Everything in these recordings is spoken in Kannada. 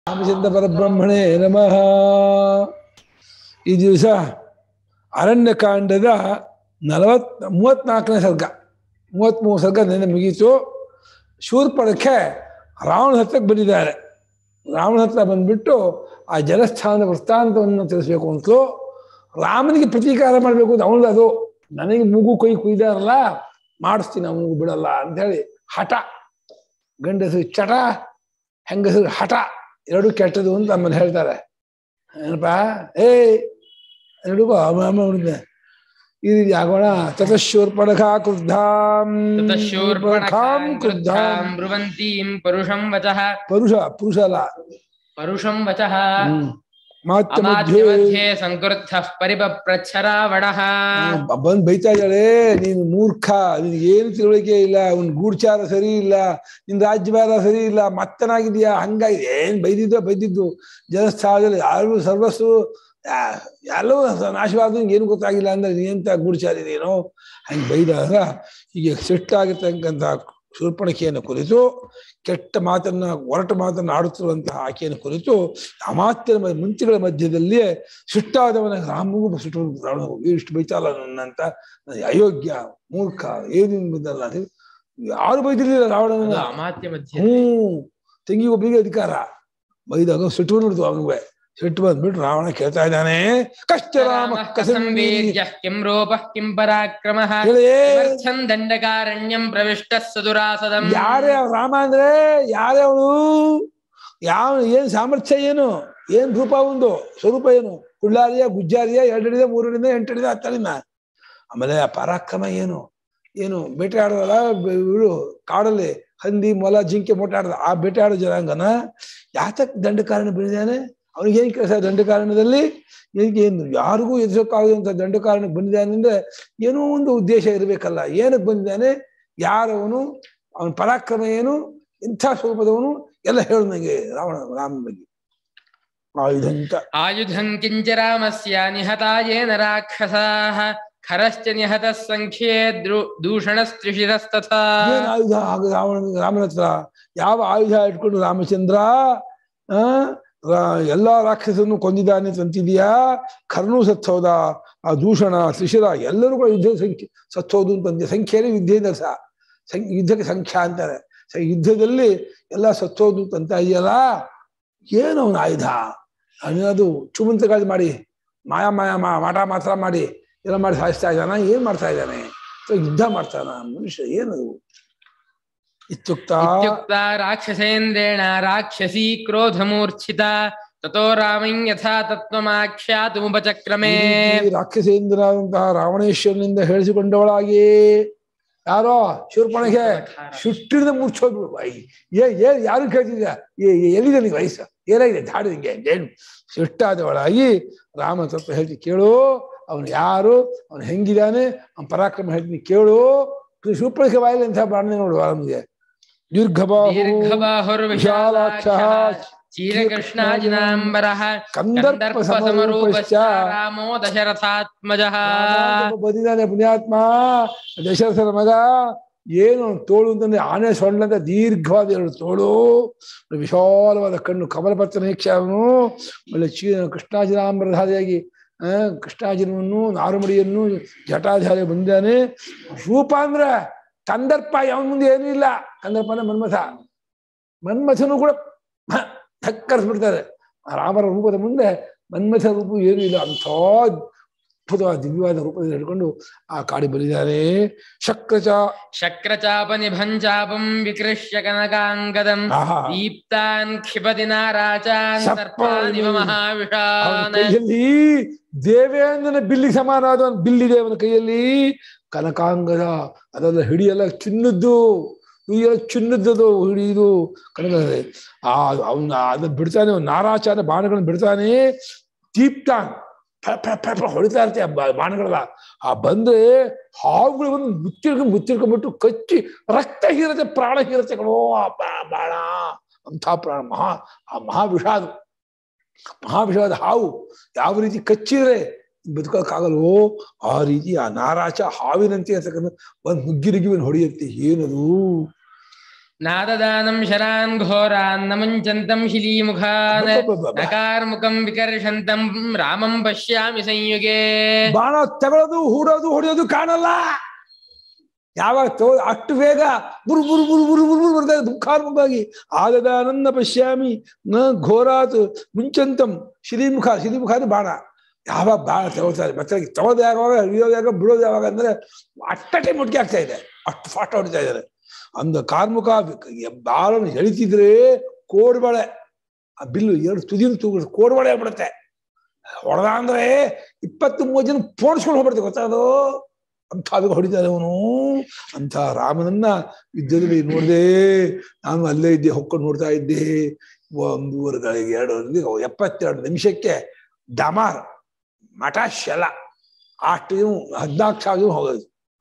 ರಾಮಚಂದ್ರ ಪರಬ್ರಹ್ಮಣೇ ನಮಃ. ಈ ದಿವಸ ಅರಣ್ಯಕಾಂಡದ 34ನೇ ಸರ್ಗ, 33 ಸರ್ಗ ನೆನ್ನೆ ಮುಗೀತು. ಶೂರ್ಪಣಖೆ ರಾವಣ ಹತ್ರಕ್ಕೆ ಬಂದಿದ್ದಾರೆ. ರಾವಣ ಹತ್ರ ಬಂದ್ಬಿಟ್ಟು ಆ ಜಲಸ್ಥಾನದ ವೃತ್ತಾಂತವನ್ನು ತಿಳಿಸ್ಬೇಕು ಅಂತಲೂ, ರಾಮನಿಗೆ ಪ್ರತೀಕಾರ ಮಾಡಬೇಕು ಅಂತ ಅವನದು. ಅದು ನನಗೆ ಮೂಗು ಕೈ ಕುಯ್ದಾರಲ್ಲ, ಮಾಡಿಸ್ತೀನಿ ಅವನಿಗೂ ಬಿಡಲ್ಲ ಅಂಥೇಳಿ ಹಠ. ಗಂಡಸರು ಚಟ, ಹೆಂಗಸರು ಹಠ, ಎರಡೂ ಕೆಟ್ಟದು ಅಂತ ನಮ್ಮಲ್ಲಿ ಹೇಳ್ತಾರೆ. ಏನಪ್ಪಾ ಎರಡಿಗೂ ಈ ರೀತಿ ಆಗೋಣ. ತತಶೂರ್ಪಣಖಾ ಕ್ರುದ್ಧಾಂ ಬ್ರುವಂತೀಂ ಪರುಷಂ ವಚಃ. ಪುರುಷ ಅಲ್ಲ, ಪರುಷಂ ವಚಃ. ಮಾತ್ಯ ಮಧ್ಯೆ ಸಂಕೃತಃ ಪರಿಪಪ್ರಚ್ಛ ರಾವಣಃ. ಬಂದ್ ಬೈತಾ ಇದ್ದಾಳೆ, ನೀನು ಮೂರ್ಖ, ನಿನ್ಗೆ ಏನು ತಿಳುವಳಿಕೆ ಇಲ್ಲ, ಅವ್ನ ಗೂಢಚಾರ ಸರಿ ಇಲ್ಲ, ನಿನ್ ರಾಜ್ಯಭಾರ ಸರಿ ಇಲ್ಲ, ಮತ್ತನಾಗಿದ್ಯಾ, ಹಂಗಾಗಿದೆ. ಏನ್ ಬೈದಿದ್ದು ಜನಸ್ಥಾನದಲ್ಲಿ ಯಾರು ಸರ್ವಸ್ಸು ಎಲ್ಲವೂ ನಾಶವಾದ ಏನು ಗೊತ್ತಾಗಿಲ್ಲ ಅಂದ್ರೆ ನೀಂತ ಗೂಢಚಾರಿ ನೀನು, ಹಂಗೆ ಬೈದಾಗ ಹೀಗೆ ಸಿಟ್ಟಾಗಿರ್ತಕ್ಕಂಥ ಶೂರ್ಪಣಖಿಯನ್ನು ಕುರಿತು, ಕೆಟ್ಟ ಮಾತನ್ನ ಒರಟ ಮಾತನ್ನು ಆಡುತ್ತಿರುವಂತಹ ಆಕೆಯನ್ನು ಕುರಿತು ಅಮಾತ್ಯರ ಮಂತ್ರಿಗಳ ಮಧ್ಯದಲ್ಲಿಯೇ ಸಿಟ್ಟಾದವನ ರಾಮಗೂ ಸಿಟ್ಟು ಇಷ್ಟು ಬೈತಾಲ್ಲ ನನ್ನಂತ ಅಯೋಗ್ಯ ಮೂರ್ಖ ಏನು ಬಿದ್ದಲ್ಲ. ಯಾರು ಬೈದಿರ್ಲಿಲ್ಲ ರಾವಣನ. ತಂಗಿ ಒಬ್ಬರಿಗೆ ಅಧಿಕಾರ ಬೈದಾಗ ಸಿಟ್ಟು ಬಂದ್ಬಿಡ್ತು ಅವನಿಗೆ. ಸಿಟ್ಟು ಬಂದ್ಬಿಟ್ಟು ರಾವಣ ಕೇಳ್ತಾ ಇದ್ದಾನೆ, ಕಷ್ಟ ರಾಮ ಕಿಂ ರೂಪಃ ಕಿಂ ಪರಾಕ್ರಮಃ ದಂಡಕಾರಣ್ಯಂ ಪ್ರವಿಷ್ಟ ಸುದುರಾಸದಂ. ಯಾರೇ ರಾಮ ಅಂದ್ರೆ ಯಾರೇ ಅವನು, ಏನ್ ಸಾಮರ್ಥ್ಯ ಏನು, ಏನ್ ರೂಪ, ಒಂದು ಸ್ವರೂಪ ಏನು, ಕುಳ್ಳಾರಿಯ ಗುಜ್ಜಾರಿಯ, 2 ಅಡಿದ 3 ಅಡಿದ 8 ಅಡಿದ 10 ಅಡಿದ. ಆಮೇಲೆ ಆ ಪರಾಕ್ರಮ ಏನು ಬೇಟೆ ಆಡೋದಲ್ಲ, ಇವರು ಕಾಡಲ್ಲಿ ಹಂದಿ ಮೊಲ ಜಿಂಕೆ ಮೊಟ್ಟಾಡ್ದ ಆ ಬೇಟೆ ಆಡೋ ಜನಾಂಗನ ಯಾತಕ್ ದಂಡಕಾರಣ ಬಂದಿದ್ದಾನೆ? ಅವನಿಗೇನು ಕೆಲಸ ದಂಡಕಾರಣದಲ್ಲಿ? ಏನು ಯಾರಿಗೂ ಎದುರಿಸೋಕ್ಕಾಗುವಂಥ ದಂಡಕಾರಣಕ್ಕೆ ಬಂದಿದ್ದಾನೆ ಅಂದ್ರೆ ಏನೋ ಒಂದು ಉದ್ದೇಶ ಇರಬೇಕಲ್ಲ. ಏನಕ್ಕೆ ಬಂದಿದ್ದಾನೆ, ಯಾರವನು, ಅವನ ಪರಾಕ್ರಮ ಏನು, ಇಂಥ ಸ್ವರೂಪದವನು ಎಲ್ಲ ಹೇಳು ನನಗೆ ರಾಮನ ಬಗ್ಗೆ. ಆಯುಧಂ ಕಿಂಚ ರಾಮಸ್ಯ ನಿಹತಾಯೇನ ರಾಕ್ಷಸಾಃ ಖರಶ್ಚ ನಿಹತ ಸಂಖ್ಯೆ ದೂಷಣಸ್ತ್ರಿಶಿರಸ್ತಥಾ. ಏನು ಆಯುಧ ರಾಮನ ಹತ್ರ? ಯಾವ ಆಯುಧ ಇಟ್ಕೊಂಡು ರಾಮಚಂದ್ರ ಎಲ್ಲಾ ರಾಕ್ಷಸನ್ನು ಕೊಂದಿದ್ದಾನೆ ಅಂತಿದೀಯಾ? ಕರ್ಣೂ ಸತ್ತೋದ, ಆ ದೂಷಣ ತ್ರಿಶಿರ ಎಲ್ಲರೂ ಕೂಡ ಯುದ್ಧ ಸಂಖ್ಯೆ ಸತ್ತೋದು ಅಂತಂದೆ. ಸಂಖ್ಯೆಯಲ್ಲಿ ಯುದ್ಧಕ್ಕೆ ಸಂಖ್ಯಾ ಅಂತಾರೆ. ಯುದ್ಧದಲ್ಲಿ ಎಲ್ಲ ಸತ್ತೋದು ಅಂತ ಇದೆಯಲ್ಲ, ಏನು ಅವನ ಆಯುಧ? ಅದು ಚುಮಂತ್ರಗಳು ಮಾಡಿ ಮಾಟ ಮಾತ್ರ ಮಾಡಿ ಎಲ್ಲ ಮಾಡಿ ಸಾಯಿಸ್ತಾ ಇದ್ದಾನ? ಏನ್ ಮಾಡ್ತಾ ಇದ್ದಾನೆ? ಯುದ್ಧ ಮಾಡ್ತಾನ ಮನುಷ್ಯ? ಏನದು? ಇತ್ಯುಕ್ತ ರಾಕ್ಷಸೇಂದ್ರೇಣ ರಾಕ್ಷಸೀ ಕ್ರೋಧಮೂರ್ಛಿತ ತತೋ ರಾಮಂ ಯಥಾ ತತ್ವಮಾಖ್ಯಾತುಪಚಕ್ರಮೇ. ರಾಕ್ಷಸೇಂದ್ರ ಅಂತಹ ರಾವಣೇಶ್ವರನಿಂದ ಹೇಳಿಸಿಕೊಂಡವಳಾಗಿ ಯಾರೋ ಶೂರ್ಪಣಖೆ ಶುಟ್ಟಿಡಿದ ಮುಚ್ಚೋದು. ಯಾರು ಕೇಳ್ತಿದ್ಯಾ? ಎಲ್ಲಿದೆ ನಿಂಗೆ ವಯಸ್ಸು, ಏನಾಗಿದೆ ದಾಡಿ ನಿಂಗೆ ಏನು? ಸಿಟ್ಟಾದವಳಾಗಿ ರಾಮ ತತ್ವ ಹೇಳ್ತಿ ಕೇಳು, ಅವನು ಯಾರು, ಅವನು ಹೆಂಗಿದ್ದಾನೆ, ಅವನ ಪರಾಕ್ರಮ ಹೇಳ್ತೀನಿ ಕೇಳು. ಶೂರ್ಪಣಖೆ ಬಾಯಿಲಿ ಅಂತ ಬಾಣ ನೋಡು ನಮಗೆ. ದೀರ್ಘಬಾಹುರ್ ವಿಶಾಲಾಕ್ಷಃ ಚೀರಕೃಷ್ಣಾಜಿನಾಂಬರಃ ಕಂದರ್ಪಸಮರೂಪಶ್ಚ ರಾಮೋ ದಶರಥಾತ್ಮಜಃ. ಬಂದಿದ್ದಾನೆ ಪುಣ್ಯಾತ್ಮ, ದಶರಥನ ಮಗ. ಏನು ತೋಳು ಅಂತಂದ್ರೆ ಆನೆ ಸೊಂಡ್ಲಂತ ದೀರ್ಘವಾದ 2 ತೋಳು, ವಿಶಾಲವಾದ ಕಣ್ಣು, ಕಮಲಪತ್ರ ನೇಕ್ಷ. ಅವನು ಒಳ್ಳೆ ಕೃಷ್ಣಾಜಿನಾಂಬರಧಾರಿಯಾಗಿ ಕೃಷ್ಣಾಜಿನವನ್ನು ನಾರುಮಡಿಯನ್ನು ಜಟಾಧಾರಿ ಬಂದಿದ್ದಾನೆ. ರೂಪ ಅಂದ್ರೆ ಕಂದರ್ಪ, ಅವನ ಮುಂದೆ ಏನೂ ಇಲ್ಲ. ಕಂದರ್ಪನ ಮನ್ಮಥನು ಕೂಡ ಧಕ್ಕರಿಸ್ಬಿಡ್ತಾರೆ. ರಾಮರ ರೂಪದ ಮುಂದೆ ಮನ್ಮಥ ರೂಪ ಏನೂ ಇಲ್ಲ. ಅಂಥ ಅದ್ಭುತವಾದ ದಿವ್ಯವಾದ ರೂಪದಲ್ಲಿ ಹಿಡ್ಕೊಂಡು ಆ ಕಾಡಿ ಬಂದಿದ್ದಾರೆ. ಶಕ್ರಚಾಪ ನಿಭಂಚಾಪಂ ವಿಕೃಷ್ಯ ಕನಕಾಂಗದಂ ದೀಪ್ತಾನ್ ಕ್ಷಿಪತಿ ನಾರಾಚಾನ್ ಸರ್ಪಾನಿವ ಮಹಾವಿಷಾನ್. ಕೈಯಲ್ಲಿ ದೇವೇಂದ್ರನ ಬಿಲ್ಲಿಗೆ ಸಮಾನವಾದ ಬಿಲ್ಲಿದೆ ಅವನ ಕೈಯಲ್ಲಿ. ಕನಕಾಂಗದ ಅದೆಲ್ಲ ಹಿಡಿಯೆಲ್ಲ ಚಿನ್ನದ್ದು, ಚಿನ್ನದ್ದು ಹಿಡಿದು ಕನಕ. ಅವನ್ನ ಅದನ್ನ ಬಿಡ್ತಾನೆ, ನಾರಾಚಾರ ಬಾಣಗಳನ್ನ ಬಿಡ್ತಾನೆ. ದೀಪ್ತಾನ್ ಹೊಡಿತಾ ಇರ್ತೆ ಬಾಣಗಳಲ್ಲ. ಆ ಬಂದ್ರೆ ಹಾವುಗಳು ಬಂದು ಮುಚ್ಚಿರ್ಕೊಂಡ್ಬಿಟ್ಟು ಕಚ್ಚಿ ರಕ್ತ ಹೀರತ್ತೆ, ಪ್ರಾಣ ಹೀರತ್ತೆ ಕಣೋ ಆ ಬಾಣ. ಅಂಥ ಪ್ರಾಣ ಮಹಾವಿಷಾದ ಹಾವು ಯಾವ ರೀತಿ ಕಚ್ಚಿದ್ರೆ ಬದುಕೋಕ್ಕಾಗಲ್ವೋ ಆ ರೀತಿ ಆ ನಾರಾಚ ಹಾವಿನಂತೆ ಅಂತಕ್ಕಂಥ ಒಂದು ಮುಗ್ಗಿರಿಗಿವನ್ನು ಹೊಡೆಯುತ್ತೆ. ಏನದು? ನಾದದಾನಂ ಶರಾನ್ ಘೋರಾನ್ ನಮುಂಚಂತಂ ಶಿಲೀಮುಖಾನ್ ನಕಾರ್ಮುಖಂ ವಿಕರ್ಷಂತಂ ರಾಮಂ ಪಶ್ಯಾಮಿ ಸಂಯುಗೆ. ಬಾಣ ತಗೊಳ್ಳೋದು, ಹೂಡೋದು, ಹೊಡೆಯೋದು ಕಾಣಲ್ಲ. ಯಾವಾಗ ಅಷ್ಟು ಬೇಗ ಬುರು ಬುರು ಬುರು ಬುರು ಬುರು ಬುರು ಬರ್ತಾ ದುಃಖಾರ್ಮುಖವಾಗಿ. ಆದದಾನನ್ನ ಪಶ್ಯಾಮಿ ನ ಘೋರಾತ್ ಮುಂಚಂತಂ ಶಿಲೀಮುಖ. ಶಿಲೀಮುಖ ಅಂದ್ರೆ ಬಾಣ. ಯಾವಾಗ ಬಾಣ ತಗೊಳ್ತಾರೆ, ಮತ್ತೆ ತಗೊಳ್ಳೋದು ಯಾವಾಗ, ಹಿಡಿಯೋದು ಯಾವಾಗ, ಬಿಡೋದು ಯಾವಾಗ ಅಂದ್ರೆ ಅಟ್ಟಕ್ಕೆ ಮುಟ್ಟಿ ಆಗ್ತಾ ಇದೆ, ಅಷ್ಟು ಫಾಸ್ಟ್ ಹೊಡಿತಾ ಇದ್ದಾರೆ. ಅಂದ ಕಾರ್ಮುಕ ಬಾಳನ್ನು ಎಳಿತಿದ್ರೆ ಕೋಡ್ಬಳೆ, ಆ ಬಿಲ್ಲು ಎರಡು ತುದಿನ ತೂಗ ಕೋಡ್ಬಳೆ ಆಗ್ಬಿಡುತ್ತೆ. ಹೊಡೆದ ಅಂದ್ರೆ 20-30 ಜನ ಪೋಣಿಸ್ಕೊಂಡು ಹೋಗ್ಬಿಡುತ್ತೆ, ಗೊತ್ತಾದು ಅಂತ ಅದಕ್ಕೆ ಹೊಡಿತಾರೆ ಅವನು. ಅಂತ ರಾಮನನ್ನ ಯುದ್ಧದಲ್ಲಿ ನೋಡಿದೆ ನಾನು, ಅಲ್ಲೇ ಇದ್ದೆ, ಹೊಕ್ಕೊಂಡು ನೋಡ್ತಾ ಇದ್ದೆ. 72 ನಿಮಿಷಕ್ಕೆ ಡಮಾರ್ ಮಠಾಶ್ ಎಲ್ಲ ಅಷ್ಟು 14 ಸಾವಿರ ಹೋಗೋದು.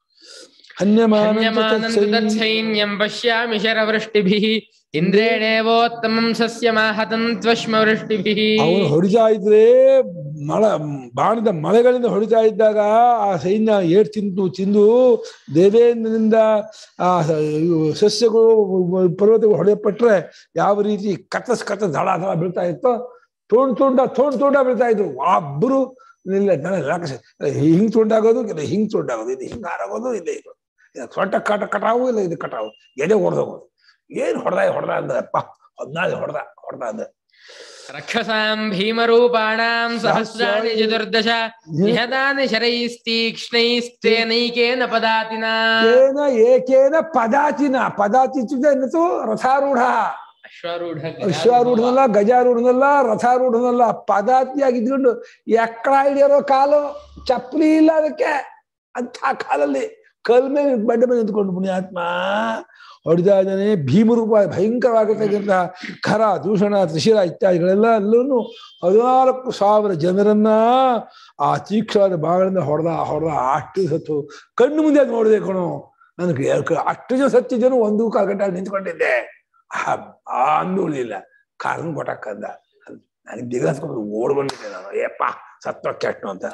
ಹನ್ಯಮಾನಂ ಪಶ್ಯಾಮಿ ಶರವೃಷ್ಟಿಭಿಃ ಇಂದ್ರೇಣೇವೋತ್ತಮಂ ಸಸ್ಯಮಾಹತಂ ತ್ವಶ್ಮವೃಷ್ಟಿಭಿಃ. ಅವನು ಹೊಡಿತಾ ಇದ್ರೆ ಬಾಣದ ಮಳೆಗಳಿಂದ ಹೊಡಿತಾ ಇದ್ದಾಗ ಆ ಸೈನ್ಯ ಏಟ್ ತಿಂದು ದೇವೇಂದ್ರನಿಂದ ಆ ಸಸ್ಯಗಳು ಪರ್ವತಗಳು ಹೊಡೆಯಪಟ್ರೆ ಯಾವ ರೀತಿ ಕತ್ತಸ್ ಧಡ ಧಡ ಬೀಳ್ತಾ ಇತ್ತೋ, ತೋಂಡ ಬೀಳ್ತಾ ಇದ್ರು. ಒಬ್ಬರು ಹಿಂಗ್ ತುಂಡಾಗೋದು, ಹಿಂಗ್ ತುಂಡಾಗೋದು, ಇದು ಹಿಂಗ್ ಹಾರಾಗೋದು, ಇಲ್ಲ ಇದು ಸೊಟ್ಟ ಕಟಾವು, ಇಲ್ಲ ಇದು ಕಟಾವು, ಎದೆ ಹೊಡೆದೋಗೋದು. ಏನ್ ಹೊಡೆದ ಅಂದಪ್ಪ, 14 ಹೊಡೆದ ಅಂದ. ರಕ್ಷಸಾಂ ಭೀಮರೂಪಾಣಾಂ ಸಹಸ್ರಾಣಿ ಚತುರ್ದಶ ನಿಹತಾನಿ ಶರೈಸ್ತೀಕ್ಷ್ಣೈಸ್ತೇನೈಕೇನ ಪದಾತಿನಾ. ಏಕೇನ ಪದಾತಿನ. ಪದಾತಿ ಎನ್ನತು ರಥಾರೂಢ. ಅಶ್ವಾರೂಢನಲ್ಲ, ಗಜಾರೂಢನಲ್ಲ, ರಥಾರೂಢನಲ್ಲ, ಪದಾತಿಯಾಗಿದ್ಕೊಂಡು ಎಕ್ಕಳ ಹಿಡಿಯೋರೋ ಕಾಲು, ಚಪ್ಪಲಿ ಇಲ್ಲ ಅದಕ್ಕೆ. ಅಂಥ ಕಾಲಲ್ಲಿ ಕಲ್ ಮೇಲೆ ಬಂಡೆ ಮೇಲೆ ನಿಂತ್ಕೊಂಡು ಪುಣ್ಯಾತ್ಮ ಹೊಡಿತಾ ಇದ್ದಾನೆ. ಭೀಮರೂಪ ಭಯಂಕರವಾಗಿರ್ತಕ್ಕಂಥ ಖರ, ದೂಷಣ, ತ್ರಿಶಿರ ಇತ್ಯಾದಿಗಳೆಲ್ಲ ಅಲ್ಲೂ 14,000 ಜನರನ್ನ ಆ ತೀಕ್ಷ್ಣವಾದ ಬಾಗಳಿಂದ ಹೊಡೆದ. ಅಷ್ಟು ಸತ್ತು ಕಣ್ಣು ಮುಂದೆ ಅದು ನೋಡಿದೆ ಕಣೋ. ನನಗೆ ಅಷ್ಟು ಜನ ಸತ್ಯ ಜನ 1 ಗಂಟೆ ನಿಂತ್ಕೊಂಡಿದ್ದೆ. ಅಂದು ಉಳಿಲಿಲ್ಲ. ಕಾರಣ ಕೊಟ್ಟಕ್ಕಂದ ನನಗೆ ದಿಗಸ್ಕೊಂಡು ಓಡ್ ಬಂದಿದ್ದೆ ನಾನು. ಏಪ್ಪ ಸತ್ತ ಕೆಟ್ಟು ಅಂತ.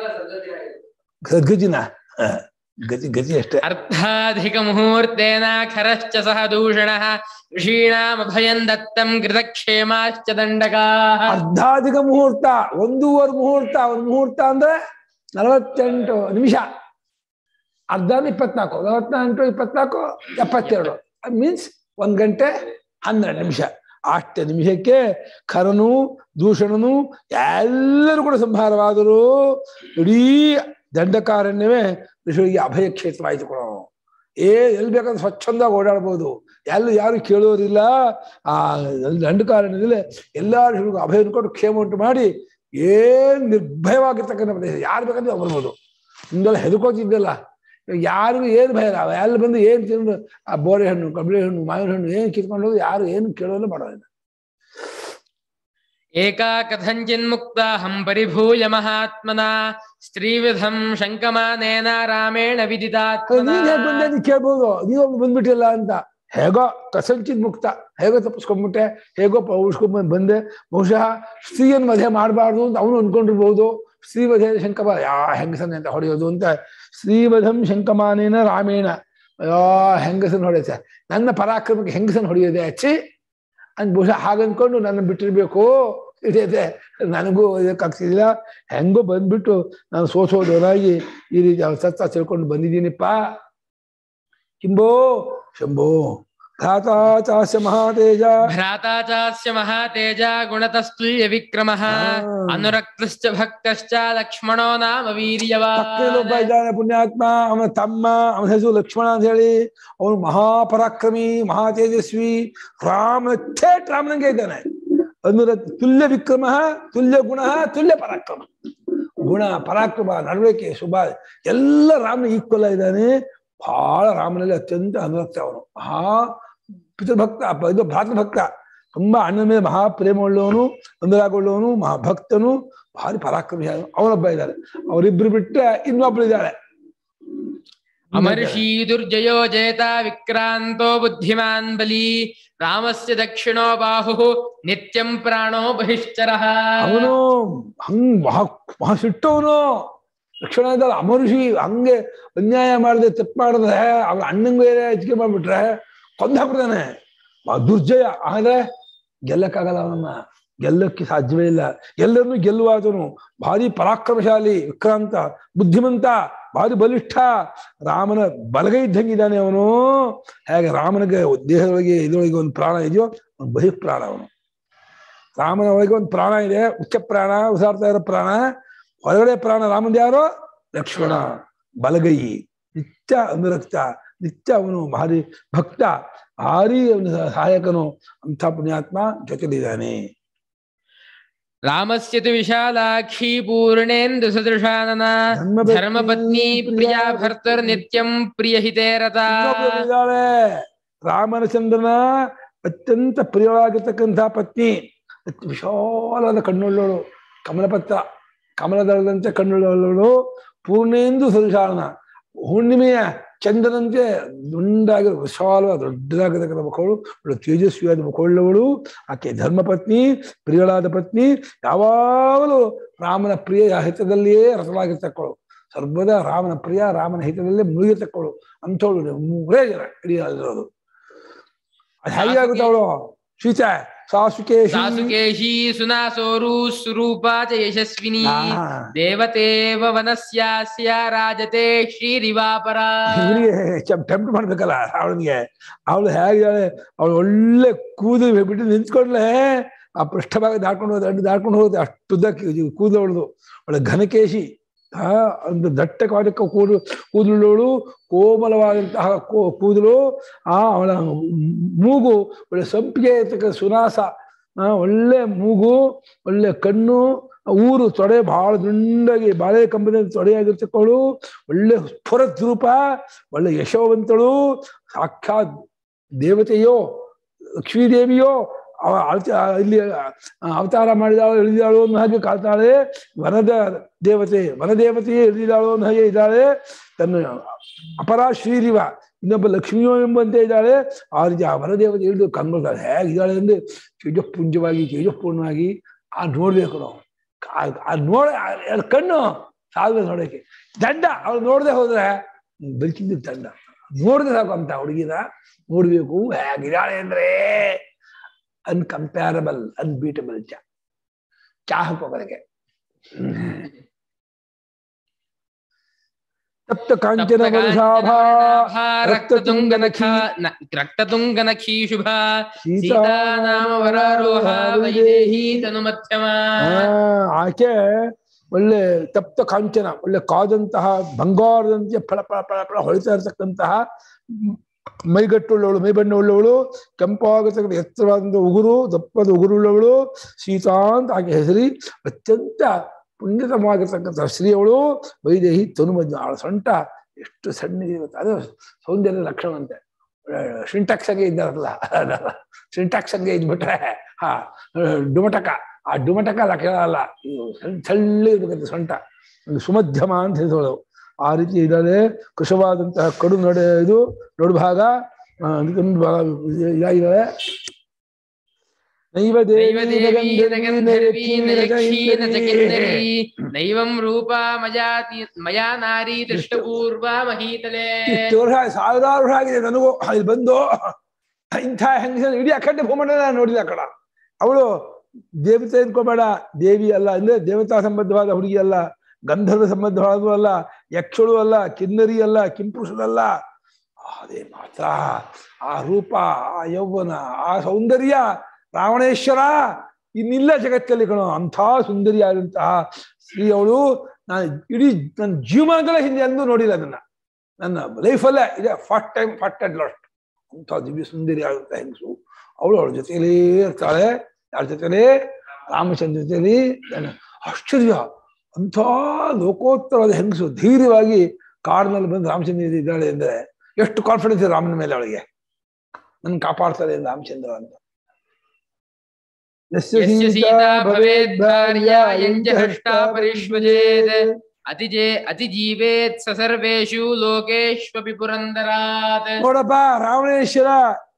ಗಜಿನ ಗತಿ ಅಷ್ಟೇ. ಅರ್ಧಾಧಿಕ ಮುಹೂರ್ತೇನ ಖರಶ್ಚ ಸಹ ದೂಷಣಃ ಋಷೀಣಾಮಭಯಂ ದತ್ತಂ ಕೃತಕ್ಷೇಮಾಶ್ಚ ದಂಡಕಾಃ. ಅರ್ಧಾಧಿಕ ಮುಹೂರ್ತ, 1.5 ಮುಹೂರ್ತ. ಒಂದು ಮುಹೂರ್ತ ಅಂದ್ರೆ 48 ನಿಮಿಷ. ಅರ್ಧ 24, 48, 24, 72. ಮೀನ್ಸ್ 1 ಗಂಟೆ 12 ನಿಮಿಷ. ಅಷ್ಟೇ ನಿಮಿಷಕ್ಕೆ ಖರನು ದೂಷಣನು ಎಲ್ಲರೂ ಕೂಡ ಸಂಹಾರವಾದರು. ಇಡೀ ದಂಡಕಾರಣ್ಯವೇ ಋಷಿಗಳಿಗೆ ಅಭಯ ಕ್ಷೇತ್ರವಾಯಿತು ಕೊಡೋ. ಎಲ್ಲಿ ಬೇಕಾದ್ರೆ ಸ್ವಚ್ಛಂದಾಗಿ ಓಡಾಡ್ಬೋದು, ಯಾರು ಕೇಳೋರಿಲ್ಲ. ಆ ದಂಡಕಾರಣ್ಯದಲ್ಲಿ ಎಲ್ಲ ಋಷಿಗಳಿಗೂ ಅಭಯ ಕೊಟ್ಟು ಕ್ಷೇಮ ಉಂಟು ಮಾಡಿ ಏನ್ ನಿರ್ಭಯವಾಗಿರ್ತಕ್ಕಂಥ ಪ್ರದೇಶ. ಯಾರು ಬೇಕಂದ್ರೆ ಬರ್ಬೋದು. ಹಿಂದೆಲ್ಲ ಹೆದರ್ಕೋತಿದ್ದಲ್ಲ, ಯಾರಿಗೂ ಏನು ಭಯ ಇಲ್ಲ. ಎಲ್ಲ ಬಂದು ಏನು ತಿಂದು ಆ ಬೋರೆ ಹಣ್ಣು, ಕಬ್ಬಿಳಿ ಹಣ್ಣು, ಮಾವಿನ ಹಣ್ಣು ಏನು ಕಿತ್ಕೊಂಡು ಹೋಗಿ ಯಾರು ಏನು ಕೇಳೋಲ್ಲ ಮಾಡೋದಿಲ್ಲ. ಏಕಾ ಕಥಂಚಿನ್ಮುಕ್ತಾಹಂ ಪರಿಭೂಯ ಮಹಾತ್ಮನಾ ಸ್ತ್ರೀವಿಧಂ ಶಂಕಮಾನೇನ ರಾಮೇಣ ವಿದಿತಾತ್ಮನಾ. ನೀನ್ ಕೇಳ್ಬೋದು, ನೀವೊಬ್ಬ ಬಂದ್ಬಿಟ್ಟಿಲ್ಲ ಅಂತ. ಹೇಗೋ ಕಸಂಚಿತ್ ಮುಕ್ತ, ಹೇಗೋ ತಪ್ಪಿಸ್ಕೊಂಡ್ಬಿಟ್ಟೆ, ಹೇಗೋ ಉಳ್ಸ್ಕೊಂಡ್ ಬಂದೆ. ಬಹುಶಃ ಸ್ತ್ರೀಯನ್ನು ವಧೆ ಮಾಡಬಾರ್ದು ಅಂತ ಅವನು ಅನ್ಕೊಂಡಿರ್ಬೋದು. ಸ್ತ್ರೀವಧೆ ಶಂಕಮ ಹೆಂಗಸನ್ನೇ ಅಂತ ಹೊಡೆಯೋದು ಅಂತ. ಸ್ತ್ರೀವಧಂ ಶಂಕಮಾನೇನ ರಾಮೇಣ. ಹೆಂಗಸನ್ ಹೊಡೆಯುತ್ತೆ, ನನ್ನ ಪರಾಕ್ರಮಕ್ಕೆ ಹೆಂಗಸನ್ ಹೊಡೆಯೋದೆ ಅಚ್ಚಿ ಅಂತ ಬಹುಶಃ ಹಾಗನ್ಕೊಂಡು ನನ್ನ ಬಿಟ್ಟಿರ್ಬೇಕು. ಇದೆ ನನಗೂ ಇದಕ್ಕಾಗ್ತಿಲ್ಲ. ಹೆಂಗೋ ಬಂದ್ಬಿಟ್ಟು ನಾನು ಸೋಸೋದವರಾಗಿ ಈ ರೀತಿ ಸತ್ತ ತಿಳ್ಕೊಂಡು ಬಂದಿದ್ದೀನಿಪ್ಪ. ಕಿಂಬೋ ಶಂಭೋ ಭ್ರಾತಾಚಾಸ್ಯ ಮಹಾತೇಜ ಗುಣತಸ್ತುಲ್ಯ ವಿಕ್ರಮಃ ಅನುರಕ್ತಶ್ಚ ಭಕ್ತಶ್ಚ ಲಕ್ಷ್ಮಣೋ ನಾಮ ವೀರ್ಯವಾನ್. ಒಬ್ಬ ಇದ್ದಾನೆ ಪುಣ್ಯಾತ್ಮ, ಅವನ ತಮ್ಮ, ಅವನ ಹೆಸರು ಲಕ್ಷ್ಮಣ ಅಂತ ಹೇಳಿ. ಅವನು ಮಹಾಪರಾಕ್ರಮಿ, ಮಹಾತೇಜಸ್ವಿ, ಥೇಟ್ ರಾಮನಂಗೆ ಇದ್ದಾನೆ. ತುಲ್ಯ ವಿಕ್ರಮ, ತುಲ್ಯ ಗುಣ, ತುಲ್ಯ ಪರಾಕ್ರಮ. ಗುಣ, ಪರಾಕ್ರಮ, ನಡವಳಿಕೆ, ಶುಭ ಎಲ್ಲ ರಾಮನ ಈಕ್ವಲ್ ಇದ್ದಾನೆ. ಬಹಳ ರಾಮನಲ್ಲಿ ಅತ್ಯಂತ ಅನುರಕ್ತ ಅವನು. ಮಹಾ ಪಿತೃಭಕ್ತ, ಇದು ಭ್ರಾತೃಭಕ್ತ. ತುಂಬಾ ಅಣ್ಣನ ಮೇಲೆ ಮಹಾಪ್ರೇಮ ಉಳ್ಳವನು, ಅನುರಾಗವುಳ್ಳವನು, ಮಹಾಭಕ್ತನು, ಭಾರಿ ಪರಾಕ್ರಮಿ. ಅವನೊಬ್ಬ ಇದ್ದಾರೆ. ಅವರಿಬ್ರು ಬಿಟ್ಟರೆ ಇನ್ನೊಬ್ಳು ಇದ್ದಾಳೆ. ಅಮರ್ಷಿ ದುರ್ಜಯೋ ಜಯತ ವಿಕ್ರಾಂತೋ ಬುದ್ಧಿಮಾನ್ ಬಲಿ ರಾಮಸ್ಯ ದಕ್ಷಿಣೋ ಬಾಹು ನಿತ್ಯಂ ಪ್ರಾಣೋ ಬಹಿಶ್ಚರಃ. ಅವನು ಮಹಾ ಸಿಟ್ಟವನು. ಲಕ್ಷಣ ಇದ್ದಲ್ಲ ಅಮರ್ಷಿ. ಹಂಗೆ ಅನ್ಯಾಯ ಮಾಡಿದ್ರೆ, ತಪ್ಪು ಮಾಡಿದ್ರೆ, ಅವ್ರ ಅಣ್ಣಂಗೆ ಹೆಚ್ಚಿಗೆ ಮಾಡ್ಬಿಟ್ರೆ ಕೊಂದಾಕ್ಬಿಡ್ತಾನೆ. ದುರ್ಜಯ. ಆದ್ರೆ ಗೆಲ್ಲಕ್ಕಾಗಲ್ಲ, ಅವನನ್ನ ಗೆಲ್ಲಕ್ಕೆ ಸಾಧ್ಯವೇ ಇಲ್ಲ. ಎಲ್ಲರನ್ನೂ ಗೆಲ್ಲುವಾದನು, ಭಾರಿ ಪರಾಕ್ರಮಶಾಲಿ, ವಿಕ್ರಾಂತ, ಬುದ್ಧಿಮಂತ, ಭಾರಿ ಬಲಿಷ್ಠ, ರಾಮನ ಬಲಗೈ ಇದ್ದಂಗಿದ್ದಾನೆ ಅವನು. ಹೇಗೆ ರಾಮನಿಗೆ ದೇಹದೊಳಗೆ ಇದರೊಳಗೆ ಒಂದು ಪ್ರಾಣ ಇದೆಯೋ ಒಂದು ಬಹಿಃಪ್ರಾಣ ಅವನು. ರಾಮನ ಒಳಗೆ ಒಂದು ಪ್ರಾಣ ಇದೆ, ಉಚ್ಚ ಪ್ರಾಣ, ಉಸಾರ್ತಾ ಇರೋ ಪ್ರಾಣ. ಹೊರಗಡೆ ಪ್ರಾಣ ರಾಮಂದ ಯಾರೋ ಲಕ್ಷ್ಮಣ, ಬಲಗೈ, ನಿತ್ಯ ಅನುರಕ್ತ, ನಿತ್ಯ ಅವನು ಭಾರಿ ಭಕ್ತ, ಭಾರಿ ಅವನು ಸಹಾಯಕನು. ಅಂಥ ಪುಣ್ಯಾತ್ಮ ಜೊತೆಲಿದ್ದಾನೆ. ರಾಮಸ್ಯತು ವಿಶಾಲಾಕ್ಷಿ ಪೂರ್ಣೇಂದು ಸದೃಶಾನನ ಧರ್ಮಪತ್ನಿ ಪ್ರಿಯಾ ಭರ್ತರ್ ನಿತ್ಯಂ ಪ್ರಿಯಹಿತೇ ರತ. ರಾಮನ ಚಂದ್ರನ ಅತ್ಯಂತ ಪ್ರಿಯವಾಗಿರ್ತಕ್ಕಂಥ ಪತ್ನಿ, ವಿಶಾಲವಾದ ಕಣ್ಣುಳ್ಳವಳು, ಕಮಲಪತ್ರ, ಕಮಲದಳದಂತೆ ಕಣ್ಣುಳ್ಳವಳು, ಪೂರ್ಣೇಂದು ಸದೃಶಾನನ, ಹುಣ್ಣಿಮೆಯ ಚಂದ್ರನಂತೆ ದುಂಡಾಗಿ ವಿಶಾಲವಾದ ದೊಡ್ಡದಾಗಿರ್ತಕ್ಕಂಥ ಮುಖಗಳು, ತೇಜಸ್ವಿಯಾದ ಮುಖವುಳ್ಳವಳು ಆಕೆ ಧರ್ಮಪತ್ನಿ, ಪ್ರಿಯಳಾದ ಪತ್ನಿ, ಯಾವಾಗಲೂ ರಾಮನ ಪ್ರಿಯ ಹಿತದಲ್ಲಿಯೇ ರಸವಾಗಿರ್ತಕ್ಕಳು, ಸರ್ವದಾ ರಾಮನ ಪ್ರಿಯ, ರಾಮನ ಹಿತದಲ್ಲೇ ಮುಳುಗಿರ್ತಕ್ಕಳು ಅಂಥವಳು 3 ಜನ ಇಡೀರೋದು. ಅದು ಹೇಗಾಗುತ್ತೆ ಅವಳು? ಸೀತೆ ಸಾಸುಕೇಶಿ ಸುನಾಸೋರು ಸುರೂಪ ಚ ಯಶಸ್ವಿನಿ ದೇವತೇವ ವನಸ್ಯಾಸ್ಯ ರಾಜತೆ ಶ್ರೀರಿವಾಪರ. ಟೆಂಪ್ಟ್ ಮಾಡ್ಬೇಕಲ್ಲ ಅವಳಿಗೆ. ಅವಳು ಹೇಗಿದ್ದಾಳೆ? ಅವಳು ಒಳ್ಳೆ ಕೂದಲು ಬಿಟ್ಟು ನಿಂತ್ಕೊಂಡ್ಲೆ ಆ ಪೃಷ್ಠಭಾಗ ದಾಟ್ಕೊಂಡು ಹೋಗುತ್ತೆ, ಅಷ್ಟು ಉದ್ದಕ್ಕೆ ಕೂದಲು ಅವಳದು. ಒಳ್ಳೆ ಘನಕೇಶಿ, ಒಂದು ದಟ್ಟವಾದ ಕೂದಲುಳ್ಳವಳು, ಕೋಮಲವಾದಂತಹ ಕೂದಲು. ಅವಳ ಮೂಗು ಒಳ್ಳೆ ಸಂಪಿಗೆ ಇರ್ತಕ್ಕ ಸುನಾಸ, ಒಳ್ಳೆ ಮೂಗು, ಒಳ್ಳೆ ಕಣ್ಣು, ಊರು ತೊಡೆ ಬಹಳ ದುಂಡಾಗಿ ಬಾಳೆ ಕಂಬದ ತೊಡೆಯಾಗಿರ್ತಕ್ಕವಳು, ಒಳ್ಳೆ ಸ್ಫುರತ್ ರೂಪ, ಒಳ್ಳೆ ಯಶೋವಂತಳು, ಸಾಕ್ಷಾತ್ ದೇವತೆಯೋ ಲಕ್ಷ್ಮೀದೇವಿಯೋ ಇಲ್ಲಿ ಅವತಾರ ಮಾಡಿದಾಳು, ಇಳಿದಾಳು ಅನ್ನೋ ಹಾಗೆ ಕಾಳ್ತಾಳೆ. ವನದೇವತೆಯೇ ಇಳಿದಾಳು ಅನ್ನೋ ಹಾಗೆ ಇದ್ದಾಳೆ. ತನ್ನ ಅಪರ ಶ್ರೀರಿವ, ಇನ್ನೊಬ್ಬ ಲಕ್ಷ್ಮಿಯೋ ಎಂಬಂತೆ ಇದ್ದಾಳೆ. ಆ ರೀತಿ ಆ ವನದೇವತೆ ಇಳಿದು ಕಂಗೊಳ್ತಾಳೆ. ಹೇಗಿದ್ದಾಳೆ ಅಂದ್ರೆ ತೇಜಪುಂಜವಾಗಿ, ತೇಜಪೂರ್ಣವಾಗಿ. ನೋಡ್ಬೇಕು ನಾವು, ಕಣ್ಣು ಸಾಲ ನೋಡೋಕೆ. ದಂಡ ಅವಳು ನೋಡದೆ ಹೋದ್ರೆ ಬದುಕಿದ್ದು ದಂಡ, ನೋಡದೆ ಸಾಕು ಅಂತ ಹುಡುಗಿನ ನೋಡ್ಬೇಕು. ಹೇಗಿದ್ದಾಳೆ ಅಂದ್ರೆ ಅನ್ಕಂಪ್ಯಾರಬಲ್, ಅನ್ಬೀಟಬಲ್. ಚಾ ಹಾಕೋದಕ್ಕೆ ತಪ್ತ ಕಾಂಚನ ರಕ್ತತುಂಗನಖೀ ಶುಭ ಸೀತಾ ನಾಮ ವರಾರೋಹ ವೈದೇಹಿ ತನು ಮಧ್ಯಮ. ಆಕೆ ಒಳ್ಳೆ ತಪ್ತ ಕಾಂಚನ, ಒಳ್ಳೆ ಕಾದಂತಹ ಬಂಗಾರದಂತೆ ಫಳ ಫಳ ಫಳ ಫಳ ಹೊಳಿತಾ ಇರತಕ್ಕಂತಹ ಮೈಗಟ್ಟುಳ್ಳವಳು, ಮೈಬಣ್ಣ ಉಳ್ಳವಳು, ಕೆಂಪಾಗತಕ್ಕಂಥ ಎತ್ತರವಾದ ಉಗುರು, ದಪ್ಪದ ಉಗುರುಳ್ಳವಳು ಸೀತಾ ಅಂತ ಆಕೆ ಹೆಸರಿ. ಅತ್ಯಂತ ಪುಣ್ಯತಮವಾಗಿರ್ತಕ್ಕಂಥ ಶ್ರೀಯವಳು ವೈದೇಹಿ ತನುಮಜ್ಜ. ಅವಳ ಸೊಂಟ ಎಷ್ಟು ಸಣ್ಣಗಿರುತ್ತೆ, ಅದು ಸೌಂದರ್ಯ ಲಕ್ಷಣ ಅಂತೆ. ಸಿಂಟ್ಯಾಕ್ಸ್ ಆಗಿ ಇದ್ದಾರಲ್ಲ, ಸಿಂಟ್ಯಾಕ್ಸ್ ಆಗಿ ಇದ್ಬಿಟ್ರೆ ಡುಮಟಕ, ಆ ಡುಮಟಕ ಲಕ್ಷಣ ಅಲ್ಲ, ಇದು ಸಳ್ಳಿ ಇರ್ಬೇಕಂತ ಸೊಂಟ, ಸುಮಧ್ಯಮ ಅಂತ ಹೇಳಿದವಳು. ಆ ರೀತಿ ಇದ್ದಾಳೆ. ಕೃಶವಾದಂತಹ ಕಡು ನಡುಭಾಗ ಇದಾಗಿದ್ದಾಳೆ. ನೈವಂ ರೂಪ ಮಯಾ ನಾರಿ ದೃಷ್ಟಪೂರ್ವ ಮಹೀತಲೆ. ಸಾವಿರಾರು ವರ್ಷ ಆಗಿದೆ ನನಗೂ ಅಲ್ಲಿ ಬಂದು ಇಂಥ ಹೆಂಗಸ ಇಡೀ ಅಖಂಡ ಭೂಮಂಡಲ ನೋಡಿದ ಕಡ. ಅವಳು ದೇವತೆ ಅಂದ್ಕೋಬೇಡ, ದೇವಿ ಅಲ್ಲ, ಅಂದ್ರೆ ದೇವತಾ ಸಂಬಂಧವಾದ ಹುಡುಗಿ ಅಲ್ಲ, ಗಂಧರ್ವ ಸಂಬಂಧವಾದೂ ಅಲ್ಲ, ಯಕ್ಷಳು ಅಲ್ಲ, ಕಿನ್ನರಿ ಅಲ್ಲ, ಕಿಂಪುರುಷದಲ್ಲ. ಅದೇ ಮಾತ್ರ ಆ ರೂಪ, ಆ ಯೌವನ, ಆ ಸೌಂದರ್ಯ ರಾವಣೇಶ್ವರ ಇನ್ನಿಲ್ಲ ಜಗತ್ತಲ್ಲಿ ಕಣೋ. ಅಂಥ ಸುಂದರಿಯಾದಂತಹ ಸ್ತ್ರೀ ಅವಳು. ನಾನು ಇಡೀ ನನ್ನ ಜೀವನಗಳ ಹಿಂದೆ ಅಂದು ನೋಡಿಲ್ಲ ಅದನ್ನ, ನನ್ನ ಲೈಫಲ್ಲೇ ಇದೆ first time, first and last. ಅಂಥ ದಿವ್ಯ ಸುಂದರಿ ಆದಂಥ ಹೆಂಗಸು ಅವಳು. ಅವಳ ಜೊತೆಯಲ್ಲೇ ಇರ್ತಾಳೆ. ಯಾರ ಜೊತೆಲೇ? ರಾಮಚಂದ್ರ ಜೊತೆಲಿ. ಆಶ್ಚರ್ಯ, ಅಂಥ ಲೋಕೋತ್ತರವಾದ ಹೆಂಗಸು ಧೈರ್ಯವಾಗಿ ಕಾರ್ನಲ್ಲಿ ಬಂದು ರಾಮಚಂದ್ರ ಇದ್ದಾಳೆ ಅಂದ್ರೆ ಎಷ್ಟು ಕಾನ್ಫಿಡೆನ್ಸ್ ಇದೆ ರಾಮನ ಮೇಲೆ ಅವಳಿಗೆ. ನನ್ ಕಾಪಾಡ್ತಾರೆ ರಾಮಚಂದ್ರ ಅಂತ. ಅತಿಜೀವೇತ್ ಸರ್ವೇಷು ಲೋಕೇಶ್ವಪಿ ಪುರಂದರಾತ್. ನೋಡಪ್ಪ, ರಾವಣೇಶ್ವರ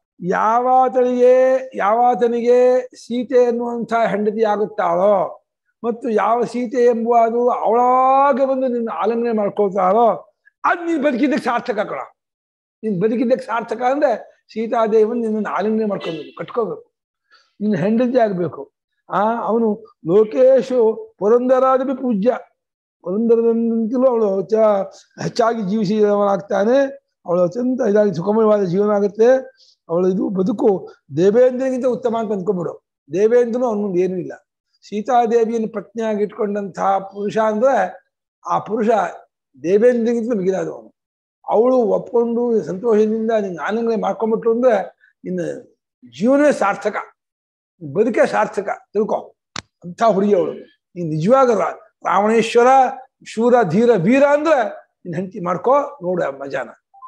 ಯಾವಾತನಿಗೆ ಸೀತೆ ಎನ್ನುವಂಥ ಹೆಂಡತಿ ಆಗುತ್ತಾಳೋ, ಮತ್ತು ಯಾವ ಸೀತೆ ಎಂಬುದು ಅವಳಾಗೆ ಬಂದು ನಿನ್ನ ಆಲಂಬನೆ ಮಾಡ್ಕೊಳ್ತಾಳೋ, ಅದು ನೀನ್ ಬದುಕಿದ್ದಕ್ಕೆ ಸಾರ್ಥಕ ಕಣ. ನೀನ್ ಬದುಕಿದ್ದಕ್ಕೆ ಸಾರ್ಥಕ ಅಂದ್ರೆ ಸೀತಾದೇವನ್ ನಿನ್ನ ಆಲಿಂಗನೆ ಮಾಡ್ಕೊಬೇಕು, ಕಟ್ಕೋಬೇಕು, ನಿನ್ನ ಹೆಂಡತಿ ಆಗ್ಬೇಕು. ಅವನು ಲೋಕೇಶು ಪುರಂದರಾದಪಿ ಪೂಜ್ಯ, ಪುರಂದರದಿಂದಲೂ ಅವಳು ಹೆಚ್ಚಾಗಿ ಜೀವಿಸಿದವನಾಗ್ತಾನೆ. ಅವಳು ಅತ್ಯಂತ ಇದಾಗಿ ಸುಖಮಯವಾದ ಜೀವನ ಆಗುತ್ತೆ. ಅವಳು ಇದು ಬದುಕು ದೇವೇಂದ್ರನಿಗಿಂತ ಉತ್ತಮ ಅಂತ ಅಂದ್ಕೊಂಡ್ಬಿಡು. ದೇವೇಂದ್ರನು ಅವನ ಮುಂದೆ ಏನೂ ಇಲ್ಲ. ಸೀತಾದೇವಿಯನ್ನು ಪತ್ನಿಯಾಗಿ ಇಟ್ಕೊಂಡಂತಹ ಪುರುಷ ಅಂದ್ರೆ ಆ ಪುರುಷ ದೇವೇಂದ್ರನಿಗಿಂತ ಮಿಗಿಲಾದವನು. ಅವಳು ಒಪ್ಕೊಂಡು ಸಂತೋಷದಿಂದ ನಿಂಗೆ ಆನಂದನೆ ಮಾಡ್ಕೊಂಡ್ಬಿಟ್ರು ಅಂದ್ರೆ ನಿನ್ನ ಜೀವನವೇ ಸಾರ್ಥಕ, ಬದುಕೇ ಸಾರ್ಥಕ ತಿಳ್ಕೊ. ಅಂಥ ಹುಡುಗಿ ಅವಳು. ನೀನ್ ನಿಜವಾಗ ರಾವಣೇಶ್ವರ ಶೂರ ಧೀರ ವೀರ ಅಂದ್ರೆ ನಿನ್ ಹೆಂಡತಿ ಮಾಡ್ಕೋ, ನೋಡು ಆ ಮಜಾನ.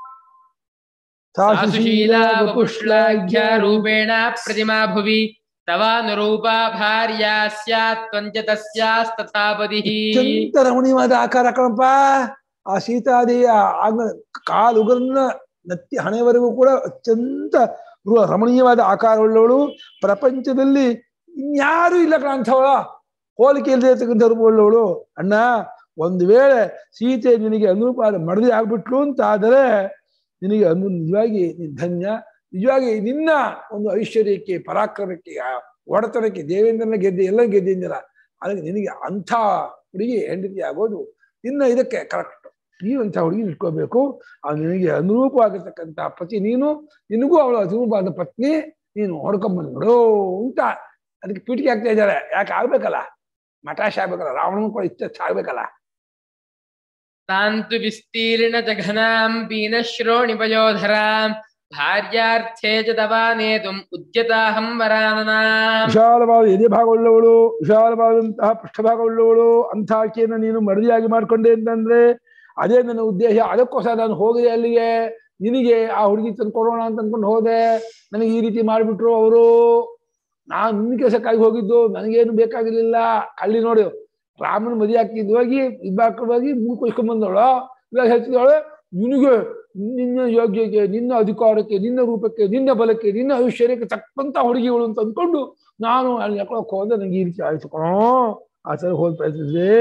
ರೂಪೇಣ ಪ್ರತಿಮಾ ಭುವಿ ತವಾನುರೂಪಾ ಭಾರ್ಯಾ ಸ್ಯಾತ್ ತ್ವಂಚ ತಸ್ಯಾಸ್ತಥಾಪದಿಃ. ಅತ್ಯಂತ ರಮಣೀಯವಾದ ಆಕಾರ ಕಣಪ್ಪ ಆ ಸೀತಾದೇವಿಯ. ಕಾಲುಗರನ್ನ ನತ್ತಿ ಹಣೆವರೆಗೂ ಕೂಡ ಅತ್ಯಂತ ರಮಣೀಯವಾದ ಆಕಾರವುಳ್ಳವಳು. ಪ್ರಪಂಚದಲ್ಲಿ ಇನ್ಯಾರು ಇಲ್ಲ ಕಾಣ್ತವಳ, ಹೋಲಿಕೆ ಇಲ್ಲದೆ ಇರ್ತಕ್ಕಂಥ ರೂಪವುಳ್ಳವಳು. ಅಣ್ಣ, ಒಂದು ವೇಳೆ ಸೀತೆ ನಿನಗೆ ಅನುರೂಪವಾದ ಮಡದಿ ಆಗ್ಬಿಟ್ಲು ಅಂತ ಆದರೆ ನಿನಗೆ ನಿಜವಾಗಿ ಧನ್ಯ. ನಿಜವಾಗಿ ನಿನ್ನ ಒಂದು ಐಶ್ವರ್ಯಕ್ಕೆ, ಪರಾಕ್ರಮಕ್ಕೆ, ಒಡೆತನಕ್ಕೆ ದೇವೇಂದ್ರನ ಗೆದ್ದೆ, ಎಲ್ಲ ಗೆದ್ದಿದ್ದೀರ. ಅದಕ್ಕೆ ನಿನಗೆ ಅಂಥ ಹುಡುಗಿ ಹೆಂಡತಿ ಆಗೋದು ನಿನ್ನ ಇದಕ್ಕೆ ಕರೆಕ್ಟ್. ನೀವಂಥ ಹುಡುಗಿ ಇಟ್ಕೋಬೇಕು. ಅವ್ನು ನಿನಗೆ ಅನುರೂಪವಾಗಿರ್ತಕ್ಕಂಥ ಪತಿ ನೀನು, ನಿನಗೂ ಅವಳು ಅನುರೂಪವಾದ ಪತ್ನಿ ನೀನು ಹೊಡ್ಕೊಂಬಂದ್ಬಿಡು ಅಂತ ಅದಕ್ಕೆ ಪೀಠಿಗೆ ಆಗ್ತಾ ಇದ್ದಾರೆ. ಯಾಕೆ ಆಗ್ಬೇಕಲ್ಲ, ಮಟಾಶ ಆಗ್ಬೇಕಲ್ಲ, ರಾವಣನು ಕೂಡ ಇಷ್ಟ ಆಗ್ಬೇಕಲ್ಲ. ತಾಂತು ವಿಸ್ತೀರ್ಣ ಜಘನಾಂ ಪೀನ ಶ್ರೋಣಿಪಯೋಧರಾಂ ಭಾರ್ಯಾರ್ಥೇ ಚ ತವಾನೇತುಂ ಉದ್ಯತಾಹಂ ವರಾನನಾಂ. ವಿಶಾಲವಾದ ಎದೆ ಭಾಗವುಳ್ಳವಳು, ವಿಶಾಲವಾದಂತಹ ಪೃಷ್ಠಭಾಗವುಳ್ಳವಳು ಅಂಥಾಕೆಯನ್ನು ನೀನು ಮಡದಿಯಾಗಿ ಮಾಡ್ಕೊಂಡೆ ಅಂತಂದ್ರೆ ಅದೇ ನನ್ನ ಉದ್ದೇಶ. ಅದಕ್ಕೋಸ್ಕರ ನಾನು ಹೋಗಿದೆ ಅಲ್ಲಿಗೆ, ನಿನಗೆ ಆ ಹುಡುಗಿ ತಂದ್ಕೊಡೋಣ ಅಂತ ಅನ್ಕೊಂಡು ಹೋದೆ. ನನಗೆ ಈ ರೀತಿ ಮಾಡಿಬಿಟ್ರು ಅವರು. ನಾನು ನಿನ್ನ ಕೆಲಸಕ್ಕಾಗಿ ಹೋಗಿದ್ದು, ನನಗೇನು ಬೇಕಾಗಿರ್ಲಿಲ್ಲ. ಕಳ್ಳಿ ನೋಡಿ, ರಾಮನ ಮದುವೆ ಹಾಕಿದ್ವಾಗಿ ಇಬ್ಬಾಕವಾಗಿ ಮೂಗು ಕೊಯ್ಸ್ಕೊಂಡ್ ಬಂದವಳು. ಇವಾಗ ಹೇಳ್ತಿದ್ದವಳು, ನಿನಗೆ ನಿನ್ನ ಯೋಗ್ಯಕ್ಕೆ, ನಿನ್ನ ಅಧಿಕಾರಕ್ಕೆ, ನಿನ್ನ ರೂಪಕ್ಕೆ, ನಿನ್ನ ಬಲಕ್ಕೆ, ನಿನ್ನ ಐಶ್ವರ್ಯಕ್ಕೆ ತಕ್ಕಂತ ಹುಡುಗಿಗಳು ಅಂತ ಅಂದ್ಕೊಂಡು ನಾನು ಅಲ್ಲಿ ಯಾಕೊಳಕ್ ಹೋದ. ನನಗೆ ಈ ರೀತಿ ಆಯ್ತು ಕಣೋ, ಆ ಥರ ಹೋದ್ ಪ್ರಯತ್ನಿಸಿದೆ.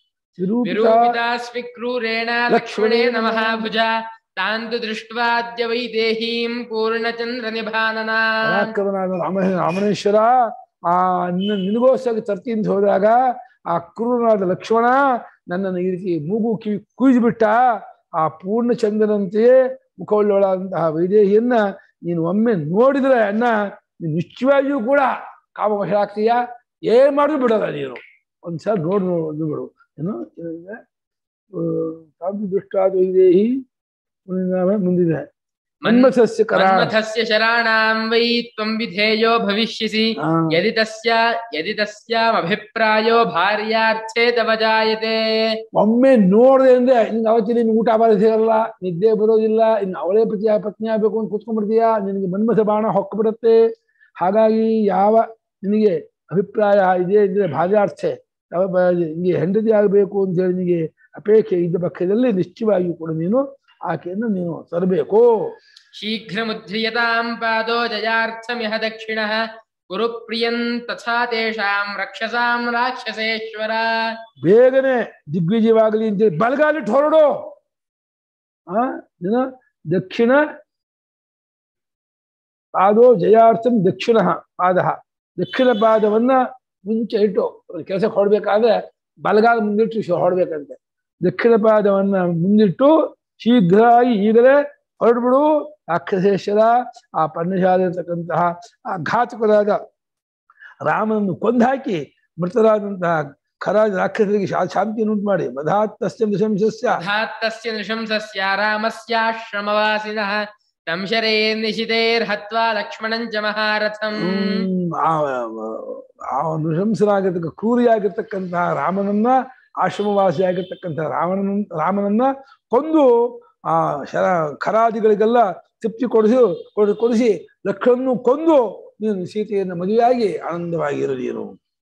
ಸ್ವೀಕ್ರೂರೇಣ ಲಕ್ಷ್ಮಣೇನ ಮಹಾಭುಜ ತಾಂತು ದೃಷ್ಟ್ವಾದ್ಯ ವೈದೇಹೀಂ ಪೂರ್ಣಚಂದ್ರ ನಿಭಾನನಾ. ರಾಮನೇಶ್ವರ ನಿನಗೋಸ್ಕರ ತರ್ತಿಂದ ಹೋದಾಗ ಆ ಕ್ರೂರನಾದ ಲಕ್ಷ್ಮಣ ನನ್ನನ್ನು ಈ ರೀತಿ ಮೂಗು ಕಿವಿ ಕುಯ್ದುಬಿಟ್ಟ. ಆ ಪೂರ್ಣಚಂದ್ರನಂತೆಯೇ ಮುಖವುಳ್ಳವಳಂತಹ ವೈದೇಹಿಯನ್ನ ನೀನು ಒಮ್ಮೆ ನೋಡಿದ್ರೆ ಅಣ್ಣ, ನೀನು ನಿಶ್ಚಯವಾಗಿಯೂ ಕೂಡ ಕಾಮವಶಾಗ್ತೀಯ. ಏನ್ ಮಾಡಿದ್ರು ಬಿಡಲ್ಲ ನೀನು. ಒಂದ್ಸಲ ನೋಡು ಏನು ದೃಷ್ಟಾದ ವೈದೇಹಿ ಮುಂದಿದೆ. ಮನ್ಮಥಸ್ಯ ಶರಾಣಾಂ ವೈ ತ್ವಂ ವಿಧೇಯೋ ಭವಿಷ್ಯಸಿ ಯದಿ ತಸ್ಯಾಮಭಿಪ್ರಾಯೋ ಭಾರ್ಯಾರ್ಥೇ ತವ ಜಾಯತೆ. ಒಮ್ಮೆ ನೋಡ್ದೆ ಅಂದ್ರೆ ನಿನ್ಗೆ ಅವತ್ತಿನ ನಿನ್ಗೆ ಊಟ ಬಾರ ಸಿಗಲ್ಲ, ನಿದ್ದೆ ಬರೋದಿಲ್ಲ, ಇನ್ನು ಅವಳೇ ಪತ್ನಿ ಆಗ್ಬೇಕು ಅಂತ ಕೂತ್ಕೊಂಡ್ಬಿಡ್ತೀಯ. ನಿನಗೆ ಮನ್ಮಥ ಬಾಣ ಹೊಕ್ಬಿಡುತ್ತೆ. ಹಾಗಾಗಿ ಯಾವ ನಿನಗೆ ಅಭಿಪ್ರಾಯ ಇದೆ ಅಂದ್ರೆ ಭಾರ್ಯಾರ್ಥೆ ನಿಮಗೆ ಹೆಂಡತಿ ಆಗಬೇಕು ಅಂತ ಹೇಳಿ ನಿನಗೆ ಅಪೇಕ್ಷೆ ಇದ್ದ ಪಕ್ಷದಲ್ಲಿ ನಿಶ್ಚಯವಾಗಿಯೂ ಕೂಡ ನೀನು ಆಕೆಯನ್ನು ನೀನು ತರಬೇಕು. ಶೀಘ್ರ ಮುದ್ರಿಯತಾಂ ಪಾದೋ ಜಯಾರ್ಥಮಿಹ ದಕ್ಷಿಣಃ ಕುರು ಪ್ರಿಯಂ ತಥಾ ತೇಷಾಂ ರಕ್ಷಸಾಂ ರಾಕ್ಷಸೇಶ್ವರ. ಬೇಗನೆ ದಿಗ್ವಿಜಯವಾಗಲಿ ಅಂತೇಳಿ ಬಲಗಾಲಿಟ್ಟು ಹೊರಡು. ದಕ್ಷಿಣ ಪಾದೋ ಜಯಾರ್ಥಂ ದಕ್ಷಿಣ ಪಾದ. ದಕ್ಷಿಣ ಪಾದವನ್ನ ಮುಂಚೆ ಇಟ್ಟು ಕೆಲಸಕ್ಕೆ ಹೊರಡ್ಬೇಕಾದ್ರೆ ಬಲಗಾಲ ಮುಂದಿಟ್ಟು ಹೊರಡ್ಬೇಕಂತೆ. ದಕ್ಷಿಣ ಪಾದವನ್ನ ಮುಂದಿಟ್ಟು ಶೀಘ್ರವಾಗಿ ಈಗಲೇ ಹೊರಡ್ಬಿಡು. ರಾಕ್ಷಸೇಶ್ವರ ಆ ಪರ್ಣಶಾಲಿರ್ತಕ್ಕಂತಹ ಆ ಘಾತಕರಾದ ರಾಮನನ್ನು ಕೊಂದಾಕಿ ಮೃತರಾದಂತಹ ಖರಾಜ ರಾಕ್ಷಸರಿಗೆ ಶಾಂತಿಯನ್ನು ಉಂಟು ಮಾಡಿ ಮಧಾತ್ತಸ್ಯ ನೃಶಂಸಸ್ಯ ರಾಮಸ್ಯಾಶ್ರಮವಾಸಿನಃ ತಂ ಶರೇರ್ನಿಶಿತೈರ್ಹತ್ವಾ ಲಕ್ಷ್ಮಣಂಚ ಮಹಾರಥಂ. ಆ ನೃಶಂಸನಾಗಿರ್ತಕ್ಕ ಕ್ರೂರಿಯಾಗಿರ್ತಕ್ಕಂತಹ ರಾಮನನ್ನ, ಆಶ್ರಮವಾಸಿಯಾಗಿರ್ತಕ್ಕಂತಹ ರಾಮನನ್ನ ಕೊಂದು ಆ ಖರಾದಿಗಳಿಗೆಲ್ಲ ತೃಪ್ತಿ ಕೊಡಿಸಿ ಲಕ್ಷ್ಮಣನ್ನು ಕೊಂದು ನೀನು ಸೀತೆಯನ್ನು ಮದುವೆಯಾಗಿ ಆನಂದವಾಗಿರು ನೀನು.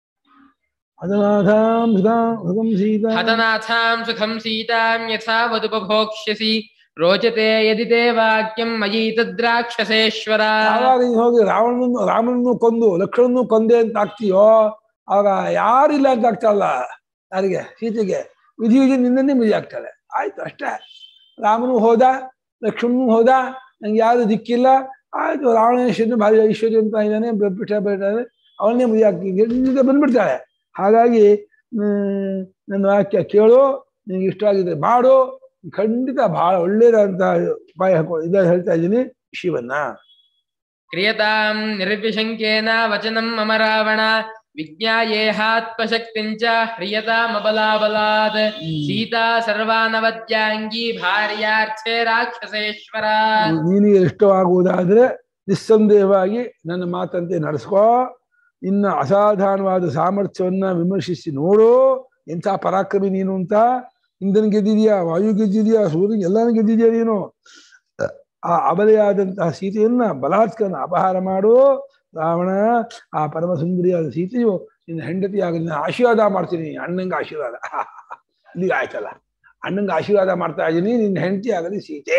ಹತನಾಥಾಂ ಸುಖಂ ಸೀತಾಂ ಯಥಾ ವದುಪಭೋಕ್ಷ್ಯಸಿ ರೋಚತೆ ಯದಿ ತೇ ವಾಕ್ಯಂ ಮಯಿ ತದ್ರಾಕ್ಷಸೇಶ್ವರ. ಯಾವಾಗ ನೀನು ಹೋಗಿ ರಾಮನನ್ನು ಕೊಂದು ಲಕ್ಷ್ಮಣನ್ನು ಕೊಂದೆ ಅಂತ ಆಗ್ತೀಯೋ ಆಗ ಯಾರಿಲ್ಲ ಅಂತ ಆಗ್ತಾರಲ್ಲ, ಯಾರಿಗೆ? ಸೀತೆಗೆ. ವಿಧಿ ನಿನ್ನನ್ನೇ ಮದುವೆ ಆಗ್ತಾಳೆ. ಆಯ್ತು, ಅಷ್ಟೇ. ರಾಮನು ಹೋದ, ಲಕ್ಷ್ಮಣನು ಹೋದ, ನಂಗೆ ಯಾರು ದಿಕ್ಕಿಲ್ಲ. ಆಯ್ತು ರಾವಣೇಶ್ವರನ ಭಾರಿ ಐಶ್ವರ್ಯ ಅಂತ ಇದ್ದಾನೆ, ಪಿಠ ಬಿಟ್ಟಾನೆ, ಅವನ್ನೇ ಮದುವೆ ಆಗ್ತಿದ್ದೆ ಬಂದ್ಬಿಡ್ತಾಳೆ. ಹಾಗಾಗಿ ನನ್ನ ವಾಕ್ಯ ಕೇಳು, ನಿನಗೆ ಇಷ್ಟ ಆಗಿದ್ರೆ ಮಾಡು, ಖಂಡಿತ ಬಹಳ ಒಳ್ಳೇದಂತ ಉಪಾಯ ಇದ ಹೇಳ್ತಾ ಇದ್ದೀನಿ ಶಿವನ್ನ. ಕ್ರಿಯತಾಂ ನಿರ್ವಿಶಂಕೇನ ವಚನಂ ಮಮ ರಾವಣ ವಿಜ್ಞಾಯೇಹಾತ್ಮಶಕ್ತಿಂಚ ಹ್ರಿಯತಾಮಬಲಾಬಲಾತ್ ಸೀತಾ ಸರ್ವಾನವದ್ಯಾಂಗಿ ಭಾರ್ಯಾರ್ಥೇ ರಾಕ್ಷಸೇಶ್ವರ. ನೀನಿಗೆ ಇಷ್ಟವಾಗುವುದಾದ್ರೆ ನಿಸ್ಸಂದೇಹವಾಗಿ ನನ್ನ ಮಾತಂತೆ ನಡೆಸ್ಕೋ. ಇನ್ನ ಅಸಾಧಾರಣವಾದ ಸಾಮರ್ಥ್ಯವನ್ನ ವಿಮರ್ಶಿಸಿ ನೋಡು, ಎಂಥ ಪರಾಕ್ರಮಿ ನೀನು ಅಂತ. ಇಂದ್ರನ್ ಗೆದ್ದಿದ್ಯಾ, ವಾಯು ಗೆದ್ದಿದ್ಯಾ, ಸೂರ್ಯನ್ ಎಲ್ಲಾನು ಗೆದ್ದಿದ್ಯಾ ನೀನು. ಆ ಅಬಲೆಯಾದಂತಹ ಸೀತೆಯನ್ನ ಬಲಾತ್ಕರಣ ಅಪಹಾರ ಮಾಡು ರಾವಣ. ಆ ಪರಮ ಸುಂದರಿಯಾದ ಸೀತೆಯು ನಿನ್ನ ಹೆಂಡತಿಯಾಗ ನಿನ್ನ ಆಶೀರ್ವಾದ ಮಾಡ್ತೀನಿ. ಅಣ್ಣಂಗೆ ಆಶೀರ್ವಾದ ಇಲ್ಲಿಗೆ ಆಯ್ತಲ್ಲ, ಅಣ್ಣಂಗೆ ಆಶೀರ್ವಾದ ಮಾಡ್ತಾ ಇದ್ದೀನಿ, ನಿನ್ನ ಹೆಂಡತಿ ಆಗಲಿ ಸೀತೆ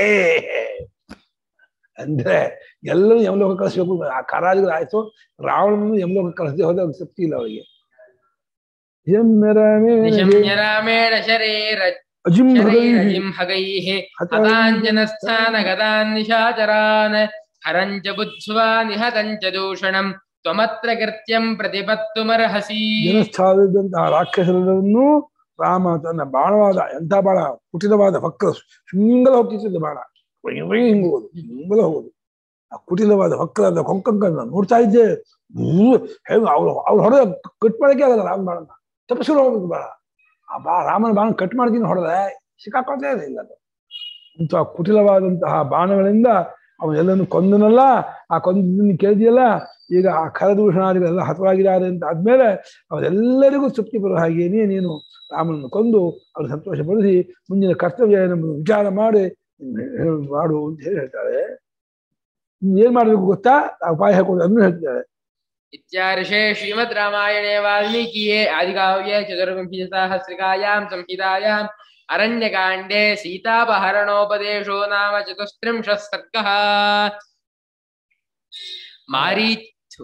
ಅಂದ್ರೆ ಎಲ್ಲರೂ ಯಮಲೋಕ ಕಳಿಸ್ಬೇಕು. ಆ ಕಾರಾಜಿಗಳು ಆಯ್ತು, ರಾವಣನನ್ನು ಯಮಲೋಕ ಕಳಿಸದೆ ಹೋದ ಶಕ್ತಿ ಇಲ್ಲ ಅವರಿಗೆ. ಹರಂಚ ಬುದ್ಧ್ವಾ ನಿಹತಂಚ ದೂಷಣಂ ತ್ವಮತ್ರ ಕೃತ್ಯಂ ಪ್ರತಿಪತ್ತುಮರ್ಹಸಿ. ಜನಸ್ಥಾನದಂತಹ ರಾಕ್ಷಸರನ್ನು ರಾಮ ತನ್ನ ಬಾಣವಾದ, ಎಂಥ ಬಾಣ, ಕುಟಿಲವಾದ ವಕ್ರ, ಹಿಂಗಲ ಹೋಗ್ತಿದ್ದ ಬಾಣ, ಹಿಂಗೋದು, ಹಿಂಗಲ ಹೋಗೋದು. ಆ ಕುಟಿಲವಾದ ವಕ್ರದ ಕೊಂಕಂಕನ್ನ ನೋಡ್ತಾ ಇದ್ದೆ. ಹೇಗೆ ಅವ್ರು ಹೊಡೆದ ಕಟ್ ಮಾಡಕ್ಕೆ ಆಗಲ್ಲ ರಾಮ ಬಾಣನ, ತಪ್ಪಿಸ್ಕೊಂಡು ಹೋಗ್ಬೇಕು ಬಾಣ. ಆ ರಾಮನ ಬಾಣ ಕಟ್ ಮಾಡ್ತೀನಿ ಹೊಡೆದ ಸಿಕ್ಕಾಕೊಳ್ತೇ ಇಲ್ಲ ಅದು. ಇಂಥ ಕುಟಿಲವಾದಂತಹ ಬಾಣಗಳಿಂದ ಅವನೆಲ್ಲನ್ನು ಕೊಂದನಲ್ಲ. ಆ ಕೊಂದನ್ನು ಕೇಳಿದೆಯಲ್ಲ, ಈಗ ಆ ಖರದೂಷಣಾದಿಗಳೆಲ್ಲ ಹತವಾಗಿದ್ದಾರೆ ಅಂತ ಆದ್ಮೇಲೆ ಅವರೆಲ್ಲರಿಗೂ ತೃಪ್ತಿ ಬರೋ ಹಾಗೇನೆ ನೀನು ರಾಮನನ್ನು ಕೊಂದು ಅವ್ರು ಸಂತೋಷಪಡಿಸಿ ಮುಂದಿನ ಕರ್ತವ್ಯ ನಮ್ಮನ್ನು ವಿಚಾರ ಮಾಡಿ ಮಾಡು ಅಂತ ಹೇಳ್ತಾಳೆ. ಏನ್ ಮಾಡ್ಬೇಕು ಗೊತ್ತಾ, ಆ ಉಪಾಯ ಹಾಕೊಂಡು ಅದನ್ನು ಹೇಳ್ತಿದ್ದಾಳೆ. ಇತ್ಯಾರ್ಷೇ ಶ್ರೀಮದ್ ರಾಮಾಯಣೇ ವಾಲ್ಮೀಕಿಯೇ ಆದಿಕಾವ್ಯೇ ಚತುರ್ವಿಂಶತಿಸಹಸ್ರಿಕಾಯಾಂ ಸಂಹಿತಾಯಾಂ ಅರಣ್ಯಕಾಂಡೇ ಸೀತಾಪಹರಣೋಪದೇಶೋ ನಾಮ 34 ಸರ್ಗಃ. ಮಾರೀಚು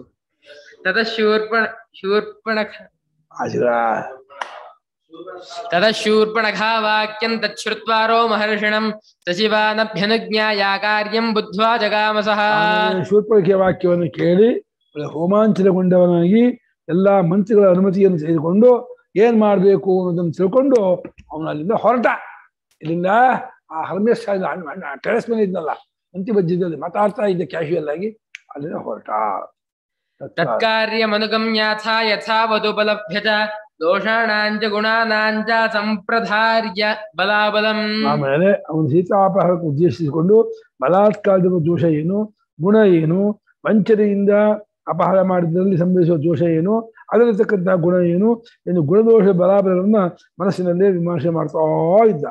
ತದಶೂರ್ಪಣಖಾ ವಾಕ್ಯಂ ತಚ್ಛ್ರುತ್ವಾರೋ ಮಹರ್ಷಿಣಂ ಸಚಿವಾನಭ್ಯನುಜ್ಞಾಯ ಕಾರ್ಯಂ ಬುದ್ಧ್ವಾ ಜಗಾಮಸಃ. ಶೂರ್ಪಣಖೆಯ ವಾಕ್ಯವನ್ನು ಕೇಳಿ ರೋಮಾಂಚನಗೊಂಡವನಾಗಿ ಎಲ್ಲಾ ಮಂತ್ರಿಗಳ ಅನುಮತಿಯನ್ನು ತೆಗೆದುಕೊಂಡು ಏನ್ ಮಾಡ್ಬೇಕು ಅನ್ನೋದನ್ನು ತಿಳ್ಕೊಂಡು ಅವನು ಅಲ್ಲಿಂದ ಹೊರಟ. ಇಲ್ಲಿಂದ ಆ ಹರ್ಮೇಶ್ ಟೆರೆಸ್ ಮೇಲೆ ಇದ್ನಲ್ಲ, ಮಂತಿ ಬಜ್ಜಿದ್ದಲ್ಲಿ ಮಾತಾಡ್ತಾ ಇದ್ದ ಕ್ಯಾಶುಯಲ್ ಆಗಿ ಅಲ್ಲಿಂದ ಹೊರಟ. ತತ್ಕಾರ್ಯಮನುಗಮ್ಯಾಥ ಯಥಾ ವಧುಬಲಭ್ಯತ ದೋಷಾಣಾಂಚ ಗುಣಾನಾಂಚ ಸಂಪ್ರಧಾರ್ಯ ಬಲಾಬಲಂ. ಆಮೇಲೆ ಅವನು ಸೀತಾಪಹರಕ್ಕೆ ಉದ್ದೇಶಿಸಿಕೊಂಡು ಬಲಾತ್ಕಾರದ ದೋಷ ಏನು, ಗುಣ ಏನು, ವಂಚನೆಯಿಂದ ಅಪಹಾರ ಮಾಡಿದ್ರಲ್ಲಿ ಸಂಭವಿಸುವ ದೋಷ ಏನು, ಅದರತಕ್ಕಂತಹ ಗುಣ ಏನು ಎಂದು ಗುಣದೋಷ ಬಲಾಬಲವನ್ನ ಮನಸ್ಸಿನಲ್ಲೇ ವಿಮರ್ಶೆ ಮಾಡ್ತಾ ಇದ್ದ.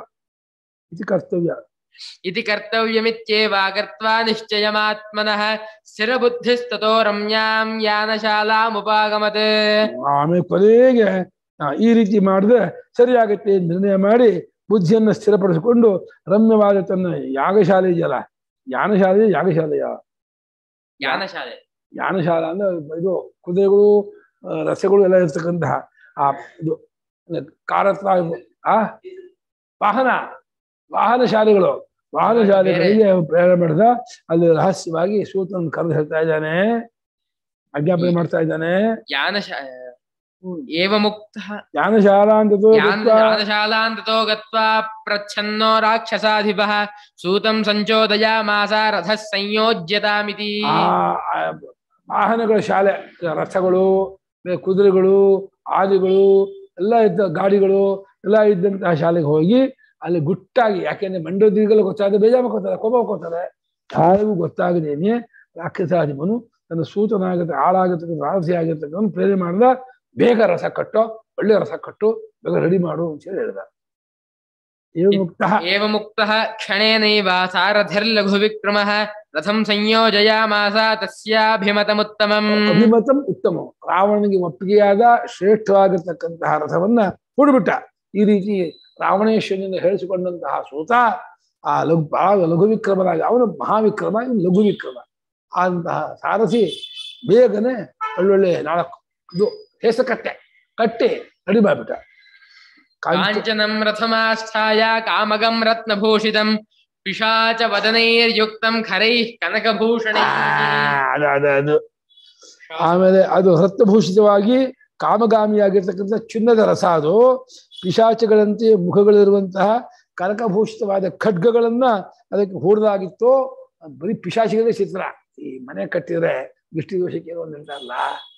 ಇತಿ ಕರ್ತವ್ಯಮಿತ್ಯೇವ ಕರ್ತ್ವಾ ನಿಶ್ಚಯಮಾತ್ಮನಃ ಸ್ಥಿರಬುದ್ಧಿಸ್ತತೋ ರಮ್ಯಾಂ ಯಾನಶಾಲಾಮುಪಾಗಮತ್. ಆಮೇಲೆ ಕೊನೆಗೆ ಈ ರೀತಿ ಮಾಡಿದ್ರೆ ಸರಿಯಾಗತ್ತೆ ನಿರ್ಣಯ ಮಾಡಿ ಬುದ್ಧಿಯನ್ನ ಸ್ಥಿರಪಡಿಸಿಕೊಂಡು ರಮ್ಯವಾದ ತನ್ನ ಯಾಗಶಾಲೆ ಇದೆಯಲ್ಲ, ಯಾಗಶಾಲೆ ಯಾನಶಾಲ ಅಂದ್ರೆ ಇದು ಕುದುರೆಗಳು ರಸಗಳು ಎಲ್ಲ ಇರ್ತಕ್ಕಂತಹ ಆ ಇದು ಕಾರತ್ರ ವಾಹನ ಶಾಲೆಗಳಿಗೆ ಪ್ರಯಾಣ ಮಾಡಿದ. ಅಲ್ಲಿ ರಹಸ್ಯವಾಗಿ ಸೂತನ ಕರೆದು ಹೇಳ್ತಾ ಇದ್ದಾನೆ, ಆಜ್ಞಾಪನೆ ಮಾಡ್ತಾ ಇದ್ದಾನೆ. ಯಾನಶಾಲಾಂತತೋ ಗತ್ವಾ ಪ್ರಚ್ಛನ್ನೋ ರಾಕ್ಷಸಾಧಿಪಃ ಸೂತಂ ಸಂಚೋದಯಾಮಾಸ ರಥಃ ಸಂಯೋಜ್ಯತಾಮಿತಿ. ವಾಹನಗಳ ಶಾಲೆ, ರಥಗಳು, ಕುದುರೆಗಳು, ಆದಿಗಳು ಎಲ್ಲ ಇದ್ದ ಗಾಡಿಗಳು ಎಲ್ಲ ಇದ್ದಂತಹ ಶಾಲೆಗೆ ಹೋಗಿ ಅಲ್ಲಿ ಗುಟ್ಟಾಗಿ, ಯಾಕೆಂದ್ರೆ ಮಂಡೋದ್ರಿಗಳು ಗೊತ್ತಾಗ ಬೇಜಾರು ಮಾಡ್ಕೋತಾರೆ, ಕೋಪ ಮಾಡ್ಕೋತಾರೆ, ಯಾರಿಗೂ ಗೊತ್ತಾಗದೇನೆ ರಾಕ್ಷಸಾಧಿಪನು ತನ್ನ ಸೂತನಾಗತ್ತೆ ಆಳಾಗತಕ್ಕಂಥ ರಾರಸಿ ಆಗಿರ್ತಕ್ಕಂಥ ಪ್ರೇರಣೆ ಮಾಡಿದ, ಬೇಗ ರಸ ಕಟ್ಟೋ, ಒಳ್ಳೆ ರಸ ಕಟ್ಟು, ಬೇಗ ರೆಡಿ ಮಾಡು ಅಂತ ಹೇಳಿ ಹೇಳ್ದ. ಏವ ಮುಕ್ತಃ ಕ್ಷಣೇನೈವ ಸಾರಥಿರ್ಲಘು ವಿಕ್ರಮಃ ರಥಂ ಸಂಯೋಜಯಾಮಾಸ ತಸ್ಯಾಭಿಮತಮುತ್ತಮಂ. ಅಭಿಮತಂ ಉತ್ತಮ, ರಾವಣನಿಗೆ ಒಪ್ಪಿಗೆಯಾದ ಶ್ರೇಷ್ಠವಾಗಿರ್ತಕ್ಕಂತಹ ರಥವನ್ನ ಹೂಡ್ಬಿಟ್ಟ. ಈ ರೀತಿ ರಾವಣೇಶ್ವರನಿಂದ ಹೇಳಿಸಿಕೊಂಡಂತಹ ಸೂತ ಆ ಲಘು ವಿಕ್ರಮನಾಗಿ, ಅವನು ಮಹಾವಿಕ್ರಮ, ಇವನು ಲಘು ವಿಕ್ರಮ. ಅಂತಹ ಸಾರಥಿ ಬೇಗನೆ ಒಳ್ಳೊಳ್ಳೆ 4 ಕಟ್ಟಿ ರೆಡಿ ಮಾಡ್ಬಿಟ್ಟ. ಕಾಂಚನಂ ರಥಮಾಸ್ಥಾಯ ಕಾಮಗಂ ರತ್ನಭೂಷಿತಂ ಪಿಶಾಚ ವದನೈರ್ಯುಕ್ತಂ ಖರೈಃ ಕನಕಭೂಷಣೈಃ. ಅದು ಆಮೇಲೆ ಅದು ರತ್ನಭೂಷಿತವಾಗಿ ಕಾಮಗಾಮಿಯಾಗಿರ್ತಕ್ಕಂಥ ಚಿನ್ನದ ರಸ. ಅದು ಪಿಶಾಚಗಳಂತೆ ಮುಖಗಳಿರುವಂತಹ ಕನಕಭೂಷಿತವಾದ ಖಡ್ಗಗಳನ್ನ ಅದಕ್ಕೆ ಹೂಡಲಾಗಿತ್ತು. ಬರೀ ಪಿಶಾಚಿಗಳೇ ಚಿತ್ರ. ಈ ಮನೆ ಕಟ್ಟಿದ್ರೆ ದೃಷ್ಟಿ ದೋಷಕ್ಕೆ ಒಂದು ಅಂತಾರಲ್ಲ,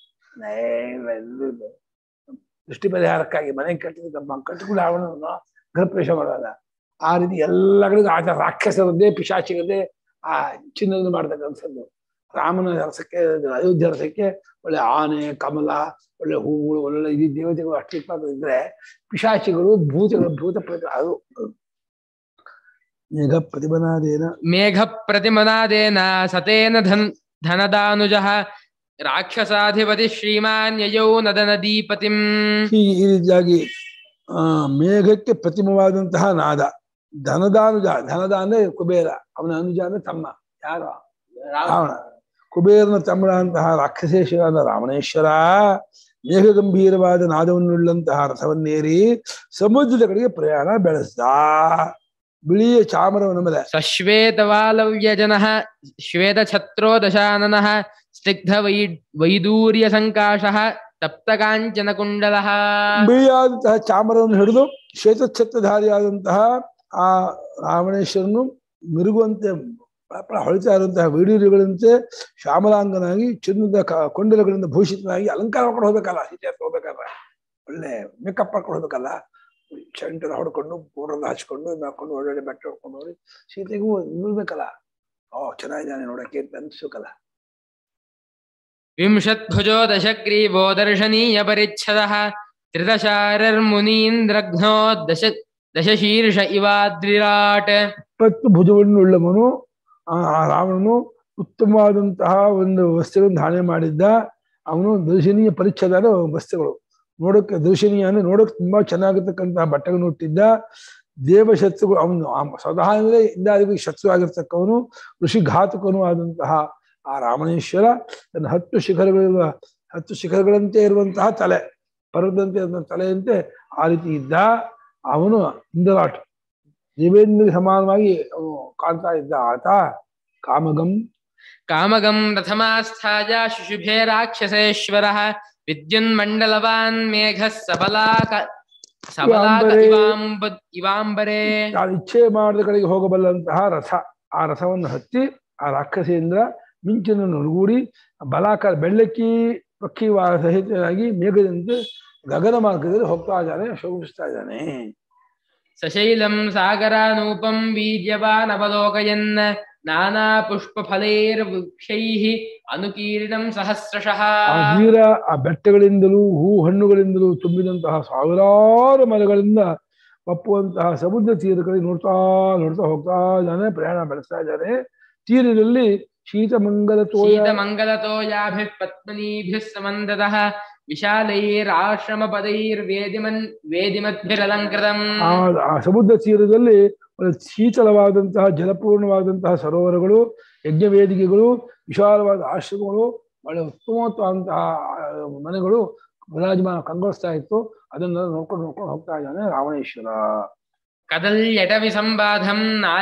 ದೃಷ್ಟಿ ಪರಿಹಾರಕ್ಕಾಗಿ ಮನೆ ಕಟ್ಟಿದ ಕಟ್ಟಿಕೊಂಡು ಅವನನ್ನು ಗೃಹಪ್ರವೇಶ ಮಾಡೋಲ್ಲ. ಆ ರೀತಿ ಎಲ್ಲ ಕಡೆಗೂ ಆತ ರಾಕ್ಷಸರದ್ದೇ ಪಿಶಾಚಿಗದ್ದೇ ಆ ಚಿನ್ನದ ಮಾಡ್ತಕ್ಕಂಥದ್ದು. ರಾಮನ ರಸಕ್ಕೆ, ಅಯೋಧ್ಯೆ ರಸಕ್ಕೆ ಒಳ್ಳೆ ಆನೆ, ಕಮಲ, ಒಳ್ಳೆ ಹೂವುಗಳು, ಒಳ್ಳೆ ಈ ದೇವತೆಗಳು ಅಷ್ಟು ಇದ್ರೆ ಪಿಶಾಚಿಗಳು, ಭೂತ ಪ್ರೇತ. ಅದು ಮೇಘ ಪ್ರತಿಮನಾದೇನ ಸತೇನ ಧನದಾನುಜಃ ರಾಕ್ಷಸಾಧಿಪತಿ ಶ್ರೀಮಾನ್ ಯಯೌ ನದನದೀಪತಿಂ. ಈ ರೀತಿಯಾಗಿ ಮೇಘಕ್ಕೆ ಪ್ರತಿಮವಾದಂತಹ ನಾದ. ಧನದಾನುಜ, ಧನದ ಅಂದ್ರೆ ಕುಬೇರ, ಅವನ ಅನುಜ ಅಂದ್ರೆ ತಮ್ಮ. ಯಾರು? ರಾವಣ. ಕುಬೇರನ ತಮ್ಮನಾದಂತಹ ರಾಕ್ಷಸೇಶ್ವರಾದ ರಾವಣೇಶ್ವರ ಮೇಘ ಗಂಭೀರವಾದ ನಾದವನ್ನುಳ್ಳಂತಹ ರಥವನ್ನೇರಿ ಸಮುದ್ರದ ಕಡೆಗೆ ಪ್ರಯಾಣ ಬೆಳೆಸ್ದ. ಬಿಳಿಯ ಚಾಮರವನ ಮೇಲೆ ಸಶ್ವೇತವಾಲವ್ಯ ಜನಃ ಶ್ವೇತ ಛತ್ರೋ ದಶಾನನಃ ಸ್ನಿಗ್ಧ ವೈದೂರ್ಯ ಸಂಕಾಶಃ ತಪ್ತ ಕಾಂಚನ ಕುಂಡಲಃ. ಬಿಳಿಯಾದಂತಹ ಚಾಮರವನ್ನು ಹಿಡಿದು ಶ್ವೇತಛತ್ರಧಾರಿಯಾದಂತಹ ಆ ರಾವಣೇಶ್ವರನು ಮಿರುಗುವಂತೆ ಹೊಳಿತಾ ಇರುವಂತಹ ವೈಡೂರ್ಯಗಳಂತೆ ಶ್ಯಾಮಲಾಂಗನಾಗಿ ಚಿನ್ನದ ಕೊಂಡಲಗಳಿಂದ ಭೂಷಿತನಾಗಿ ಅಲಂಕಾರ ಮಾಡ್ಕೊಂಡು ಹೋಗ್ಬೇಕಲ್ಲ. ಸೀತೆ ಹೋಗ್ಬೇಕಾದ್ರೆ ಒಳ್ಳೆ ಮೇಕಪ್ ಮಾಡ್ಕೊಂಡು ಹೋಗ್ಬೇಕಲ್ಲ. ಚಂಟದ ಹೊಡ್ಕೊಂಡು ಪೂರ್ಣದ ಹಚ್ಕೊಂಡು ಹಾಕೊಂಡು ಒಳ್ಳೊಳ್ಳೆ ಬಟ್ಟೆ ಹೊಡ್ಕೊಂಡು ಹೋಗಿ ಸೀತೆಗೂ ನಿಲ್ಬೇಕಲ್ಲ. ಚೆನ್ನಾಗಿದ್ದಾನೆ ನೋಡಕ್ಕೆ ಅಂತ ಅನ್ಸ್ಬೇಕಲ್ಲ. ವಿಂಶದ್ಭುಜೋ ದಶಗ್ರೀವೋ ದರ್ಶನೀಯ ಪರಿಚ್ಛದಃ ತ್ರಿದಶಾರರ್ಮುನೀಂದ್ರಘ್ನೋ ದಶಶೀರ್ಷ ಇವಾದ್ರಿರಾಟ್. 20 ಭುಜವನ್ನುಳ್ಳವನು ಆ ರಾವಣನು ಉತ್ತಮವಾದಂತಹ ಒಂದು ವಸ್ತ್ರಗಳನ್ನು ಧಾರಣೆ ಮಾಡಿದ್ದ. ಅವನು ದರ್ಶನೀಯ ಪರಿಚ್ಛದ ವಸ್ತ್ರಗಳು ನೋಡಕ್ಕೆ, ದರ್ಶನೀಯ ಅಂದ್ರೆ ನೋಡಕ್ಕೆ ತುಂಬಾ ಚೆನ್ನಾಗಿರ್ತಕ್ಕಂತಹ ಬಟ್ಟೆಗಳನ್ನು ಹುಟ್ಟಿದ್ದ. ದೇವಶತ್ರುಗಳು, ಅವನು ಸ್ವತಃ ಅಂದ್ರೆ ಇಂದಾದಿಗೆ ಶತ್ರು ಆಗಿರ್ತಕ್ಕವನು, ಋಷಿಘಾತಕನು ಆದಂತಹ ಆ ರಾಮಣೇಶ್ವರ ತನ್ನ 10 ಶಿಖರಗಳಂತೆ ಇರುವಂತಹ ತಲೆ, ಪರ್ವತದಂತೆ ಇರುವಂತಹ ತಲೆಯಂತೆ ಆ ರೀತಿ ಇದ್ದ. ಅವನು ಇಂದ್ರಾಟ್, ದೇವೇಂದ್ರ ಸಮಾನವಾಗಿ ಅವನು ಕಾಣ್ತಾ ಇದ್ದ ಆತ. ಕಾಮಗಂ ರಥಮಾಸ್ಥಾಯ ಶುಶುಭೆ ರಾಕ್ಷಸೇಶ್ವರ ವಿದ್ಯುನ್ಮಂಡಲವಾನ್ ಮೇಘ ಇವಾಂಬರೇ. ಇಚ್ಛೆ ಮಾಡಿದ ಕಡೆಗೆ ಹೋಗಬಲ್ಲಂತಹ ರಥ, ಆ ರಥವನ್ನು ಹತ್ತಿ ಆ ರಾಕ್ಷಸೇಂದ್ರ ಮಿಂಚನ್ನು ನುರುಗೂಡಿ ಬಲಾಕಾರ ಬೆಳ್ಳಕ್ಕಿ ಪಕ್ಷಿ ಸಹಿತನಾಗಿ ಮೇಘದಂತೆ ಗಗನ ಮಾರ್ಗದಲ್ಲಿ ಹೋಗ್ತಾ ಇದ್ದಾನೆ, ಶೋಭಿಸ್ತಾ ಇದ್ದಾನೆ. ಸಶೈಲಂ ಸಾಗರಾನೂಪಂ ವೀರ್ಯವಾನ್ ಅವಲೋಕಯನ್ ನಾನಾ ಪುಷ್ಪ ಫಲೈರ್ವೃಕ್ಷೈಃ ಅನುಕೀರ್ಣಂ ಸಹಸ್ರಶಃ. ಆ ಬೆಟ್ಟಗಳಿಂದಲೂ ಹೂ ಹಣ್ಣುಗಳಿಂದಲೂ ತುಂಬಿದಂತಹ ಸಾವಿರಾರು ಮರಗಳಿಂದ ಒಪ್ಪುವಂತಹ ಸಮುದ್ರ ತೀರಗಳಿಗೆ ನೋಡ್ತಾ ನೋಡ್ತಾ ಹೋಗ್ತಾ ಇದ್ದಾನೆ, ಪ್ರಯಾಣ ಬೆಳೆಸ್ತಾ ಇದ್ದಾನೆ. ತೀರದಲ್ಲಿ ಶೀತಮಂಗಲತೋಯಾಭಿಃ ಪದ್ಮನೀಭಿಃ ಸಮಂದತಃ ವಿಶಾಲೈರಾಶ್ರಮ ಪದೈರ್ವೇದಿಮದ್ಭಿರಲಂಕೃತಂ. ಆ ಸಮುದ್ರ ತೀರದಲ್ಲಿ ಶೀತಲವಾದಂತಹ ಜಲಪೂರ್ಣವಾದಂತಹ ಸರೋವರಗಳು, ಯಜ್ಞವೇದಿಕೆಗಳು, ವಿಶಾಲವಾದ ಆಶ್ರಮಗಳು, ಒಳ್ಳೆ ಉತ್ತಮವಾದಂತಹ ಮನೆಗಳು ವಿರಾಜಮಾನ ಕಂಗೊಳಿಸ್ತಾ ಇತ್ತು. ಅದನ್ನೆಲ್ಲ ನೋಡ್ಕೊಂಡು ಹೋಗ್ತಾ ಇದ್ದಾನೆ ರಾವಣೇಶ್ವರ. ಕದಲ್ಯಟವಿ ಸಂಬಾಧಂ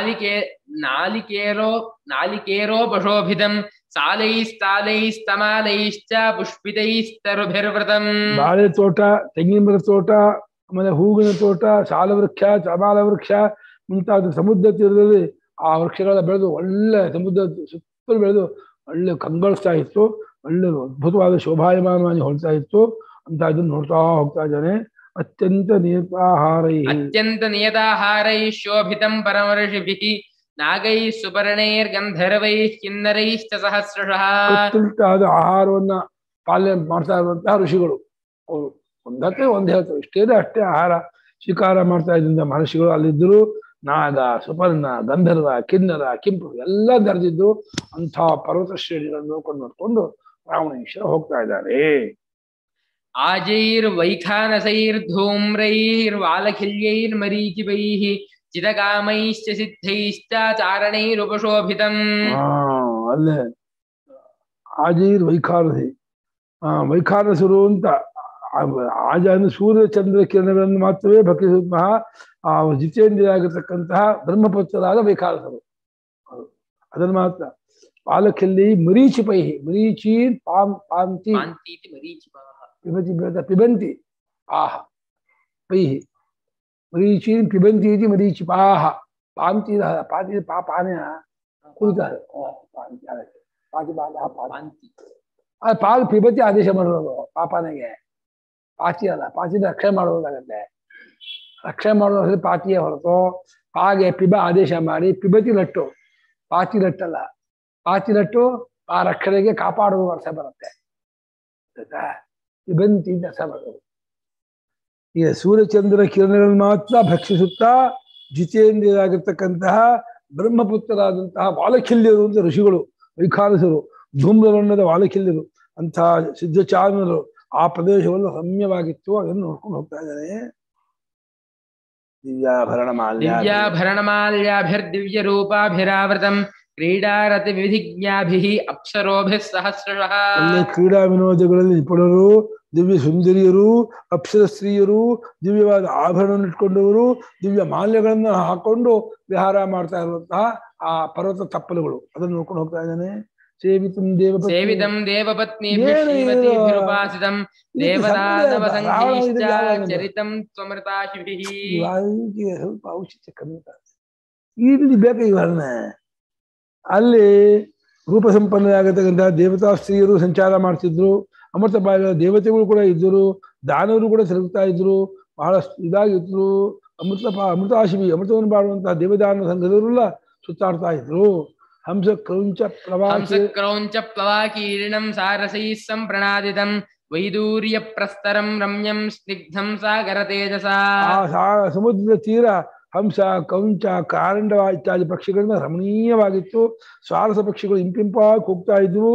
ನಾಲಿಕೇರೋಪಶೋಭಿತಂ ಸಾಲೈಸ್ತಮಾಲೈಶ್ಚ ಪುಷ್ಪಿತೈಸ್ತರುಭಿರ್ವೃತಂ. ಬಾಳೆ ತೋಟ, ತೆಂಗಿನ ಮರದ ತೋಟ, ಆಮೇಲೆ ಹೂವಿನ ತೋಟ, ಸಾಲವೃಕ್ಷ, ಚಮಾಲ ವೃಕ್ಷ ಮುಂತಾದ ಸಮುದ್ರ ತೀರದಲ್ಲಿ ಆ ವೃಕ್ಷಗಳ ಬೆಳೆದು ಒಳ್ಳೆ ಸಮುದ್ರ ಸುತ್ತಲೂ ಬೆಳೆದು ಒಳ್ಳೆ ಕಂಗೊಳಿಸ್ತಾ ಇತ್ತು. ಒಳ್ಳೆ ಅದ್ಭುತವಾದ ಶೋಭಾಯಮಾನವಾಗಿ ಹೊಳ್ತಾ ಇತ್ತು ಅಂತ ಇದನ್ನು ನೋಡ್ತಾ ಹೋಗ್ತಾ ಇದ್ದಾನೆ. ಅತ್ಯಂತ ನಿಯತಾಹಾರೈ ಶೋಭಿತಂ ಪರಮರ್ಷಿಭಿಃ ನಾಗೈ ಸುಪರ್ಣೈರ್ಗಂಧರ್ವೈಃ ಕಿನ್ನರೈಶ್ಚ ಸಹಸ್ರಶಃ. ಆಹಾರವನ್ನ ಪಾಲನೆ ಮಾಡ್ತಾ ಇರುವಂತಹ ಋಷಿಗಳು, ಅವರು ಒಂದ್ ಹೇಳ್ತಾರೆ, ಇಷ್ಟೇನೆ ಅಷ್ಟೇ ಆಹಾರ ಸ್ವೀಕಾರ ಮಾಡ್ತಾ ಇದ್ದಂತ ಮಹರ್ಷಿಗಳು ಅಲ್ಲಿದ್ದರು. ನಾಗ, ಸುಪರ್ಣ, ಗಂಧರ್ವ, ಕಿನ್ನರ, ಕೆಂಪು ಎಲ್ಲ ದರೆದಿದ್ದು ಅಂಥ ಪರ್ವತ ಶ್ರೇಣಿಗಳನ್ನು ನೋಡ್ಕೊಂಡು ರಾವಣೇಶ್ವರ ಹೋಗ್ತಾ ಇದ್ದಾರೆ. ಆಜೈರ್ವೈಖಾನಸೈರ್ಧೂಮ್ರೈರ್ವಾಲಖಿಲ್ಯೈರ್ಮರೀಚಿಪೈಃ ಚಿದಕಾಮೈಶ್ಚ ಸಿದ್ಧೈಶ್ಚ ಚಾರಣೈರುಪಶೋಭಿತಂ. ಅಲ್ಲೇ ಆಜೈರ್ ವೈಖಾನಸಿ, ವೈಖಾನಸರು ಅಂತ ಆಜ ಅಂದ್ರೆ ಸೂರ್ಯ ಚಂದ್ರ ಕಿರಣಗಳನ್ನು ಮಾತ್ರವೇ ಭಕ್ಷಿಸುವಂತಹ ಆ ಜಿತೇಂದ್ರಿಯಾಗಿರ್ತಕ್ಕಂತಹ ಬ್ರಹ್ಮಪುತ್ರರಾದ ವೈಖಾರಸರು ಅದನ್ನು ಮಾತ್ರ ಪಾಲಕಲ್ಲಿ ಮರೀಚಿ ಪೈಹಿ ಮರೀಚಿ ಪಾಂತಿ ಪಿಬಂತಿ ಆಹ ಪೈಹಿ ಮರೀಚೀನ್ ಪಿಬಂತಿ ಇತಿ ಮರೀಚಿಪಾಹ ಪಾಂತಿ ಪಾತಿ ಪಾಪಾನೆ ಕುಳಿತಾರೆ ಪಾಲ್ ಪಿಬತಿ ಆದೇಶ ಮಾಡೋದು ಪಾಪಾನೆಗೆ ಪಾಚಿ ಅಲ್ಲ ಪಾಚಿನ ರಕ್ಷಣೆ ಮಾಡೋದಾಗತ್ತೆ ರಕ್ಷಣೆ ಮಾಡೋದ್ರೆ ಪಾತಿಯೇ ಹೊರತು ಹಾಗೆ ಪಿಬ ಆದೇಶ ಮಾಡಿ ಪಿಬತಿ ಲಟ್ಟು ಪಾಚಿ ಲಟ್ಟಲ್ಲ ಪಾಚಿ ಲಟ್ಟು ಆ ರಕ್ಷಣೆಗೆ ಕಾಪಾಡುವ ಅರ್ಥ ಬರುತ್ತೆ ಪಿಬಂತಿ ಅರ್ಥ ಬರೋದು ಈಗ ಸೂರ್ಯಚಂದ್ರ ಕಿರಣಗಳನ್ನು ಮಾತ್ರ ಭಕ್ಷಿಸುತ್ತಾ ಜಿತೇಂದ್ರಿಯರಾಗಿರ್ತಕ್ಕಂತಹ ಬ್ರಹ್ಮಪುತ್ರರಾದಂತಹ ವಾಲಖಿಲ್ಯರು ಅಂತ ಋಷಿಗಳು ವೈಖಾರಸರು ಧೂಮ್ರವರ್ಣದ ವಾಲಖಿಲ್ಯರು ಅಂತಹ ಸಿದ್ಧಚಾರಣರು ಆ ಪ್ರದೇಶವನ್ನು ರಮ್ಯವಾಗಿತ್ತು ಅದನ್ನು ನೋಡ್ಕೊಂಡು ಹೋಗ್ತಾ ಇದ್ದಾನೆ ದಿವ್ಯಾಭರಣಮಾಲ್ಯಾಭಿರ್ದಿವ್ಯ ರೂಪಾಭಿರಾವೃತಂ ಕ್ರೀಡಾರತಿ ವಿಧಿಜ್ಞಾಭಿಃ ಅಪ್ಸರೋಭಿಃ ಸಹಸ್ರಶಃ ಕ್ರೀಡಾ ವಿನೋದಗಳಲ್ಲಿ ನಿಪುಣರು ದಿವ್ಯ ಸುಂದರಿಯರು ಅಪ್ಸರ ಸ್ತ್ರೀಯರು ದಿವ್ಯವಾದ ಆಭರಣವನ್ನು ಇಟ್ಕೊಂಡವರು ದಿವ್ಯ ಮಾಲ್ಯಗಳನ್ನು ಹಾಕೊಂಡು ವಿಹಾರ ಮಾಡ್ತಾ ಇರುವಂತಹ ಆ ಪರ್ವತ ತಪ್ಪಲುಗಳು ಅದನ್ನು ನೋಡ್ಕೊಂಡು ಹೋಗ್ತಾ ಇದ್ದಾನೆ ಸೇವಿತಂ ದೇವಪತ್ನಿಭಿರುಪಾಸಿತಂ ದೇವದಾನವ ಸಂಗೀಶ್ಚ ಚರಿತಂ ತ್ವಮೃತಾಶಿಭಿಃ ಸ್ವಲ್ಪ ಔಚಿತ್ಯ ಕಮ್ಮಿ ಇಲ್ಲಿ ಬೇಕಾ ಈ ವರ್ಣನೆ ಅಲ್ಲಿ ರೂಪ ಸಂಪನ್ನರಾಗತಕ್ಕಂತಹ ದೇವತಾ ಸ್ತ್ರೀಯರು ಸಂಚಾರ ಮಾಡ್ತಿದ್ರು ಅಮೃತ ಬಾಯಿಗಳ ದೇವತೆಗಳು ಕೂಡ ಇದ್ದರು ದಾನವರು ಕೂಡ ತಿರುಗ್ತಾ ಇದ್ರು ಬಹಳ ಇದಾಗಿದ್ರು ಅಮೃತಾಶಿವಿ ಅಮೃತವನ್ನು ಬಾಳುವಂತಹ ದೇವದಾನ ಸಂಘದವರೆಲ್ಲ ಸುತ್ತಾಡ್ತಾ ಇದ್ರು ಹಂಸ ಕ್ರೌಂಚ ಪ್ಲವಾಕೀರ್ಣಂ ಸಾರಸೈಃ ಸಂಪ್ರಣಾದಿತಂ ವೈದೂರ್ಯ ಪ್ರಸ್ತರಂ ರಮ್ಯಂ ಸ್ನಿಗ್ಧಂ ಸಾಗರ ತೇಜಸ ಸಮುದ್ರದ ತೀರ ಹಂಸ ಕೌಂಚ ಕಾರಂಡ ಇತ್ಯಾದಿ ಪಕ್ಷಿಗಳಿಂದ ರಮಣೀಯವಾಗಿತ್ತು ಸಾರಸ ಪಕ್ಷಿಗಳು ಇಂಪಿಂಪಾಗಿ ಹೋಗ್ತಾ ಇದ್ವು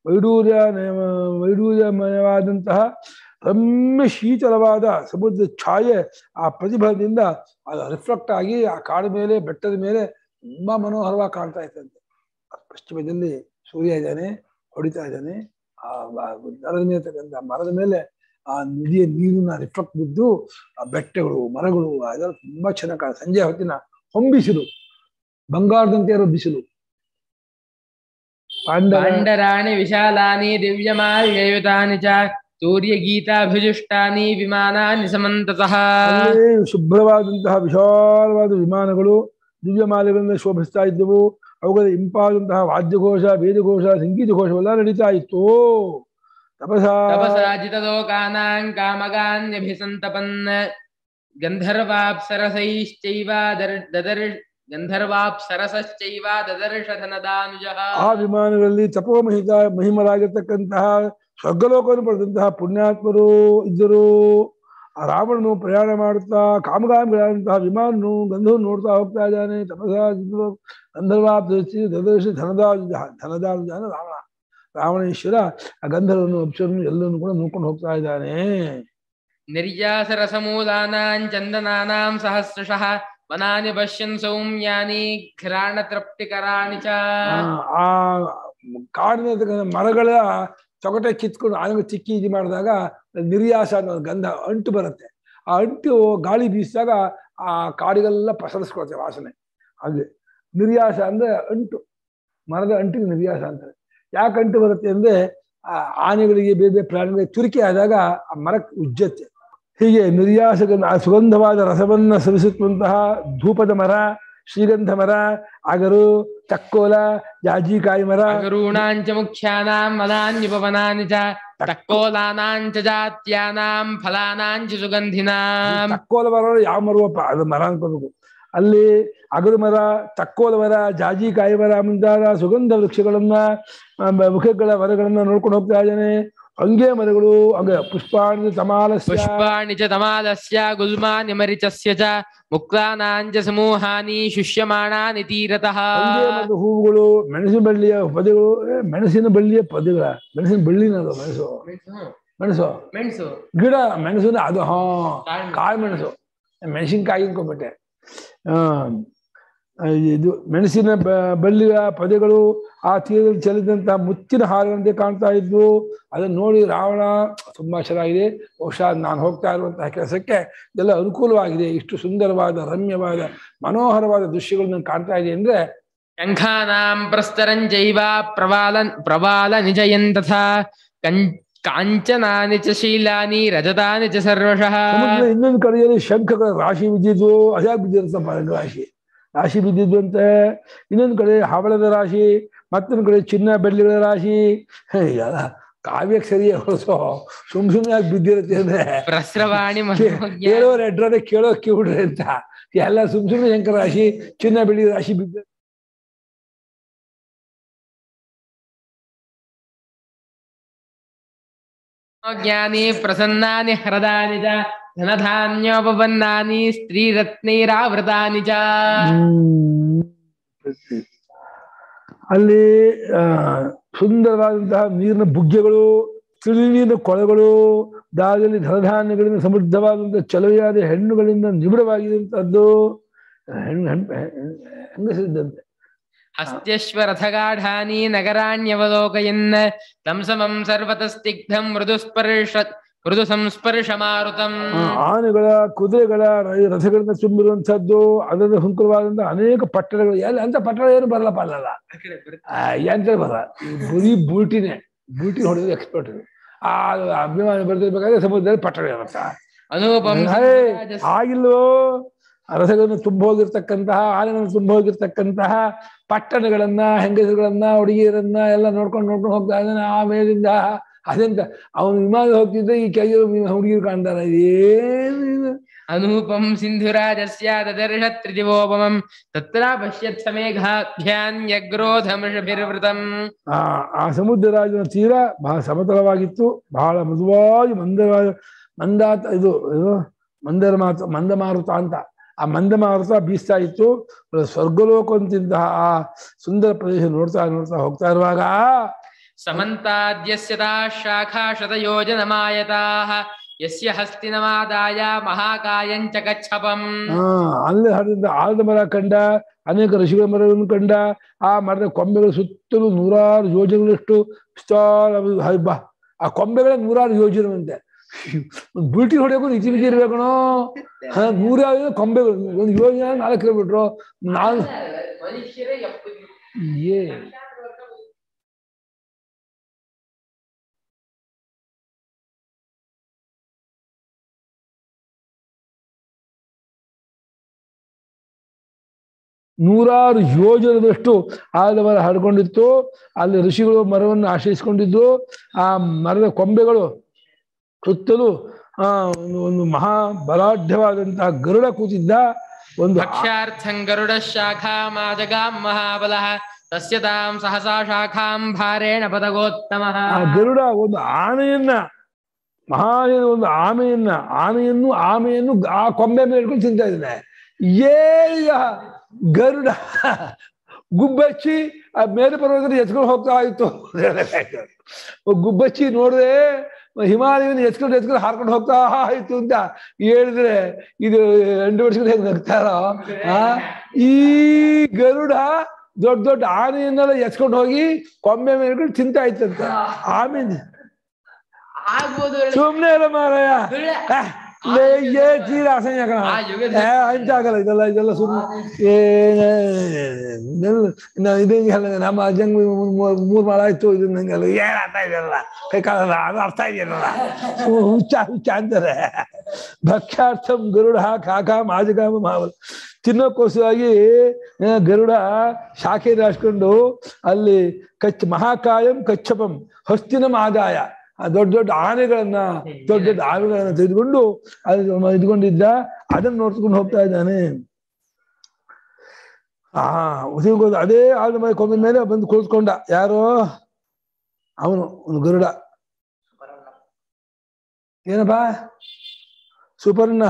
ವೈಡೂರ್ಯಮಯವಾದಂತಹ ರಮ್ಯ ಶೀತಲವಾದ ಸಮುದ್ರ ಛಾಯೆ ಆ ಪ್ರತಿಭದಿಂದ ಅದು ರಿಫ್ಲೆಕ್ಟ್ ಆಗಿ ಆ ಕಾಡು ಮೇಲೆ ಬೆಟ್ಟದ ಮೇಲೆ ತುಂಬಾ ಮನೋಹರವಾಗಿ ಕಾಣ್ತಾ ಇತ್ತಂತೆ ಪಶ್ಚಿಮದಲ್ಲಿ ಸೂರ್ಯ ಇದ್ದಾನೆ ಹೊಡಿತಾ ಇದ್ದಾನೆ ಆ ದರದ ಮೇಲೆ ತಕ್ಕಂಥ ಮರದ ಮೇಲೆ ಆ ನದಿಯ ನೀರಿನ ರಿಫ್ಲೆಕ್ಟ್ ಬಿದ್ದು ಆ ಬೆಟ್ಟಗಳು ಮರಗಳು ಅದೆಲ್ಲ ತುಂಬಾ ಚೆನ್ನಾಗಿ ಕಾಣ ಸಂಜೆ ಹೊತ್ತಿನ ಹೊಂಬಿಸಿಲು ಬಂಗಾರದಂತೆ ಇರೋ ಬಿಸಿಲು ಪಾಂಡರಾಣಿ ವಿಶಾಲಾನಿ ದಿವ್ಯಮಾಲ್ಯಯುತಾನಿ ಚ ಸೂರ್ಯ ಗೀತಾಭಿಜುಷ್ಟಾನಿ ವಿಮಾನಾನಿ ಸಮಂತತಃ ಶುಭ್ರವಾದಂತಹ ವಿಶಾಲವಾದ ವಿಮಾನಗಳು ದಿವ್ಯಮಾಲೆಗಳಿಂದ ಶೋಭಿಸ್ತಾ ಇದ್ದವು ಅವುಗಳ ಇಂಪಾದಂತಹ ವಾದ್ಯಘೋಷ ವೇದಘೋಷ ಸಂಗೀತ ಘೋಷವೆಲ್ಲ ನಡೀತಾ ಇತ್ತು ತಪಸಾಜಿತಲೋಕಾನಾಂ ಕಾಮಗಾನ್ಯಭಿಸಂತಪನ್ ಗಂಧರ್ವಾಪ್ಸರಸಶ್ಚೈವ ದದರ್ಶ ಧನದಾನುಜಃ ಆ ವಿಮಾನಗಳಲ್ಲಿ ಮಹಿಮರಾಗಿರ್ತಕ್ಕಂತಹ ಸ್ವರ್ಗಲೋಕವನ್ನು ಪಡೆದಂತಹ ಪುಣ್ಯಾತ್ಮರು ಇದ್ದರು ಆ ರಾವಣನು ಪ್ರಯಾಣ ಮಾಡುತ್ತಾ ಕಾಮಗಾಮಿಗಳಾದಂತಹ ವಿಮಾನನು ಗಂಧವನ್ನು ನೋಡ್ತಾ ಹೋಗ್ತಾ ಇದ್ದಾನೆ ಗಂಧರ್ವಾಪ್ಸಿ ದದರ್ಶ ಧನದಾನುಜ ರಾವಣ ರಾವಣೇಶ್ವರ ಆ ಗಂಧರ್ವನು ಅಪ್ಸರನ್ನು ಎಲ್ಲರನ್ನು ಕೂಡ ನೋಡ್ಕೊಂಡು ಹೋಗ್ತಾ ಇದ್ದಾನೆ ನಿರ್ಯಾಸರಸಮೂಲಾನಾಂ ಚಂದನಾನಾಂ ಸಹಸ್ರಶಃ ವನಾನಿ ಪಶ್ಯನ್ ಸೌಮ್ಯಾನಿ ಘ್ರಾಣ ತೃಪ್ತಿಕರಾಣಿ ಚ ಆ ಕಾಡಿನ ಮರಗಳ ತೊಗಟೆ ಕಿತ್ಕೊಂಡು ಆನೆಗೆ ಚಿಕ್ಕಿ ಇದು ಮಾಡಿದಾಗ ನಿರ್ಯಾಸ ಅನ್ನೋ ಗಂಧ ಅಂಟು ಬರುತ್ತೆ ಆ ಅಂಟು ಗಾಳಿ ಬೀಸಿದಾಗ ಆ ಕಾಡಿಗೆಲ್ಲ ಪಸರಿಸ್ಕೊಳ್ತೇವೆ ವಾಸನೆ ಹಾಗೆ ನಿರ್ಯಾಸ ಅಂದ್ರೆ ಅಂಟು ಮರದ ಅಂಟಿಗೆ ನಿರ್ಯಾಸ ಅಂತಾರೆ ಯಾಕೆ ಅಂಟು ಬರುತ್ತೆ ಅಂದ್ರೆ ಆ ಆನೆಗಳಿಗೆ ಬೇರೆ ಬೇರೆ ಪ್ರಾಣಿಗಳಿಗೆ ತುರಿಕೆ ಆದಾಗ ಆ ಮರಕ್ಕೆ ಉಜ್ಜತ್ತೆ ಹೀಗೆ ನಿರ್ಯಾಸ ಸುಗಂಧವಾದ ರಸವನ್ನ ಸವಿಸುತ್ತಂತಹ ಧೂಪದ ಮರ ಶ್ರೀಗಂಧ ಮರ ಅಗರು ತಕ್ಕೋಲ ಜಾಜಿಕಾಯಿ ಮರ ಅಗರೂಣಾಂಚ ಮುಖ್ಯಾನಾಂ ವನಾನ್ಯುಪವನಾನಿ ಚ ತಕ್ಕೋಲಾನಾಂಚ ಜಾತ್ಯಾನಾಂ ಫಲಾನಾಂಚ ಸುಗಂಧಿನಾಂ ತಕ್ಕೋಲ ಮರ ಯಾವ ಮರವಪ್ಪ ಅದು ಮರ ಅನ್ಕೋಬೇಕು ಅಲ್ಲಿ ಅಗರು ಮರ ತಕ್ಕೋಲ ಮರ ಜಾಜಿಕಾಯಿ ಮರ ಮುಂತಾದ ಸುಗಂಧ ವೃಕ್ಷಗಳನ್ನ ಮುಖಗಳ ಮರಗಳನ್ನ ನೋಡ್ಕೊಂಡು ಹೋಗ್ತಾ ಇದ್ದಾನೆ ಅಂಗೆ ಮರಗಳು ಅಂಗೆ ಪುಷ್ಪಾಣಿ ಚ ತಮಾಲಸ್ಯ ಗುಲ್ಮಾನಿ ಮರಿಚಸ್ಯ ಚ ಮುಕ್ತಾನಾಂಚ ಸಮೂಹಾನಿ ಶುಷ್ಯಮಾಣಾನಿ ತೀರತಃ ಹೂವುಗಳು ಮೆಣಸಿನ ಬಳ್ಳಿಯ ಪದಗಳು ಮೆಣಸಿನ ಬಳ್ಳಿಯ ಪದಗಳ ಮೆಣಸಿನ ಬಳ್ಳಿನದು ಮೆಣಸು ಗಿಡ ಮೆಣಸು ಅದು ಕಾಳು ಮೆಣಸು ಮೆಣಸಿನ್ಕಾಯಿ ಅನ್ಕೊಂಡ್ಬಿಟ್ಟೆ ಇದು ಮೆಣಸಿನ ಬಳ್ಳಿಯ ಪದೆಗಳು ಆ ತೀರದಲ್ಲಿ ಚೆಲ್ಲಿದಂತಹ ಮುತ್ತಿನ ಹಾರದಂತೆ ಕಾಣ್ತಾ ಇದ್ವು. ಅದನ್ನು ನೋಡಿ ರಾವಣ ತುಂಬಾ ಚೆನ್ನಾಗಿದೆ, ಬಹುಶಃ ನಾನು ಹೋಗ್ತಾ ಇರುವಂತಹ ಕೆಲಸಕ್ಕೆ ಎಲ್ಲ ಅನುಕೂಲವಾಗಿದೆ, ಇಷ್ಟು ಸುಂದರವಾದ ರಮ್ಯವಾದ ಮನೋಹರವಾದ ದೃಶ್ಯಗಳು ಕಾಣ್ತಾ ಇದೆ ಅಂದ್ರೆ ಶಂಖಾನಾಂ ಪ್ರಸ್ತರಂಜೈವ ಪ್ರವಾಲ ನಿಜಯನ್ ತಥಾ ಕಾಂಚನಾನಿ ಚ ಶೀಲಾನಿ ರಜತಾನಿ ಚ ಸರ್ವಶಃ. ಇನ್ನೊಂದು ಕಡೆಯಲ್ಲಿ ಶಂಖಗಳ ರಾಶಿ ಬಿದ್ದಿದ್ವು, ಅದ್ಯಾಕೆ ಬಿದ್ದಿರುತ್ತಪ್ಪ ರಾಶಿ ಬಿದ್ದಿದ್ವಂತೆ. ಇನ್ನೊಂದು ಕಡೆ ಹವಳದ ರಾಶಿ, ಮತ್ತೊಂದು ಕಡೆ ಚಿನ್ನ ಬೆಳ್ಳಿಗಳ ರಾಶಿ. ಕಾವ್ಯಕ್ಕೆ ಸರಿಯೇ ಹೊರಸೋ ಸುಮ್ನೆ ಬಿದ್ದಿರುತ್ತೆ ಅಂದ್ರೆ ಪ್ರಸ್ರವಾಣಿ ಕೇಳೋರು ಎಡ್ರೆ ಕೇಳೋ ಕಿವಿಡ್ರಿ ಅಂತ ಎಲ್ಲ ಸುಮ್ನೆ ಶಂಕರ ರಾಶಿ ಚಿನ್ನ ಬೆಳ್ಳಿ ರಾಶಿ ಬಿದ್ದ. ಜ್ಞಾನಿ ಪ್ರಸನ್ನಾನಿ ಹರದಾನಿ ಚ ಧನಧಾನ್ಯೋಪವನ್ನಾನಿ ಸ್ತ್ರೀರತ್ನೈರಾವೃತಾನಿ ಚ. ಅಲ್ಲಿ ಸುಂದರವಾದಂತಹ ನೀರಿನ ಬುಗ್ಗೆಗಳು, ತಿಳಿ ನೀರಿನ ಕೊಳಗಳು, ದಾರಿಯಲ್ಲಿ ಧನಧಾನ್ಯಗಳಿಂದ ಸಮೃದ್ಧವಾದಂತಹ ಚಲವೆಯಾದ ಹೆಣ್ಣುಗಳಿಂದ ನಿಬಿಡವಾಗಿರುವಂತಹದ್ದು ಹೆಂಗಸಿದ್ದಂತೆ. ಹಸ್ತ್ಯಶ್ವರಥಗಾಢಾನಿ ನಗರಾಣ್ಯವಲೋಕಯನ್ ತಂ ಸಮಂ ಸರ್ವತಸ್ತಿಗ್ಧಂ ಮೃದು ಸಂಸ್ಪರ್ಶ ಮಾರುತಂ. ಆನೆಗಳ, ಕುದುರೆಗಳ, ರಥಗಳಿಂದ ತುಂಬಿರುವಂತಹದ್ದು, ಅದರ ಹುಂಕುರವಾದಂತಹ ಅನೇಕ ಪಟ್ಟಣಗಳು. ಎಲ್ಲ ಅಂತ ಪಟ್ಟಣ ಏನು ಬರಲ್ಲಪ್ಪ, ಅಲ್ಲಲ್ಲ ಎಂತ ಬರಲ್ಲ, ಬರೀ ಬೂಟಿನೇ, ಬೂಟಿ ಹೊಡೆದು ಎಕ್ಸ್ಪರ್ಟ್. ಆ ಅಭಿಮಾನ ಬರ್ತಿರ್ಬೇಕಾದ್ರೆ ಸಮುದ್ರದಲ್ಲಿ ಪಟ್ಟಣ ಇರುತ್ತ. ಆಗಿಲ್ವೋ, ರಥಗಳನ್ನು ತುಂಬ ಹೋಗಿರ್ತಕ್ಕಂತಹ, ಆನೆಗಳನ್ನು ತುಂಬ ಹೋಗಿರ್ತಕ್ಕಂತಹ ಪಟ್ಟಣಗಳನ್ನ, ಹೆಂಗಸರುಗಳನ್ನ, ಹುಡುಗಿಯರನ್ನ ಎಲ್ಲ ನೋಡ್ಕೊಂಡು ಹೋಗ್ತಾ ಇದ್ದಾನೆ. ಆಮೇಲಿಂದ ಅದೆಂತ ಅವನು ವಿಮಾನ ಹೋಗ್ತಿದ್ದ ಈ ಕೈ ಹುಡುಗಿರು ಕಾಣ್ತಾರ. ಏನು ಅನೂಪಂ ಸಿಂಧುರಾಜಸ್ಯ ದದರ್ಶ ತ್ರಿದಿವೋಪಮಂ ತತ್ರ ಪಶ್ಯತ್ ಸಮೇಘಾಭ್ಯಾನ್ಯಗ್ರೋಧಮೃಷಭಿರ್ವೃತಂ. ಆ ಸಮುದ್ರ ರಾಜನ ತೀರ ಬಹಳ ಸಮತಲವಾಗಿತ್ತು, ಬಹಳ ಮೃದುವಾಗಿ ಮಂದಮಾರುತ ಅಂತ. ಆ ಮಂದಮಾರುತ ಬೀಸ್ತಾ ಇತ್ತು. ಸ್ವರ್ಗಲೋಕಂತಿದ್ದಂತಹ ಆ ಸುಂದರ ಪ್ರದೇಶ ನೋಡ್ತಾ ನೋಡ್ತಾ ಹೋಗ್ತಾ ಇರುವಾಗ ಸಮಂತಾದ್ಯಸ್ಯ ಶಾಖಾ ಶತಯೋಜನಮಾಯತಾಃ ಯಸ್ಯ ಹಸ್ತಿನಮಾದಾಯ ಮಹಾಕಾಯಂಚ ಕಚ್ಛಪಂ. ಅಲ್ಲಿ ಹರಿದ ಆಲದ ಮರ ಕಂಡ, ಅನೇಕ ಋಷಿಗಳ ಮರಗಳನ್ನು ಕಂಡ. ಆ ಮರದ ಕೊಂಬೆಗಳು ಸುತ್ತಲೂ 100 ಯೋಜನೆಗಳಷ್ಟು ವಿಸ್ತಾರ. ಆ ಕೊಂಬೆಗಳ 100 ಯೋಜನೆವಂತೆ. ಬುಲ್ಟಿ ಹೊಡೆಯೋಕು ಇತಿ ಬಿತಿ ಇರ್ಬೇಕಣೋ. 100 ಕೊಂಬೆಗಳು, ಒಂದು ಯೋಜನೆ 4 ಕಿಲೋಮೀಟರ್. 100 ಯೋಜನದಷ್ಟು ಆಲದ ಮರ ಹರಡ್ಕೊಂಡಿತ್ತು. ಅಲ್ಲಿ ಋಷಿಗಳು ಮರವನ್ನು ಆಶ್ರಯಿಸಿಕೊಂಡಿದ್ದು. ಆ ಮರದ ಕೊಂಬೆಗಳು ಸುತ್ತಲೂ ಒಂದು ಮಹಾ ಬಲಾಢ್ಯವಾದಂತಹ ಗರುಡ ಕೂತಿದ್ದ. ಒಂದು ಭಕ್ಷ್ಯಾರ್ಥಂ ಗರುಡ ಶಾಖಾ ಮಾಜಗಾಂ ಮಹಾಬಲಃ ತಸ್ಯ ತಾಂ ಸಹಸಾ ಶಾಖಾಂ ಭಾರೇಣ ಪದಗೋತ್ತಮಃ. ಆ ಗರುಡ ಒಂದು ಆನೆಯನ್ನ, ಒಂದು ಆಮೆಯನ್ನು ಆ ಕೊಂಬೆ ಮೇಲೆ ಇಟ್ಕೊಂಡು ತಿಂತಾ ಇದ್ದಾನೆ. ಈಗ ಗರುಡ ಗುಬ್ಬಚ್ಚಿ ಆ ಮೇಲೆ ಪರ್ವತದಲ್ಲಿ ಎತ್ಕೊಂಡು ಹೋಗ್ತಾ ಇತ್ತು. ಗುಬ್ಬಚ್ಚಿ ನೋಡಿದ್ರೆ ಹಿಮಾಲಯವನ್ನು ಎತ್ಕೊಂಡು ಹಾರ್ಕೊಂಡು ಹೋಗ್ತಾ ಇತ್ತು ಅಂತ ಹೇಳಿದ್ರೆ ಇದು 2 ವರ್ಷಗಳು ಹೇಗೆ ನಗ್ತಾರೋ. ಈ ಗರುಡ ದೊಡ್ಡ ದೊಡ್ಡ ಆನೆಯನ್ನೆಲ್ಲ ಎತ್ಕೊಂಡು ಹೋಗಿ ಕೊಂಬೆ ಮೇಲೆ ತಿಂತಾ ಇತ್ತಂತ. ಆಮೇಲೆ ಸುಮ್ನೆ ಇಲ್ಲ ಮಾರಾಯ, ಹಂಚಾಗಲ್ಲ ಇದೆಲ್ಲ ಸುಮ್ಮನೆ ನಮ್ಮ ಅಜ್ಜಂಗ್ 3 ಮಾಳ ಆಯ್ತು. ಇದು ನಂಗೆಲ್ಲ ಏನ್ ಅರ್ಥ ಇದೆಯಲ್ಲ, ಕೈ ಕಾಲಲ್ಲ, ಅದು ಅರ್ಥ ಇದೆಯಲ್ಲ, ಹುಚ್ಚ ಅಂತಾರೆ. ಭಕ್ಷ್ಯಾರ್ಥಂ ಗರುಡ ಕಾಕಾ ಮಾಜಗಾಮ ಮಾವಲ್. ತಿನ್ನೋಕ್ಕೋಸ್ಕರವಾಗಿ ಗರುಡ ಶಾಖೆಯನ್ನು ಹಾಸ್ಕೊಂಡು ಅಲ್ಲಿ ಮಹಾಕಾಯಂ ಕಚ್ಚಪಂ ಹಸ್ತಿನಂ ಆದಾಯ, ದೊಡ್ಡ ದೊಡ್ಡ ಆನೆಗಳನ್ನ, ದೊಡ್ಡ ದೊಡ್ಡ ಆನೆಗಳನ್ನ ತೆಗೆದುಕೊಂಡು ಅಲ್ಲಿ ಇದ್ಕೊಂಡಿದ್ದ. ಅದನ್ನು ನೋಡ್ಕೊಂಡು ಹೋಗ್ತಾ ಇದ್ದಾನೆ. ಅದೇ ಆದ ಮೇಲೆ ಕೊಂಬೆ ಮೇಲೆ ಬಂದು ಕುಳಿತುಕೊಂಡ. ಯಾರೋ ಅವನು, ಒಂದು ಗರುಡ. ಏನಪ್ಪಾ? ಸುಪರ್ಣ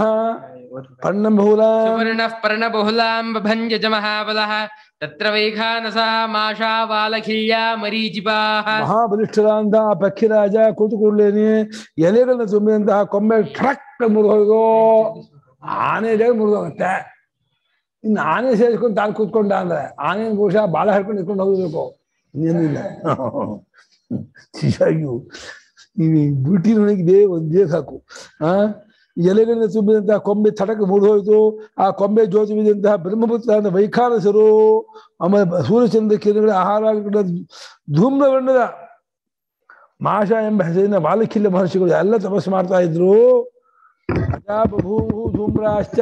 ಪರ್ಣಬಹುಲಾಂ ಬಭಂಜ ಮಹಾಬಲಃ ತತ್ರ ವೈಖಾನಸಾ ಮಾಷಾ ವಾಲಖಿಲ್ಯಾ ಮರೀಚಿಪಾಃ. ಮಹಾಬಲಿಷ್ಠರಾದ ಪಕ್ಷಿರಾಜ ಕೂತು ಕೂಡಲೇನೆ ಎಲೆಗಳನ್ನ ತುಂಬಿದಂತಹ ಕೊಂಬೆ ಠಡಕ್ ಮುರಿದೋಗೋ. ಆನೆ ಮುರಿದೋಗತ್ತೆ. ಇನ್ನು ಆನೆ ಸೇರಿಸ್ಕೊಂಡು ತಾನು ಕೂತ್ಕೊಂಡ ಅಂದ್ರೆ ಆನೆ ಬಹುಶಃ ಬಾಳ ಹರ್ಕೊಂಡು ಇಟ್ಕೊಂಡು ಹೋಗ್ಬೇಕು, ಇನ್ನೇನಿಲ್ಲ. ನಿಜವಾಗಿಯೂ ಈ ಬ್ಯೂಟಿ ನನಗಿದೆ ಒಂದೇ ಸಾಕು. ಎಲೆಗಳಿಂದ ತುಂಬಿದಂತಹ ಕೊಂಬೆ ತಟಕ ಮುರಿದೋಯ್ತು. ಆ ಕೊಂಬೆ ಜೋತುವಿದಂತಹ ಬ್ರಹ್ಮಪುತ್ರ ವೈಖಾನಸರು, ಆಮೇಲೆ ಸೂರ್ಯಚಂದ್ರ ಕಿರಣಗಳ ಆಹಾರ ಧೂಮ್ರವರ್ಣದ ಮಾಷ ಎಂಬ ಹೆಸರಿನ ವಾಲಕಿಲ್ಯ ಮಹರ್ಷಿಗಳು ಎಲ್ಲ ತಪಸ್ಸು ಮಾಡ್ತಾ ಇದ್ರು. ಧೂಮ್ರಾಶ್ಚ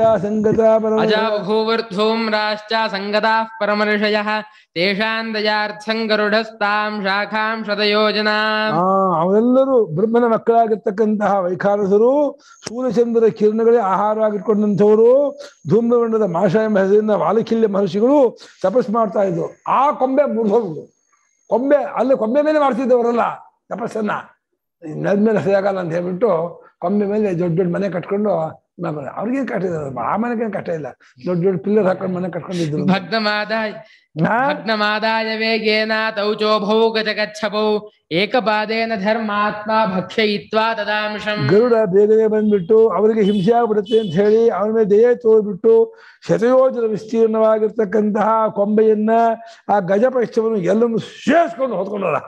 ಸಂಗತಾಃ ಪರಮರ್ಷಯಃ ತೇಷಾಂ ದಯಾರ್ಥಂ ಗರುಡಸ್ತಾಂ ಶಾಖಾಂ ಶತಯೋಜನಾಂ. ಅವರೆಲ್ಲರೂ ಬ್ರಹ್ಮನ ಮಕ್ಕಳಾಗಿರ್ತಕ್ಕಂತಹ ವೈಖಾನಸರು, ಸೂರ್ಯಚಂದ್ರ ಕಿರಣಗಳೇ ಆಹಾರವಾಗಿಟ್ಕೊಂಡಂಥವರು, ಧೂಮ್ರವರ್ಣದ ಮಾಷ ಎಂಬ ಹೆಸರಿನ ವಾಲಕಿಲ್ಯ ಮಹರ್ಷಿಗಳು ತಪಸ್ಸು ಮಾಡ್ತಾ ಇದ್ರು. ಆ ಕೊಂಬೆ ಮುರಿದೋಗುದು. ಕೊಂಬೆ ಮೇಲೆ ಮಾಡ್ತಿದ್ದವರಲ್ಲ ತಪಸ್ಸನ್ನ, ನದ್ಮೇಲೆ ಸರಿಯಾಗಲ್ಲ ಅಂತ ಹೇಳ್ಬಿಟ್ಟು ಕೊಂಬೆ ಮೇಲೆ ದೊಡ್ಡ ದೊಡ್ಡ ಮನೆ ಕಟ್ಕೊಂಡು, ಅವ್ರಿಗೇನ್ ಕಷ್ಟ ಇಲ್ಲ, ಆ ಮನೆಗೇನು ಕಷ್ಟ ಇಲ್ಲ, ದೊಡ್ಡ ದೊಡ್ಡ ಪಿಲ್ಲರ್ ಹಾಕೊಂಡು ಮನೆ ಕಟ್ಕೊಂಡಿದ್ರು. ಭಗ್ನಮಾದಾಯ ವೇಗೇನ ತೌಚೋಭೌ ಗಜಗಚ್ಛಪೌ ಏಕಪಾದೇನ ಧರ್ಮಾತ್ಮ ಭಕ್ಷಯಿತ್ವಾ ತದಾಂಶಂ. ಗರುಡ ಬೇಗನೆ ಬಂದ್ಬಿಟ್ಟು ಅವರಿಗೆ ಹಿಂಸೆ ಆಗ್ಬಿಡುತ್ತೆ ಅಂತ ಹೇಳಿ ಅವನ ಮೇಲೆ ದಯೆ ತೋರ್ಬಿಟ್ಟು ಶತಯೋಜನ ವಿಸ್ತೀರ್ಣವಾಗಿರ್ತಕ್ಕಂತಹ ಕೊಂಬೆಯನ್ನ, ಆ ಗಜಪಕ್ಷವನ್ನು ಎಲ್ಲವನ್ನು ಸೇರಿಸ್ಕೊಂಡು ಹೊತ್ಕೊಂಡಲ್ಲ.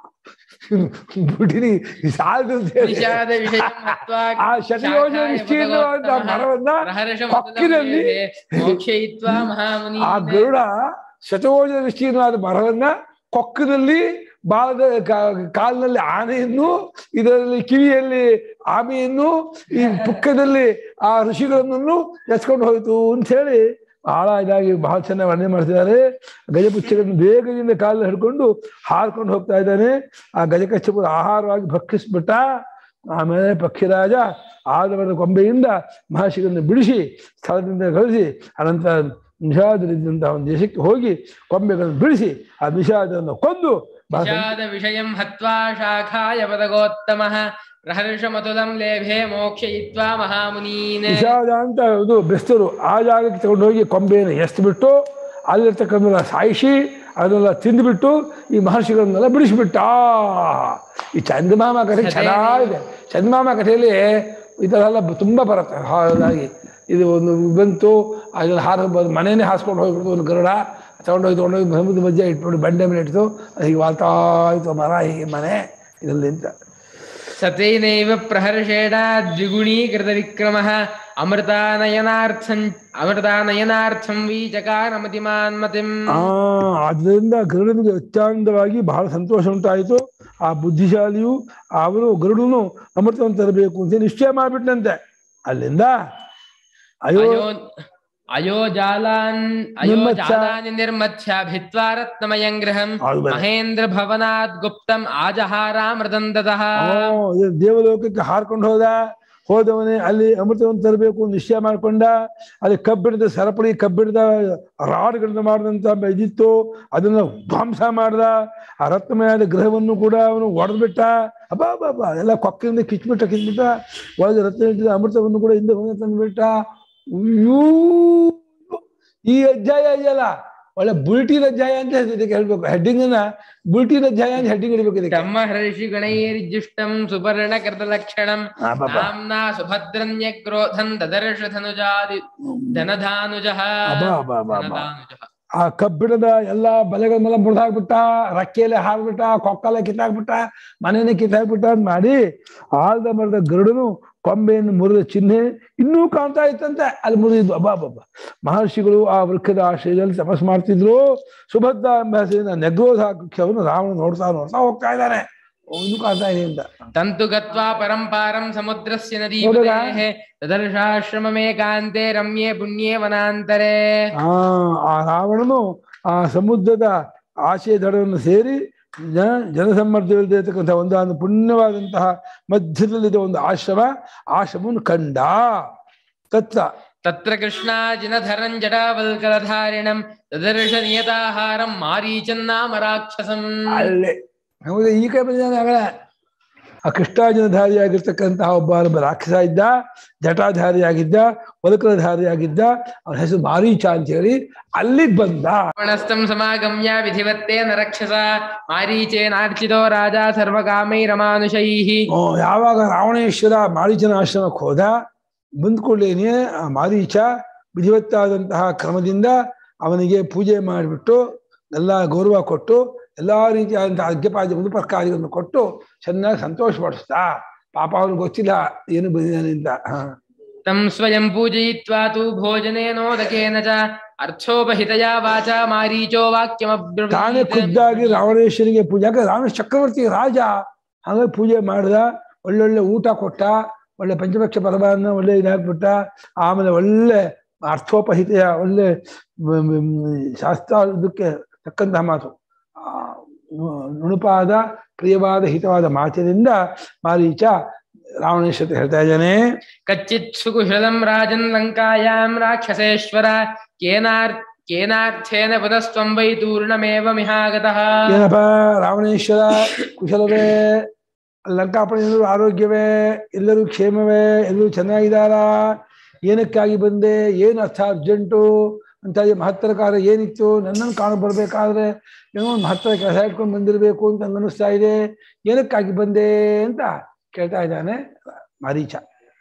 ಆ ಶತಯೋಜನ ವಿಸ್ತೀರ್ಣವಾದ ಮರವನ್ನ ಕೊಕ್ಕಿನಲ್ಲಿ, ಆ ಗರುಡ ಶತಯೋಜನ ವಿಸ್ತೀರ್ಣವಾದ ಮರವನ್ನ ಕೊಕ್ಕಿನಲ್ಲಿ, ಬಾಲದ ಕಾಲಿನಲ್ಲಿ ಆನೆಯನ್ನು, ಇದರಲ್ಲಿ ಕಿವಿಯಲ್ಲಿ ಆಮೆಯನ್ನು, ಈ ಪುಕ್ಕದಲ್ಲಿ ಆ ಋಷಿಗಳನ್ನು ಎತ್ಕೊಂಡು ಹೋಯ್ತು ಅಂತ ಹೇಳಿ ಬಹಳ ಇದಾಗಿ ಬಹಳ ಚೆನ್ನಾಗಿ ವರ್ಣನೆ ಮಾಡ್ತಿದ್ದಾರೆ. ಗಜಪುಚ್ಚಗಳನ್ನು ಬೇಗದಿಂದ ಕಾಲಲ್ಲಿ ಹಿಡ್ಕೊಂಡು ಹಾರ್ಕೊಂಡು ಹೋಗ್ತಾ ಇದ್ದಾನೆ. ಆ ಗಜಕಚ್ಚಪುರ ಆಹಾರವಾಗಿ ಭಕ್ಷಿಸ್ಬಿಟ್ಟ. ಆಮೇಲೆ ಪಕ್ಷಿರಾಜ ಆದವರ ಕೊಂಬೆಯಿಂದ ಮಹರ್ಷಿಗಳನ್ನು ಬಿಡಿಸಿ ಸ್ಥಳದಿಂದ ಕಳಿಸಿ ಅನಂತರ ನಿಷಾದರಿದ್ದಂತಹ ಒಂದು ದೇಶಕ್ಕೆ ಹೋಗಿ ಕೊಂಬೆಗಳನ್ನು ಬಿಡಿಸಿ ಆ ನಿಷಾದವನ್ನು ಕೊಂದು ವಿಷಯಂ ಹತ್ವಾ ಶಾಖಾಯ ಪದಗೋತ್ತಮಃ ಪ್ರಹರ್ಷಮತುಲಂ ಲೇಭೆ ಮೋಕ್ಷಯಿತ್ವಾ ಮಹಾಮುನೀನ್. ನಿಷಾದ ಅಂತ ಇದು ಬೆಸ್ತರು ಆ ಜಾಗಕ್ಕೆ ತಗೊಂಡು ಹೋಗಿ ಕೊಂಬೆಯನ್ನು ಎಸ್ಬಿಟ್ಟು ಅಲ್ಲಿರ್ತಕ್ಕಂಥ ಸಾಯಿಸಿ ಅದನ್ನೆಲ್ಲ ತಿಂದುಬಿಟ್ಟು ಈ ಮಹರ್ಷಿಗಳನ್ನೆಲ್ಲ ಬಿಡಿಸಿಬಿಟ್ಟ. ಈ ಚಂದಮಾಮ ಕಥೆ ಚೆನ್ನಾಗಿದೆ. ಚಂದಮಾಮ ಕಥೆಯಲ್ಲಿ ಇದೆಲ್ಲ ತುಂಬಾ ಬರುತ್ತೆ. ಹಾಗಾಗಿ ಇದು ಒಂದು ಬಂತು, ಅದನ್ನ ಮನೇನೆ ಹಾಸ್ಕೊಂಡು ಹೋಗ್ಬಿಡ್ತು. ಒಂದು ಗರುಡ ತಗೊಂಡೋಗಿ ಸಮುದ್ರ ಮಧ್ಯೆ ಇಟ್ಬಿಟ್ಟು ಬಂಡೆ ಮೇಲೆ ಇಟ್ಟು ಹೀಗೆ ವಾಲ್ತಾ ಇತ್ತು ಮರ, ಹೀಗೆ ಮನೆ ಇದರಲ್ಲಿ ಅಂತ. ಸತೇನೈವ ಪ್ರಹರ್ಷೇಣ ದ್ವಿಗುಣೀಕೃತ ವಿಕ್ರಮಃ ಅಮೃತಾನಯನಾರ್ಥಂ ವೀಚಕಾರಮತಿಮಾನ್ ಮತಿಂ. ಆದ್ದರಿಂದ ಗರುಡನಿಗೆ ಅತ್ಯಂತವಾಗಿ ಬಹಳ ಸಂತೋಷ ಉಂಟಾಯಿತು. ಆ ಬುದ್ಧಿಶಾಲಿಯು ಅವರು ಗರುಡನು ಅಮೃತವನ್ನು ತರಬೇಕು ಅಂತ ನಿಶ್ಚಯ ಮಾಡ್ಬಿಟ್ಟಂತೆ. ಅಲ್ಲಿಂದ ಅಯೋಜಾಲಾನಿ ನಿರ್ಮಥ್ಯ ಭಿತ್ವಾ ರತ್ನಮಯಂ ಗೃಹಂ ಮಹೇಂದ್ರ ಭವನಾತ್ ಗುಪ್ತಂ ಆಜಹಾರಾಮೃತಂತತಃ. ದೇವಲೋಕಕ್ಕೆ ಹಾರ್ಕೊಂಡು ಹೋದವನೇ ಅಲ್ಲಿ ಅಮೃತವನ್ನು ತರಬೇಕು ನಿಶ್ಚಯ ಮಾಡ್ಕೊಂಡ. ಅಲ್ಲಿ ಕಬ್ಬಿಣದ ಸರಪಳಿ, ಕಬ್ಬಿಣದ ರಾಡ್ಗಳಿಂದ ಮಾಡಿದಂತ ಇದಿತ್ತು, ಅದನ್ನ ಧ್ವಂಸ ಮಾಡ್ದ. ಆ ರತ್ನಮಯದ ಗೃಹವನ್ನು ಕೂಡ ಅವನು ಒಡೆದ್ಬಿಟ್ಟ. ಅಬ್ಬಾ ಎಲ್ಲ ಕೊಕ್ಕಿನಿಂದ ಕಿಚ್ಬಿಟ್ಟ. ಒಳಗೆ ರತ್ನ ಅಮೃತವನ್ನು ಕೂಡ ಹಿಂದೆ ತಂದ್ಬಿಟ್ಟ. ಈ ಅಧ್ಯಾಯ ಇದೆಯಲ್ಲ ಒಳ್ಳೆ ಬುಲ್ಟಿನ ಅಧ್ಯಾಯ ಅಂತ ಇದಕ್ಕೆ ಹೇಳ್ಬೇಕು. ಹೆಡ್ಡಿಂಗ್ ಅನ್ನ ಬುಲ್ಟಿನ ಅಧ್ಯಾಯ ಅಂತ ಹೆಡ್ಡಿಂಗ್ ಇಡಬೇಕು ಇದಕ್ಕೆ. ತಮ್ಮ ಹರ್ಷಿ ಗಣೈರ್ಜುಷ್ಟಂ ಸುಪರ್ಣ ಕೃತ ಲಕ್ಷಣಂ ನಾಮ್ನಾ ಸುಭದ್ರನ್ಯ ಕ್ರೋಧಂ ದದರ್ಶ ಧನಧಾನುಜಃ. ಆ ಕಬ್ಬಿಣದ ಎಲ್ಲಾ ಬಲೆಗಳನ್ನೆಲ್ಲ ಮುರಿದಾಕ್ಬಿಟ್ಟ, ರಕ್ಕೆಯಲ್ಲೇ ಹಾರ್ಬಿಟ್ಟ, ಕೊಕ್ಕಲ್ಲೇ ಕಿತ್ತಾಕ್ಬಿಟ್ಟ, ಮನೇನೆ ಕಿತ್ತಾಕ್ಬಿಟ್ಟ ಅಂತ ಮಾಡಿ ಆಲ್ದ ಮರದ ಗರುಡನು ಕೊಂಬೆಯನ್ನು ಮುರಿದ ಚಿಹ್ನೆ ಇನ್ನೂ ಕಾಣ್ತಾ ಇತ್ತಂತೆ. ಅಲ್ಲಿ ಮುರಿದಿದ್ದು. ಅಬ್ಬಾ ಮಹರ್ಷಿಗಳು ಆ ವೃಕ್ಷದ ಆಶ್ರಯದಲ್ಲಿ ತಪಸ್ಸು ಮಾಡ್ತಿದ್ರು. ಸುಭದ್ರ ಎಂಬ ಹೆಸರಿನ ನೆಗ್ರೋಧಾಕ್ಷವನ್ನು ರಾವಣ ನೋಡ್ತಾ ಹೋಗ್ತಾ ಇದ್ದಾನೆ. ಒಂದು ಕಾಣ್ತಾ ಇದೆ ಅಂತ. ತಂತು ಗತ್ವಾ ಪರಂಪಾರಂ ಸಮುದ್ರಸ್ಯ ನದೀಪತೇಃ ತದರ್ಶಾಶ್ರಮಮೇಕಾಂತೆ ರಮ್ಯೇ ಪುಣ್ಯೇ ವನಾಂತರೆ. ಆ ರಾವಣನು ಆ ಸಮುದ್ರದ ಆಶೆಯ ದಡವನ್ನು ಸೇರಿ ಜನಸಮ್ಮರ್ದವಿಲ್ಲದೆ ಇರತಕ್ಕಂಥ ಒಂದು ಪುಣ್ಯವಾದಂತಹ ಮಧ್ಯದಲ್ಲಿದೆ ಒಂದು ಆಶ್ರಮವನ್ನು ಕಂಡ. ತತ್ರ ಕೃಷ್ಣಾಜಿನಧರಂ ಜಟಾವಲ್ಕಲಧಾರಿಣಂ ತದರ್ಶ ನಿಯತಾಹಾರಂ ಮಾರೀಚನ್ನಾಮ ರಾಕ್ಷಸಂ. ಅಲ್ಲೇ ಹೌದು, ಈ ಕೈ ಬಂದಿದ್ದಾನೆ ಆಗಲೇ. ಆ ಕೃಷ್ಣಾಜಿನಧಾರಿಯಾಗಿರ್ತಕ್ಕಂತಹ ಒಬ್ಬ ರಾಕ್ಷಸ ಇದ್ದ, ಜಟಾಧಾರಿಯಾಗಿದ್ದ, ವಲ್ಕಲಧಾರಿಯಾಗಿದ್ದ. ಅವನ ಹೆಸರು ಮಾರೀಚ ಅಂತ ಹೇಳಿ ಅಲ್ಲಿಗೆ ಬಂದ. ರಾವಣಸ್ಥಂ ಸಮಾಗಮ್ಯ ವಿಧಿವತ್ತೇನ ರಾಕ್ಷಸ ಮಾರೀಚೇನಾರ್ಚಿತೋ ರಾಜ ಸರ್ವಕಾಮೈರಮಾನುಷೈಃ. ಯಾವಾಗ ರಾವಣೇಶ್ವರ ಮಾರೀಚನ ಆಶ್ರಮಕ್ಕೆ ಹೋದ, ಬಂದ್ಕೊಳ್ಳೇನೆ ಆ ಮಾರೀಚ ವಿಧಿವತ್ತಾದಂತಹ ಕ್ರಮದಿಂದ ಅವನಿಗೆ ಪೂಜೆ ಮಾಡಿಬಿಟ್ಟು ಎಲ್ಲ ಗೌರವ ಕೊಟ್ಟು ಎಲ್ಲಾ ರೀತಿಯಾದಂತಹ ಅರ್ಘ್ಯಪಾದ್ಯ ಮಧುಪರ್ಕಾದಿಗಳನ್ನು ಕೊಟ್ಟು ಚೆನ್ನಾಗಿ ಸಂತೋಷಪಡಿಸ್ತಾ. ಪಾಪ ಅವನಿಗೆ ಗೊತ್ತಿಲ್ಲ ಏನು ಬಂದಿದ್ದಾನೆ ಅಂತ. ತಂ ಸ್ವಯಂ ಪೂಜಯಿತ್ವಾ ತು ಭೋಜನೇನೋದಕೇನ ಚ ಅರ್ಥೋಪಹಿತಯಾ ವಾಚಾ ಮಾರೀಚೋ ವಾಕ್ಯಮಬ್ರವೀತ್. ತಾನೇ ಖುದ್ದಾಗಿ ರಾವಣೇಶ್ವರಿಗೆ ಪೂಜೆ, ಯಾಕಂದ್ರೆ ರಾವಣ ಚಕ್ರವರ್ತಿ ರಾಜ, ಹಾಗಾಗಿ ಪೂಜೆ ಮಾಡ್ದ. ಒಳ್ಳೊಳ್ಳೆ ಊಟ ಕೊಟ್ಟ, ಒಳ್ಳೆ ಪಂಚಪಕ್ಷ ಪರಮಾನ್ನ ಒಳ್ಳೆ ಇದಾಗ್ಬಿಟ್ಟ. ಆಮೇಲೆ ಒಳ್ಳೆ ಅರ್ಥೋಪಹಿತೆಯ ಒಳ್ಳೆ ಶಾಸ್ತ್ರಕ್ಕೆ ತಕ್ಕಂತಹ ಮಾತು, ನುಣುಪಾದ ಪ್ರಿಯವಾದ ಹಿತವಾದ ಮಾತಿನಿಂದ ಮಾರೀಚ ರಾವಣೇಶ್ವರ ಹೇಳ್ತಾ ಇದ್ದಾನೆ. ಕಚ್ಚಿತ್ ಸುಕುಶಲಂ ರಾಜನ್ ಲಂಕಾಯಾಂ ರಾಕ್ಷಸೇಶ್ವರ ಕೇನಾರ್ಥೇನ ಪುನಸ್ತ್ವಂ ವೈ ತೂರ್ಣಮೇವ ಮಿಹಾಗತಃ. ಏನಪ್ಪ ರಾವಣೇಶ್ವರ, ಕುಶಲವೇ? ಲಂಕಾಪುರ ಎಲ್ಲರೂ ಆರೋಗ್ಯವೇ? ಎಲ್ಲರೂ ಕ್ಷೇಮವೇ? ಎಲ್ಲರೂ ಚೆನ್ನಾಗಿದ್ದಾರ? ಏನಕ್ಕಾಗಿ ಬಂದೆ? ಏನು ಅರ್ಥ ಅರ್ಜೆಂಟು ಅಂತ ಮಹತ್ತರ ಕಾರ್ಯ ಏನಿತ್ತು? ನನ್ನನ್ನು ಕಾಣ ಬರಬೇಕಾದ್ರೆ ಏನೋ ಮಹತ್ತರ ಕೆಲಸ ಇಟ್ಕೊಂಡು ಬಂದಿರಬೇಕು ಅಂತ ನಂಗೆ ಅನ್ನಿಸ್ತಾ ಇದೆ. ಏನಕ್ಕಾಗಿ ಬಂದೆ ಅಂತ ಕೇಳ್ತಾ ಇದ್ದಾನೆ ಮಾರೀಚ.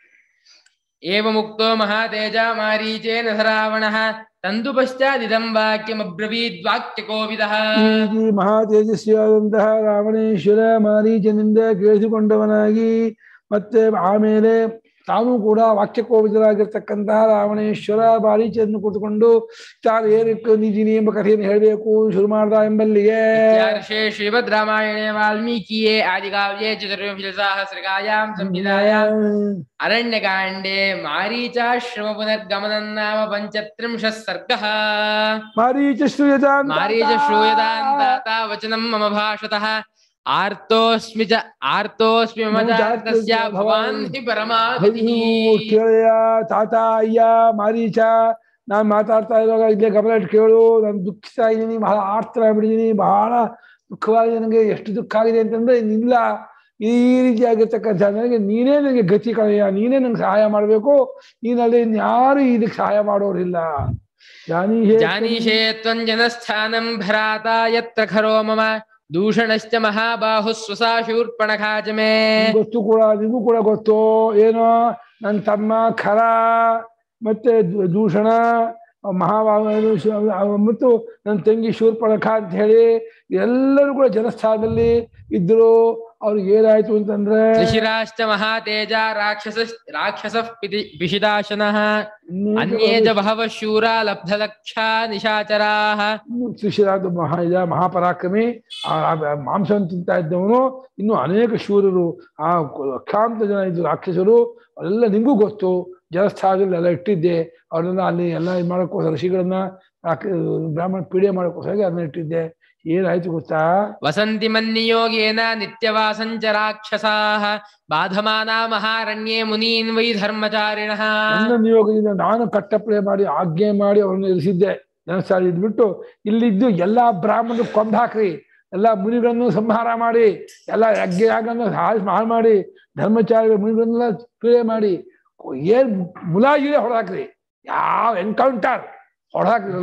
ಏವ ಮುಕ್ತೋ ಮಹಾತೇಜ ಮಾರೀಚೇನ ಸ ರಾವಣಃ ತಂದು ಪಶ್ಚಾದಿದಂ ವಾಕ್ಯಮಬ್ರವೀದ್ ವಾಕ್ಯಕೋವಿದಃ. ಈ ಮಹಾ ತೇಜಸ್ವಿಯಾದಂತಹ ರಾವಣೇಶ್ವರ ಮಾರೀಚನಿಂದ ಕೇಳಿಸಿಕೊಂಡವನಾಗಿ ಮತ್ತೆ ಆಮೇಲೆ ತಾನು ಕೂಡ ವಾಕ್ಯಕೋವಿದರಾಗಿರ್ತಕ್ಕಂತಹ ರಾವಣೇಶ್ವರ ಮಾರೀಚನ್ನು ಕೂತ್ಕೊಂಡು ತಾನು ಏನಿಟ್ಟು ನಿಧಿನಿ ಎಂಬ ಕಥೆಯನ್ನು ಹೇಳಬೇಕು ಶುರು ಮಾಡ್ದ ಎಂಬಲ್ಲಿಗೆ. ಶ್ರೀಮದ್ ರಾಮಾಯಣೇ ವಾಲ್ಮೀಕಿಯೇ ಆದಿಕಾವ್ಯೇ ಚತುರ್ವಿಂಶತಿಸಹಸ್ರಕಾಯಾಂ ಸಂಹಿತಾಯಾಂ ಅರಣ್ಯಕಾಂಡೇ ಮಾರೀಚಾಶ್ರಮ ಪುನರ್ಗಮನಂ ನಾಮ 35 ಸರ್ಗಃ. ಮಾರೀಚ ಶ್ರೂಯತಾಂ ತಾತಾ ವಚನಂ ಮಮ ಭಾಷತಃ ಆರ್ತೋಸ್ಮಿ ಮಮ ಜಾತಸ್ಯ ಭವಾನ್ ಹಿ ಪರಮಾಗತಿಃ. ಕೇಳಯ್ಯ ತಾತ, ಅಯ್ಯ ಮಾರೀಚ, ನಾನು ಮಾತಾಡ್ತಾ ಇರುವಾಗ ಇಲ್ಲೇ ಗಮನ ಇಟ್ಟು ಕೇಳು. ನಾನು ದುಃಖಿಸ್ತಾ ಇದ್ದೀನಿ, ಬಹಳ ಆರ್ತರಾಗ್ಬಿಟ್ಟಿದ್ದೀನಿ, ಬಹಳ ದುಃಖವಾಗಿದೆ. ನನಗೆ ಎಷ್ಟು ದುಃಖ ಆಗಿದೆ ಅಂತಂದ್ರೆ ಇಲ್ಲ, ಈ ರೀತಿಯಾಗಿರ್ತಕ್ಕಂಥ ನನಗೆ ನೀನೇ ನನಗೆ ಗತಿ ಕಳೆಯ, ನೀನೇ ನಂಗೆ ಸಹಾಯ ಮಾಡಬೇಕು. ನೀನಲ್ಲಿ ಇನ್ಯಾರು ಇದಕ್ಕೆ ಸಹಾಯ ಮಾಡೋರಿಲ್ಲ. ಜಾನೀಷೇ ತ್ವಂ ಜನಸ್ಥಾನಂ ಭ್ರಾತ ಯತ್ರ ಖರೋ ಮಮ ದೂಷಣಶ್ಚ ಮಹಾಬಾಹು ಸ್ವಸಾ ಶೂರ್ಪಣಖಾ ಚ ಮೇ. ಗೊತ್ತು ಕೂಡ, ನಿಮಗೂ ಕೂಡ ಗೊತ್ತು ಏನೋ ನನ್ನ ತಮ್ಮ ಖರ ಮತ್ತೆ ದೂಷಣ ಮಹಾಬಾಹು ಮತ್ತು ನನ್ನ ತಂಗಿ ಶೂರ್ಪಣಖ ಅಂತ ಹೇಳಿ ಎಲ್ಲರೂ ಕೂಡ ಜನಸ್ಥಾನದಲ್ಲಿ ಇದ್ರು. ಅವ್ರಿಗೆ ಏನಾಯ್ತು ಅಂತಂದ್ರೆ ತ್ರಿಶಿರಾಶ್ಚ ಮಹಾತೇಜ ರಾಕ್ಷಸ ಪಿಶಿದಾಶನಃ ಅನ್ಯೇ ಚ ಬಹವಃ ಶೂರ ಲಬ್ಧಲಕ್ಷಾ ನಿಶಾಚರಾಃ. ತ್ರಿಶಿರಾದ ಮಹಾಪರಾಕ್ರಮಿ, ಮಾಂಸವನ್ನು ತಿಂತಾ ಇದ್ದವನು, ಇನ್ನು ಅನೇಕ ಶೂರರು, ಆ ಲಕ್ಷಾಂತ ಜನ ಇದ್ದು ರಾಕ್ಷಸರು, ಅವೆಲ್ಲ ನಿಮಗೂ ಗೊತ್ತು. ಜಲಸ್ಥಾನದಲ್ಲಿ ಎಲ್ಲ ಇಟ್ಟಿದ್ದೆ, ಅವ್ರನ್ನ ಅಲ್ಲಿ ಎಲ್ಲ ಇದು ಮಾಡೋಕ್ಕೋಸ್ಕರ ಋಷಿಗಳನ್ನ ಬ್ರಾಹ್ಮಣ ಪೀಡೆ ಮಾಡೋಕ್ಕೋಸ್ಕರ ಅದನ್ನ ಇಟ್ಟಿದ್ದೆ. ಏನಾಯ್ತು ಗೊತ್ತಾ? ವಸಂತಿ ಮನ್ನಿಯೋಗೇನ ನಿತ್ಯವಾಸಂಚ ರಾಕ್ಷಸಾಃ ಬಾಧಮಾನಾ ಮಹಾರಣ್ಯೇ ಮುನೀನ್ ವೈ ಧರ್ಮಚಾರಿಣಃ. ನನ್ನ ನಿಯೋಗದಿಂದ ನಾನು ಕಟ್ಟಪ್ಪಳೆ ಮಾಡಿ ಆಜ್ಞೆ ಮಾಡಿ ಅವ್ರನ್ನ ಇರಿಸಿದ್ದೆ. ಜನಸ್ಥಾನ ಇದ್ಬಿಟ್ಟು ಇಲ್ಲಿದ್ದು ಎಲ್ಲಾ ಬ್ರಾಹ್ಮಣರು ಕೊಂದು ಹಾಕ್ರಿ, ಎಲ್ಲಾ ಮುನಿಗಳನ್ನು ಸಂಹಾರ ಮಾಡಿ, ಎಲ್ಲ ಯಜ್ಞಯಾಗನ್ನು ಹಾಳು ಮಾಡಿ, ಧರ್ಮಚಾರಿಗಳ ಮುನಿಗಳನ್ನೆಲ್ಲ ಪೀಡೆ ಮಾಡಿ, ಏನ್ ಮುಲಾಜಿಗೆ ಹೊಡೆದಾಕ್ರಿ, ಯಾವ ಎನ್ಕೌಂಟರ್ ಹೊಡೆದಾಕ್ರಿ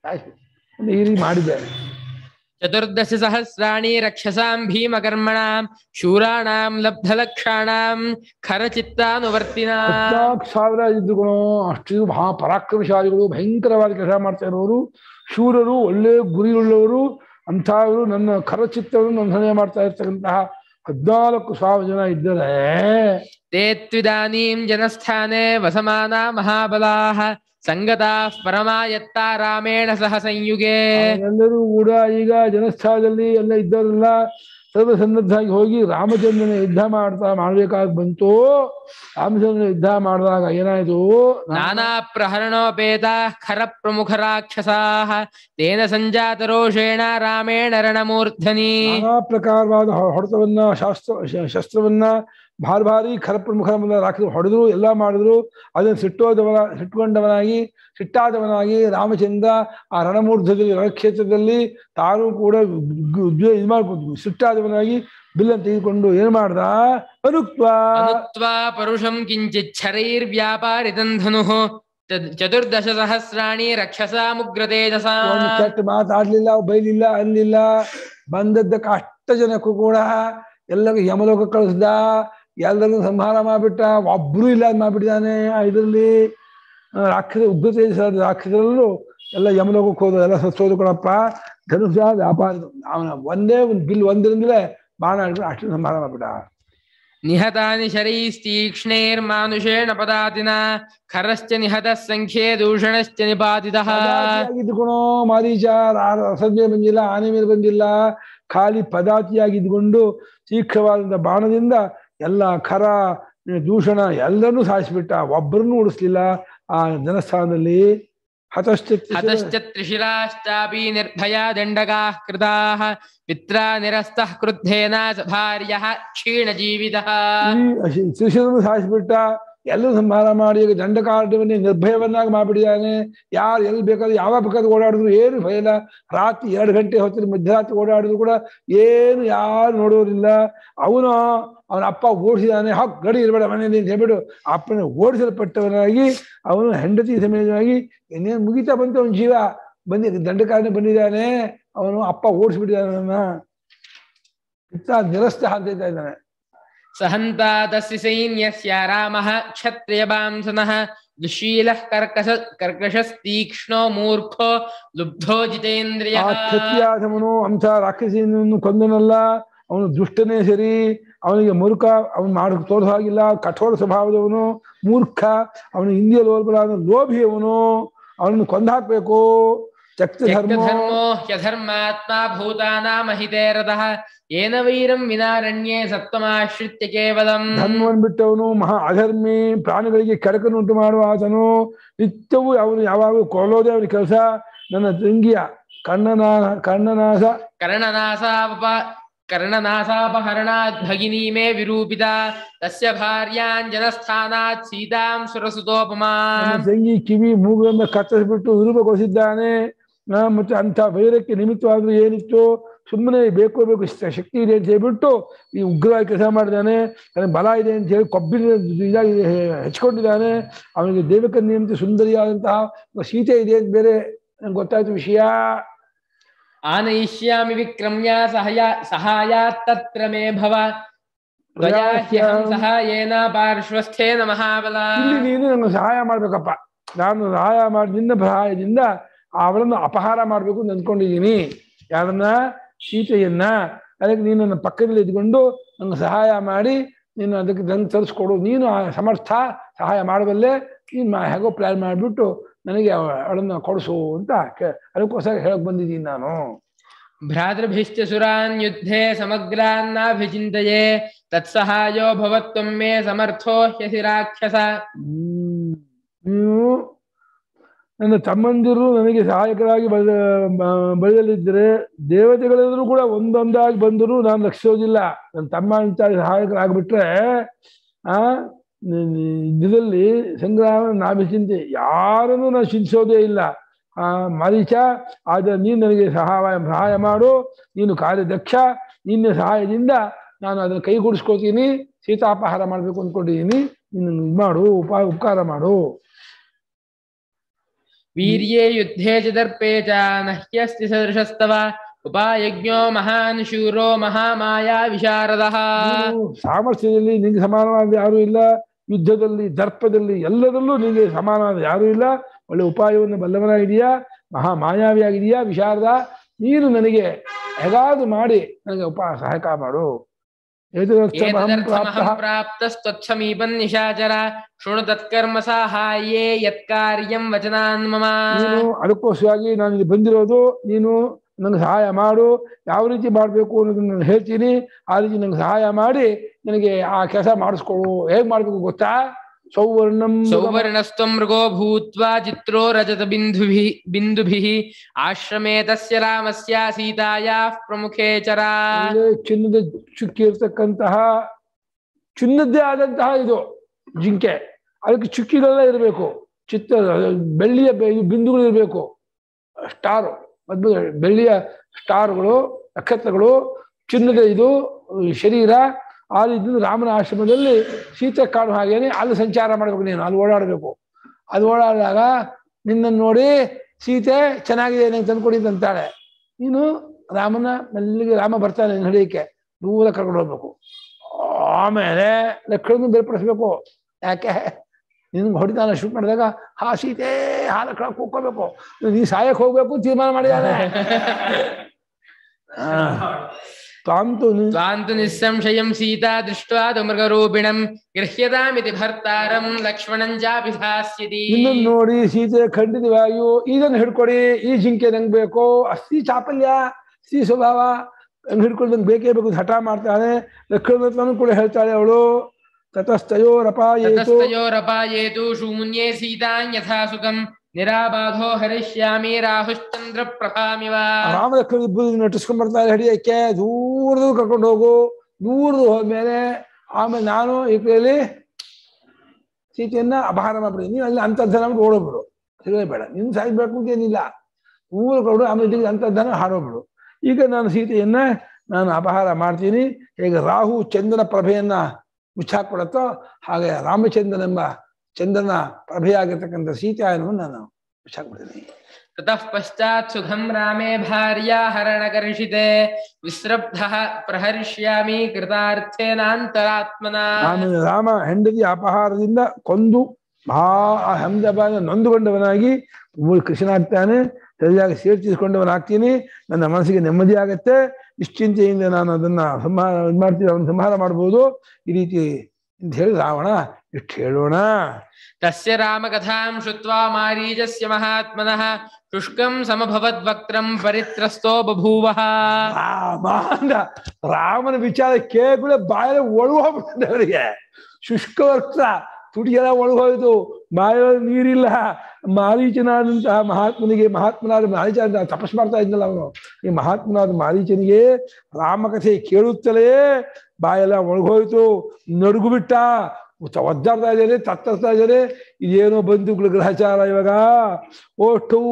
ಈ ರೀತಿ ಮಾಡಿದ್ದಾರೆ. 14 ಸಹಸ್ರಾಣಿ ರಕ್ಷಸಾಂ ಭೀಮಕರ್ಮಣಾಂ ಶೂರಾಣಾಂ ಲಬ್ಧಲಕ್ಷಾಣಾಂ ಖರಚಿತ್ತಾನುವರ್ತಿನಾಂ. 14,000 ಇದ್ದುಗಳು, ಅಷ್ಟು ಮಹಾಪರಾಕ್ರಮಶಾಲಿಗಳು, ಭಯಂಕರವಾದ ಕೆಲಸ ಮಾಡ್ತಾ ಇರೋರು, ಶೂರರು, ಒಳ್ಳೆ ಗುರಿಯುಳ್ಳವರು, ಅಂಥವರು ನನ್ನ ಖರಚಿತ್ತವನ್ನು ಅನುಸರಣೆ ಮಾಡ್ತಾ ಇರ್ತಕ್ಕಂತಹ 14,000 ಜನ ಇದ್ದರೆ ತೇ ತ್ವಿದಾನೀಂ ಜನಸ್ಥಾನೇ ವಸಮಾನ ಮಹಾಬಲಾಃ ಸಂಗತಾ ಪರಮಾಯತ್ತ ರಾಮೇಣ ಸಹ ಸಂಯುಗೆ. ಎಲ್ಲರೂ ಕೂಡ ಈಗ ಜನಸ್ಥಾನದಲ್ಲಿ ಎಲ್ಲ ಇದ್ದವರೆಲ್ಲ ಸರ್ವಸನ್ನದ್ಧಾಗಿ ಹೋಗಿ ರಾಮಚಂದ್ರನ ಯುದ್ಧ ಮಾಡ್ಬೇಕಾಗಿ ಬಂತು. ರಾಮಚಂದ್ರನ ಯುದ್ಧ ಮಾಡಿದಾಗ ಏನಾಯ್ತು? ನಾನಾ ಪ್ರಹರಣೋಪೇತ ಖರ ಪ್ರಮುಖ ರಾಕ್ಷಸಾಃ ತೇನ ಸಂಜಾತ ರೋಷೇಣ ರಾಮೇಣ ರಣಮೂರ್ಧನಿ. ನಾನಾ ಪ್ರಕಾರವಾದ ಹೊಡೆತವನ್ನ ಶಸ್ತ್ರವನ್ನ ಭಾರಿ ಖರ ಪ್ರಮುಖರನ್ನ ರಾಕ್ಷಸ ಹೊಡೆದ್ರು, ಎಲ್ಲ ಮಾಡಿದ್ರು. ಅದನ್ನು ಸಿಟ್ಟಾದವನಾಗಿ ರಾಮಚಂದ್ರ ಆ ರಣಮೂರ್ಧದಲ್ಲಿ ರಣಕ್ಷೇತ್ರದಲ್ಲಿ ತಾನು ಕೂಡ ಇದು ಮಾಡ್ಕೊಂಡು ಸಿಟ್ಟಾದವನಾಗಿ ಬಿಲ್ಲನ್ನು ತೆಗೆದುಕೊಂಡು ಏನ್ ಮಾಡ್ದ? ಅನುಕ್ತ್ವಾ ಪರುಷಂ ಕಿಂಚಿತ್ ಶರೈರ್ ವ್ಯಾಪಾರಿತಂ ಧನುಃ 14 ಸಹಸ್ರಾಣಿ ರಕ್ಷಸಾಮುಗ್ರ ತೇಜಸಾ. ಕೆಟ್ಟ ಮಾತಾಡ್ಲಿಲ್ಲ, ಬೈಲಿಲ್ಲ, ಅಲ್ಲಿಲ್ಲ. ಬಂದದ್ದಕ್ಕೆ ಅಷ್ಟ ಜನಕ್ಕೂ ಕೂಡ ಎಲ್ಲರಿಗೂ ಯಮಲೋಕ ಕಳಿಸ್ದ, ಎಲ್ಲರನ್ನು ಸಂಹಾರ ಮಾಡ್ಬಿಟ್ಟ. ಒಬ್ರು ಇಲ್ಲ ಮಾಡ್ಬಿಟ್ಟಿದ್ದಾನೆ ಇದರಲ್ಲಿ. ರಾಕ್ಷಸ ಉಗ್ರತೆ ರಾಕ್ಷಸರಲ್ಲೂ ಎಲ್ಲ ಯಮಲೋಕಕ್ಕೆ ಹೋದ ಎಲ್ಲ ಸತ್ತೋದು ಕಣಪ್ಪ. ಧನುಷ ವ್ಯಾಪಾರ ಅವನ ಒಂದೇ ಒಂದು ಬಿಲ್ ಒಂದರಿಂದಲೇ ಬಾಣ ಹಿಡ್ಕೊಂಡು ಅಷ್ಟು ಸಂಹಾರ ಮಾಡ್ಬಿಟ್ಟ. ನಿಹತಾನಿ ಶರೈಸ್ತೀಕ್ಷ್ಣೈರ್ಮಾನುಷೇಣ ಪದಾತಿನ ಖರಶ್ಚ ನಿಹತಃ ಸಂಖ್ಯೆ ದೂಷಣಶ್ಚ ನಿಪಾತಿತಃ. ಇದ್ದುಕೊಣೋ ಮಾರೀಚ ರಸದ ಬಂದಿಲ್ಲ, ಆನೆ ಮೇಲೆ ಬಂದಿಲ್ಲ, ಖಾಲಿ ಪದಾತಿಯಾಗಿದ್ದುಕೊಂಡು ತೀಕ್ಷ್ಣವಾದಂಥ ಬಾಣದಿಂದ ಎಲ್ಲ ಖರ ದೂಷಣ ಎಲ್ಲರನ್ನೂ ಸಾಯಿಸಿಬಿಟ್ಟ. ಒಬ್ಬರನ್ನೂ ಉಳಿಸ್ಲಿಲ್ಲ ಆ ಜನಸ್ಥಾನದಲ್ಲಿ. ಹತಶ್ಚ ತ್ರಿಶಿರಾಶ್ಚಾಪಿ ನಿರ್ಭಯಾ ದಂಡಕಾಃ ಕೃತಾಃ ಪಿತ್ರಾ ನಿರಸ್ತಃ ಕ್ರುದ್ಧೇನ ಭಾರ್ಯಃ ಕ್ಷೀಣ ಜೀವಿತಃ. ತ್ರಿಶಿರನ್ನು ಸಾಯಿಸಿಬಿಟ್ಟ, ಎಲ್ಲರೂ ಸಂಹಾರ ಮಾಡಿ ಈಗ ದಂಡಕಾರ್ಯವನ್ನೇ ನಿರ್ಭಯವನ್ನಾಗಿ ಮಾಡಿಬಿಟ್ಟಿದ್ದಾನೆ. ಯಾರು ಎಲ್ಲಿ ಬೇಕಾದ್ರೆ ಯಾವಾಗ ಬೇಕಾದ್ರೂ ಓಡಾಡಿದ್ರು ಏನು ಭಯ ಇಲ್ಲ. ರಾತ್ರಿ 2 ಗಂಟೆ ಹೊತ್ತಿನ ಮಧ್ಯರಾತ್ರಿ ಓಡಾಡಿದ್ರು ಕೂಡ ಏನು ಯಾರು ನೋಡೋರಿಲ್ಲ. ಅವನ ಅಪ್ಪ ಓಡಿಸಿದಾನೆ, ಹಾಕ್ ಗಡಿ ಇರಬೇಡ ಮನೆಯಲ್ಲಿ ಅಂತ ಹೇಳ್ಬಿಟ್ಟು ಅಪ್ಪನ ಓಡಿಸಲ್ಪಟ್ಟವನಾಗಿ ಅವನು ಹೆಂಡತಿ ಸಮೇತವಾಗಿ ಇನ್ನೇನು ಮುಗಿತಾ ಬಂತು ಅವನ ಜೀವ. ದಂಡಕಾರನೇ ಬಂದಿದ್ದಾನೆ, ಅವನು ಅಪ್ಪ ಓಡಿಸ್ಬಿಟ್ಟಿದ್ದಾನೆ ನನ್ನ. ಪಿತ್ತ ನಿರಸ್ತ ಅಂತ ಇದ್ದಾನೆ. ಸಹಂತಾ ತಸ್ಯ ಸೈನ್ಯಸ್ಯ ರಾಮಃ ಕ್ಷತ್ರಿಯವಾಂಸನಃ ದುಶ್ಶೀಲಃ ಕರ್ಕಶಸ್ತೀಕ್ಷ್ಣೋ ಮೂರ್ಖೋ ಲುಬ್ಧೋ ಜಿತೇಂದ್ರಿಯಃ. ಕ್ಷತ್ರಿಯಾದವನು ಅಂಶ ರಾಕ್ಷಸಿಯನ್ನು ಕೊಂದನಲ್ಲ, ಅವನು ದುಷ್ಟನೇ ಸರಿ, ಅವನಿಗೆ ಮೂರ್ಖ, ಅವನು ಮಾಡಕ್ಕೆ ತೋರಿಸ ಹಾಗಿಲ್ಲ, ಕಠೋರ ಸ್ವಭಾವದವನು, ಮೂರ್ಖ, ಅವನು ಇಂದಿಯ ಲೋಲ್ಬಲಾದ ಲೋಭಿಯವನು, ಅವನನ್ನು ಕೊಂದಾಕ್ಬೇಕು. ಧರ್ಮೋ ಹ್ಯಧರ್ಮಾತ್ಮ ಭೂತಾನಾಮಹಿತೇ ರಥಃ ಏನ ವೈರಂ ವಿನಾರಣ್ಯೇ ಸತ್ವಮಾಶ್ರಿತ್ಯ ಕೇವಲಂ. ಧರ್ಮವನ್ನು ಬಿಟ್ಟವನು ಮಹಾ ಅಧರ್ಮಿ, ಪ್ರಾಣಿಗಳಿಗೆ ಕೆಡಕನ್ನುಂಟು ಮಾಡುವ ಆತನು. ನಿತ್ಯವೂ ಅವನು ಯಾವಾಗಲೂ ಕೊಲ್ಲೋದೇ ಅವನ ಕೆಲಸ. ನನ್ನ ತಂಗಿಯ ಕರ್ಣನಾಸಾಪಹರಣಾತ್ ಭಗಿನಿ ಮೇ ವಿರೂಪಿತ ತಸ್ಯ ಭಾರ್ಯಾನ್ ಜನಸ್ಥಾನಾತ್ ಸೀತಾಂ ಸುರಸುತೋಪಮಾ. ತಂಗಿ ಕಿವಿ ಮೂಗುಗಳನ್ನು ಕತ್ತರಿಸಿಬಿಟ್ಟು ವಿರೂಪಗೊಳಿಸಿದ್ದಾನೆ. ಮತ್ತೆ ಅಂಥ ವೈರಕ್ಕೆ ನಿಮಿತ್ತವಾದ್ರೂ ಏನಿತ್ತು, ಸುಮ್ಮನೆ ಬೇಕು ಶಕ್ತಿ ಇದೆ ಅಂತ ಹೇಳ್ಬಿಟ್ಟು ಈ ಉಗ್ರವಾಗಿ ಕೆಲಸ ಮಾಡಿದ್ದಾನೆ. ನನಗೆ ಬಲ ಇದೆ ಅಂತ ಹೇಳಿ ಕೊಬ್ಬಿನ ಇದಾಗಿ ಹೆಚ್ಕೊಂಡಿದ್ದಾನೆ. ಅವನಿಗೆ ದೇವಕನ್ಯಂತೆ ಸುಂದರಿಯಾದಂತಹ ಸೀತೆ ಇದೆ ಅಂತ ಬೇರೆ ನಂಗೆ ಗೊತ್ತಾಯ್ತು ವಿಷಯ. ಆನಯಿಷ್ಯಾಮಿ ವಿಕ್ರಮ್ಯ ಸಹಾಯಾತ್ ತತ್ರ ಮೇ ಭವ ತ್ವಯಾಹ್ಯಹಂ ಸಹಾಯೇನ ಪಾರ್ಶ್ವಸ್ಥೇನ ಮಹಾಬಲ. ಇಲ್ಲಿ ನೀನು ನನಗೆ ಸಹಾಯ ಮಾಡ್ಬೇಕಪ್ಪ. ನಾನು ಸಹಾಯ ಮಾಡಿ ನಿನ್ನ ಸಹಾಯದಿಂದ ಅವಳನ್ನು ಅಪಹಾರ ಮಾಡಬೇಕು ಅಂತ ಅಂದ್ಕೊಂಡಿದ್ದೀನಿ. ಯಾರನ್ನ? ಸೀತೆಯನ್ನ. ಅದಕ್ಕೆ ನೀನು ನನ್ನ ಪಕ್ಕದಲ್ಲಿ ಇದ್ಕೊಂಡು ನಂಗೆ ಸಹಾಯ ಮಾಡಿ ನೀನು ಅದಕ್ಕೆ ನಂಗೆ ತರಿಸ್ಕೊಡು. ನೀನು ಸಮರ್ಥ, ಸಹಾಯ ಮಾಡಬಲ್ಲೆ, ನೀನು ಹೇಗೋ ಪ್ಲಾನ್ ಮಾಡಿಬಿಟ್ಟು ನನಗೆ ಅವಳನ್ನು ಕೊಡಿಸು ಅಂತ ಅದಕ್ಕೋಸ್ಕರ ಹೇಳಕ್ ಬಂದಿದ್ದೀನಿ ನಾನು. ಭ್ರಾತೃಭಿಶ್ಚ ಸುರಾನ್ ಯುದ್ಧೇ ಸಮಗ್ರಾನ್ನಾಭಿಚಿಂತಯೇ ತತ್ಸಹಾಯೋ ಭವತ್ವಂ ಮೇ ಸಮರ್ಥೋ ಹ್ಯಸಿ ರಾಕ್ಷಸ. ನೀವು ನನ್ನ ತಮ್ಮಂದಿರು ನನಗೆ ಸಹಾಯಕರಾಗಿ ಬೆಳೆಯಲಿದ್ದರೆ ದೇವತೆಗಳೆಲ್ಲರೂ ಕೂಡ ಒಂದೊಂದಾಗಿ ಬಂದರೂ ನಾನು ರಕ್ಷಿಸೋದಿಲ್ಲ. ನನ್ನ ತಮ್ಮ ಅಂತ ಸಹಾಯಕರಾಗ್ಬಿಟ್ರೆ ಯುದ್ಧದಲ್ಲಿ ಸಂಗ್ರಾಮ ನಾಭಿಚಿಂತೆ ಯಾರನ್ನು ನಾನು ಚಿಂತಿಸೋದೇ ಇಲ್ಲ. ಮಾರೀಚ, ಆದರೆ ನೀನು ನನಗೆ ಸಹಾಯ ಮಾಡು, ನೀನು ಕಾರ್ಯದಕ್ಷ, ನಿನ್ನ ಸಹಾಯದಿಂದ ನಾನು ಅದನ್ನು ಕೈಗೂಡಿಸ್ಕೋತೀನಿ. ಸೀತಾಪಹಾರ ಮಾಡಬೇಕು ಅಂದ್ಕೊಂಡಿದ್ದೀನಿ, ನೀನು ಮಾಡು, ಉಪಕಾರ ಮಾಡು. ವೀರ್ಯೇ ಯುದ್ಧೇ ಚ ದರ್ಪೇ ಚ ನಹ್ಯಸ್ತಿ ಸದೃಶಸ್ತವ ಉಪಾಯಜ್ಞೋ ಮಹಾನ್ ಶೂರೋ ಮಹಾಮಾಯಾ ವಿಶಾರದಃ. ಸಾಮರ್ಥ್ಯದಲ್ಲಿ ನಿಂಗೆ ಸಮಾನವಾದ ಯಾರೂ ಇಲ್ಲ, ಯುದ್ಧದಲ್ಲಿ ದರ್ಪದಲ್ಲಿ ಎಲ್ಲದರಲ್ಲೂ ನಿನಗೆ ಸಮಾನವಾದ ಯಾರೂ ಇಲ್ಲ. ಒಳ್ಳೆ ಉಪಾಯವನ್ನು ಬಲ್ಲವನಾಗಿದೆಯಾ, ಮಹಾ ಮಾಯಾವಿಯಾಗಿದೆಯಾ ವಿಶಾರದ. ನೀನು ನನಗೆ ಹೇಗಾದ್ರು ಮಾಡಿ ನನಗೆ ಸಹಾಯಕ ಮಾಡು. ಪ್ರಾಪ್ತಸ್ತ್ವತ್ಸಮೀಪಂ ನಿಶಾಚರ ಶೃಣು ತತ್ಕರ್ಮ ಸಾಹಾಯೇ ಯತ್ಕಾರ್ಯಂ ವಚನಾನ್ ಮಮ. ಅದಕ್ಕೋಸ್ಕರವಾಗಿ ನಾನು ಇಲ್ಲಿ ಬಂದಿರೋದು. ನೀನು ನನಗೆ ಸಹಾಯ ಮಾಡು, ಯಾವ ರೀತಿ ಮಾಡಬೇಕು ಅನ್ನೋದನ್ನ ನಾನು ಹೇಳ್ತೀನಿ. ಆ ರೀತಿ ನಂಗೆ ಸಹಾಯ ಮಾಡಿ ನನಗೆ ಆ ಕೆಲಸ ಮಾಡಿಸ್ಕೊಡು. ಹೇಗೆ ಮಾಡ್ಬೇಕು ಗೊತ್ತಾ? ಸೌವರ್ಣಸ್ತ್ವಂ ಮೃಗೋ ಭೂತ್ವಾ ಚಿತ್ರೋ ರಜತ ಬಿಂದುಭಿಃ ಆಶ್ರಮೇ ತಸ್ಯ ರಾಮಸ್ಯ ಸೀತಾಯಾಃ ಪ್ರಮುಖೇ ಚರ. ಚಿನ್ನದ ಚುಕ್ಕಿ ಇರ್ತಕ್ಕಂತಹ ಚಿನ್ನದ್ದೇ ಆದಂತಹ ಇದು ಜಿಂಕೆ, ಅದಕ್ಕೆ ಚುಕ್ಕಿಗಳೆಲ್ಲ ಇರಬೇಕು. ಬೆಳ್ಳಿಯ ಬಿಂದುಗಳು ಇರಬೇಕು. ಸ್ಟಾರು, ಬೆಳ್ಳಿಯ ಸ್ಟಾರ್ಗಳು, ನಕ್ಷತ್ರಗಳು, ಚಿನ್ನದ ಇದು ಶರೀರ. ಆ ರೀತಿ ರಾಮನ ಆಶ್ರಮದಲ್ಲಿ ಸೀತೆ ಕಾಣು ಹಾಗೇನೆ ಅಲ್ಲಿ ಸಂಚಾರ ಮಾಡಬೇಕು. ನೀನು ಅಲ್ಲಿ ಓಡಾಡಬೇಕು. ಅದು ಓಡಾಡಿದಾಗ ನಿನ್ನನ್ನು ನೋಡಿ ಸೀತೆ ಚೆನ್ನಾಗಿದೆ ನಂಗೆ ತಂದ್ಕೊಡಿ ಅಂತಾಳೆ. ನೀನು ರಾಮನ ಮೆಲ್ಲಿಗೆ, ರಾಮ ಬರ್ತಾನೆ ನಡೆಯಕ್ಕೆ, ದೂರ ಕರ್ಕೊಂಡು ಹೋಗ್ಬೇಕು. ಆಮೇಲೆ ಲಕ್ಷ್ಮಣನ ಬೇರ್ಪಡಿಸ್ಬೇಕು. ಯಾಕೆ ನಿನ್ಗೆ ಹೊಡಿತಾನ ಶೂಟ್ ಮಾಡಿದಾಗ ಹಾ ಸೀತೆ ಹಾಲು ಕಳಕ್ ಹೋಗ್ಕೋಬೇಕು ನೀ ಸಾಯಕ್ ಹೋಗ್ಬೇಕು ತೀರ್ಮಾನ ಮಾಡಿದಾನೆ. ತ್ವಾಂತು ನಿಸ್ಸಂಶಯಂ ಸೀತಾ ದೃಷ್ಟ್ವಾ ಮೃಗರೂಪಿಣಂ ಗೃಹ್ಯತಾಮಿತಿ ಭರ್ತಾರಂ ಲಕ್ಷ್ಮಣಂ ಜಾಭಿಧಾಸ್ಯತಿ. ಇನ್ನೊಂದು ನೋಡಿ ಸೀತೆ ಖಂಡಿತವಾಗಿಯೂ ಇದನ್ನು ಹಿಡ್ಕೊಡಿ, ಈ ಜಿಂಕೆ ನಂಗೆ ಬೇಕು, ಅಸ್ತಿ ಚಾಪಲ್ಯ ಸ್ತ್ರೀ ಸ್ವಭಾವ ಹಂಗೆ ಹಿಡ್ಕೊಂಡು ನಂಗೆ ಬೇಕೇ ಬೇಕು ಹಠ ಮಾಡ್ತಾನೆ. ಲಕ್ಷ್ಮಣ ಕೂಡ ಹೇಳ್ತಾಳೆ ಅವಳು ತತಸ್ತಯೋರಪಾಯೇತು ಶೂನ್ಯೇ ಸೀತಾಂ ಯಥಾ ಸುಖಂ ನಿರಾಬಾಧೋ ಹರಿಷ್ಯಾಮಿ ರಾಹುಶ್ಚಂದ್ರ ಪ್ರಭಾಮಿವ. ರಾಮಲಕ್ಷ್ಮಣ ಇಬ್ಬರು ನಟಿಸ್ಕೊಂಡ್ ಬರ್ತಾರೆ ಹಿಡಿಯಕ್ಕೆ, ದೂರದೂ ಕರ್ಕೊಂಡು ಹೋಗು, ದೂರದು ಹೋದ್ಮೇಲೆ ಆಮೇಲೆ ನಾನು ಈ ಕಡೆಯಲ್ಲಿ ಸೀತೆಯನ್ನ ಅಪಹಾರ ಮಾಡ್ಬಿಡಿ, ನೀವು ಅಲ್ಲಿ ಅಂತರ್ಧನ ಮಾಡಿ ಓಡೋಗ್ಬಿಡು, ಸಿಗಲೇ ಬೇಡ, ನಿನ್ ಸಾಯ್ಬೇಕು ಅಂತೇನಿಲ್ಲ, ಊರ ಕೊಡು, ಆಮೇಲೆ ಅಂತರ್ಧನ ಹಾಡೋಗ್ಬಿಡು. ಈಗ ನಾನು ಸೀತೆಯನ್ನ ನಾನು ಅಪಹಾರ ಮಾಡ್ತೀನಿ. ಹೇಗೆ ರಾಹು ಚಂದ್ರನ ಪ್ರಭೆಯನ್ನ ಮುಚ್ಚಾಕ್ಬಿಡತ್ತೋ ಹಾಗೆ ರಾಮಚಂದ್ರನೆಂಬ ಚಂದ್ರನ ಪ್ರಭೆಯಾಗಿರ್ತಕ್ಕಂಥ ಸೀತಾಯನವನ್ನು ನಾನು ಮುಚ್ಚಾಕ್ಬಿಡ್ತೀನಿ. ತತಃ ಪಶ್ಚಾತ್ ಸುಖಂ ರಾಮೇ ಭಾರ್ಯಾ ಹರಣಕರ್ಷಿತೆ ವಿಸ್ರಬ್ಧಃ ಪ್ರಹರ್ಷ್ಯಾಮಿ ಕೃತಾರ್ಥೇನಾಂತರಾತ್ಮನ. ಆಮೇಲೆ ರಾಮ ಹೆಂಡತಿ ಅಪಹಾರದಿಂದ ಕೊಂದು ಹಂಸಬಾನ ನೊಂದುಕೊಂಡವನಾಗಿ ಕೃಷ್ಣನಾಗ್ತಾನೆ. ಸರಿಯಾಗಿ ಸೇರ್ಚಿಸಿಕೊಂಡವನಾಗ್ತೀನಿ, ನನ್ನ ಮನಸ್ಸಿಗೆ ನೆಮ್ಮದಿ ಆಗತ್ತೆ, ನಿಶ್ಚಿಂತೆಯಿಂದ ನಾನು ಅದನ್ನ ಮಾಡ್ತೀನಿ, ಅವನು ಸಂಹಾರ ಮಾಡ್ಬೋದು ಈ ರೀತಿ ಅಂತ ಹೇಳಿ ರಾವಣ ಇಷ್ಟು ಹೇಳೋಣ. ತಸ್ಯ ರಾಮ ಕಥಾಂ ಶುತ್ವಾ ಮಾರೀಚಸ್ಯ ಮಹಾತ್ಮನಃ ಶುಷ್ಕಂ ಸಮಭವದ್ವಕ್ತ್ರಂ ಪರಿತ್ರಸ್ತೋ ಬಭೂವಃ. ರಾಮನ ವಿಚಾರ ಕೇಳ ಬಾಯಲ್ಲಿ ಒಳಗೋಗ್ಬಿಟ್ಟಿದೆ ಅವರಿಗೆ. ಶುಷ್ಕವರ್ತ ತುಟಿಗೆಲ್ಲ ಒಳಗೋಯ್ತು, ಬಾಯಲ್ಲಿ ನೀರಿಲ್ಲ. ಮಾರೀಚನಾದಂತಹ ಮಹಾತ್ಮನಾದ ಮಾರೀಚ ಅಂತ ತಪಸ್ ಮಾಡ್ತಾ ಇದ್ನಲ್ಲ ಅವನು, ಈ ಮಹಾತ್ಮನಾದ ಮಾರೀಚನಿಗೆ ರಾಮಕಥೆ ಕೇಳುತ್ತಲೇ ಬಾಯೆಲ್ಲ ಒಳಗೋಯ್ತು, ನಡುಗು ಬಿಟ್ಟ, ಒದ್ದಾಡ್ತಾ ಇದ್ದಾರೆ, ತತ್ತರ್ತಾ ಇದ್ದಾರೆ. ಇದೇನೋ ಬಂಧುಗಳು ಗ್ರಹಚಾರ ಇವಾಗ. ಓಷ್ಠೌ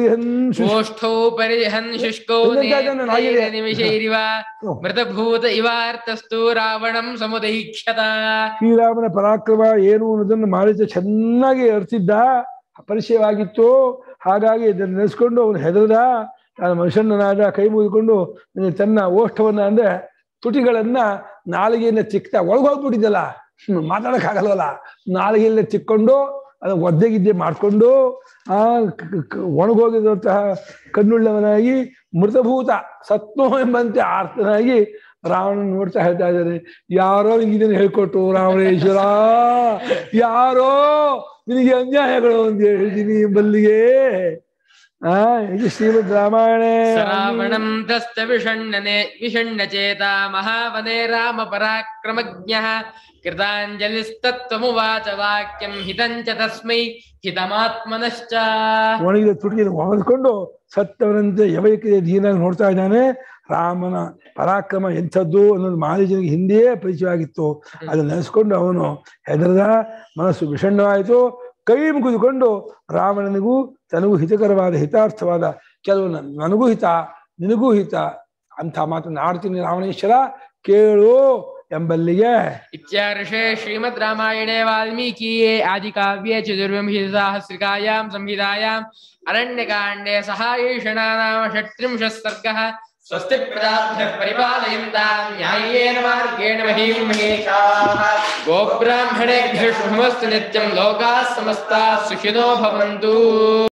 ಪರಿಹನ್ ಶುಷ್ಕೋ ನಿಮಿಷೈರಿವ ಮೃತಭೂತ ಇವಾರ್ತಸ್ತು ರಾವಣಂ ಸಮುದೈಕ್ಷತ. ಶ್ರೀರಾಮನ ಪರಾಕ್ರಮ ಏನು ಅನ್ನೋದನ್ನು ಮಾರೀಚ ಚೆನ್ನಾಗಿ ಅರ್ತಿದ್ದ, ಪರಿಚಯವಾಗಿತ್ತು. ಹಾಗಾಗಿ ಇದನ್ನು ನೆನೆಸ್ಕೊಂಡು ಅವನು ಹೆದರ್ದ. ನಾನು ಮನುಷ್ಯನಾದ, ಕೈ ಮುಗಿದುಕೊಂಡು ತನ್ನ ಓಷ್ಠವನ್ನ ಅಂದ್ರೆ ತುಟಿಗಳನ್ನ ನಾಲಿಗೆಯನ್ನ ಚಿಕ್ತ ಒಳಗೋಗ್ಬಿಟ್ಟಿದ್ದಲ್ಲ, ಮಾತಾಡಕ್ಕಾಗಲ್ವಲ್ಲ, ನಾಲಿಗೆಯಲ್ಲೇ ಚಿಕ್ಕೊಂಡು ಅದನ್ನ ಒದ್ದೆಗಿದ್ದೆ ಮಾಡ್ಕೊಂಡು ಒಣಗೋಗಿರುವಂತಹ ಕಣ್ಣುಳ್ಳವನಾಗಿ ಮೃತಭೂತ ಸತ್ನೋ ಎಂಬಂತೆ ಆರ್ತನಾಗಿ ರಾವಣನ ನೋಡ್ತಾ ಹೇಳ್ತಾ ಇದ್ದಾರೆ. ಯಾರೋ ನಿಂಗಿದನ್ನು ಹೇಳ್ಕೊಟ್ಟು ರಾವಣೇಶ್ವರ, ಯಾರೋ ನಿನಗೆ ಅನ್ಯಾಯಗಳು ಅಂತ ಹೇಳ್ತೀನಿ ಎಂಬಲ್ಲಿಗೆ. ಇದು ಶ್ರೀಮದ್ ರಾಮಾಯಣ. ರಾವಣಂ ತ್ರಸ್ತ ವಿಷಣ್ಣಚೇತ ಮಹಾವನೆ ರಾಮ ಪರಾಕ್ರಮಜ್ಞಃ ಕೃತಾಂಜಲಿಸ್ತತ್ವಮುವಾಚ ವಾಕ್ಯಂ ಹಿತಂಚ ತಸ್ಮೈ ಹಿತಮಾತ್ಮನಶ್ಚ. ಒಣಗಿದ ತುಟಿಯನ್ನು ಹೊಡೆದುಕೊಂಡು ಸತ್ತವನಂತೆ ಯವೈಕ್ಯ ದೀನಾಗಿ ನೋಡ್ತಾ ಇದ್ದಾನೆ. ರಾಮನ ಪರಾಕ್ರಮ ಎಂಥದ್ದು ಅನ್ನೋದು ಮಾರೀಚನಿಗೆ ಹಿಂದೆಯೇ ಪರಿಚಯವಾಗಿತ್ತು. ಅದನ್ನು ನೆನೆಸ್ಕೊಂಡು ಅವನು ಹೆದರದ, ಮನಸ್ಸು ವಿಷಣ್ಣವಾಯಿತು. ಕೈ ಮುಗಿದುಕೊಂಡು ರಾವಣನಿಗೂ ತನಗೂ ಹಿತಕರವಾದ ಹಿತಾರ್ಥವಾದ ಕೆಲವು ನನಗೂ ಹಿತ ನಿನಗೂ ಹಿತ ಅಂತ ಮಾತನ್ನು ಆಡ್ತೀನಿ ರಾವಣೇಶ್ವರ, ಕೇಳು ಎಂಬಲ್ಲಿಗೆ. ಇತ್ಯಾರ್ಷೇ ಶ್ರೀಮದ್ ರಾಮಾಯಣೇ ವಾಲ್ಮೀಕಿಯೇ ಆದಿಕಾವ್ಯೇ ಚತುರ್ವಿಂಶತಿಸಹಸ್ರಿಕಾಯಾಂ ಸಂಹಿತಾಯಾಂ ಅರಣ್ಯಕಾಂಡೇ ಸಹಾಯೇಷಣಾನಾಮ ಷಟ್ತ್ರಿಂಶಃ ಸರ್ಗಃ. ಸ್ವಸ್ತಿ ಪ್ರಜಾಭ್ಯಃ ಪರಿಪಾಲಯನ್ತಾಂ ನ್ಯಾಯೇನ ಮಾರ್ಗೇಣ ಮಹೀಂ ಮಹೇಶಾಃ. ಗೋಬ್ರಾಹ್ಮಣೇಭ್ಯಃ ಶುಭಮಸ್ತು ನಿತ್ಯಂ. ಲೋಕಾಃ ಸಮಸ್ತಾಃ ಸುಖಿನೋ ಭವಂತು.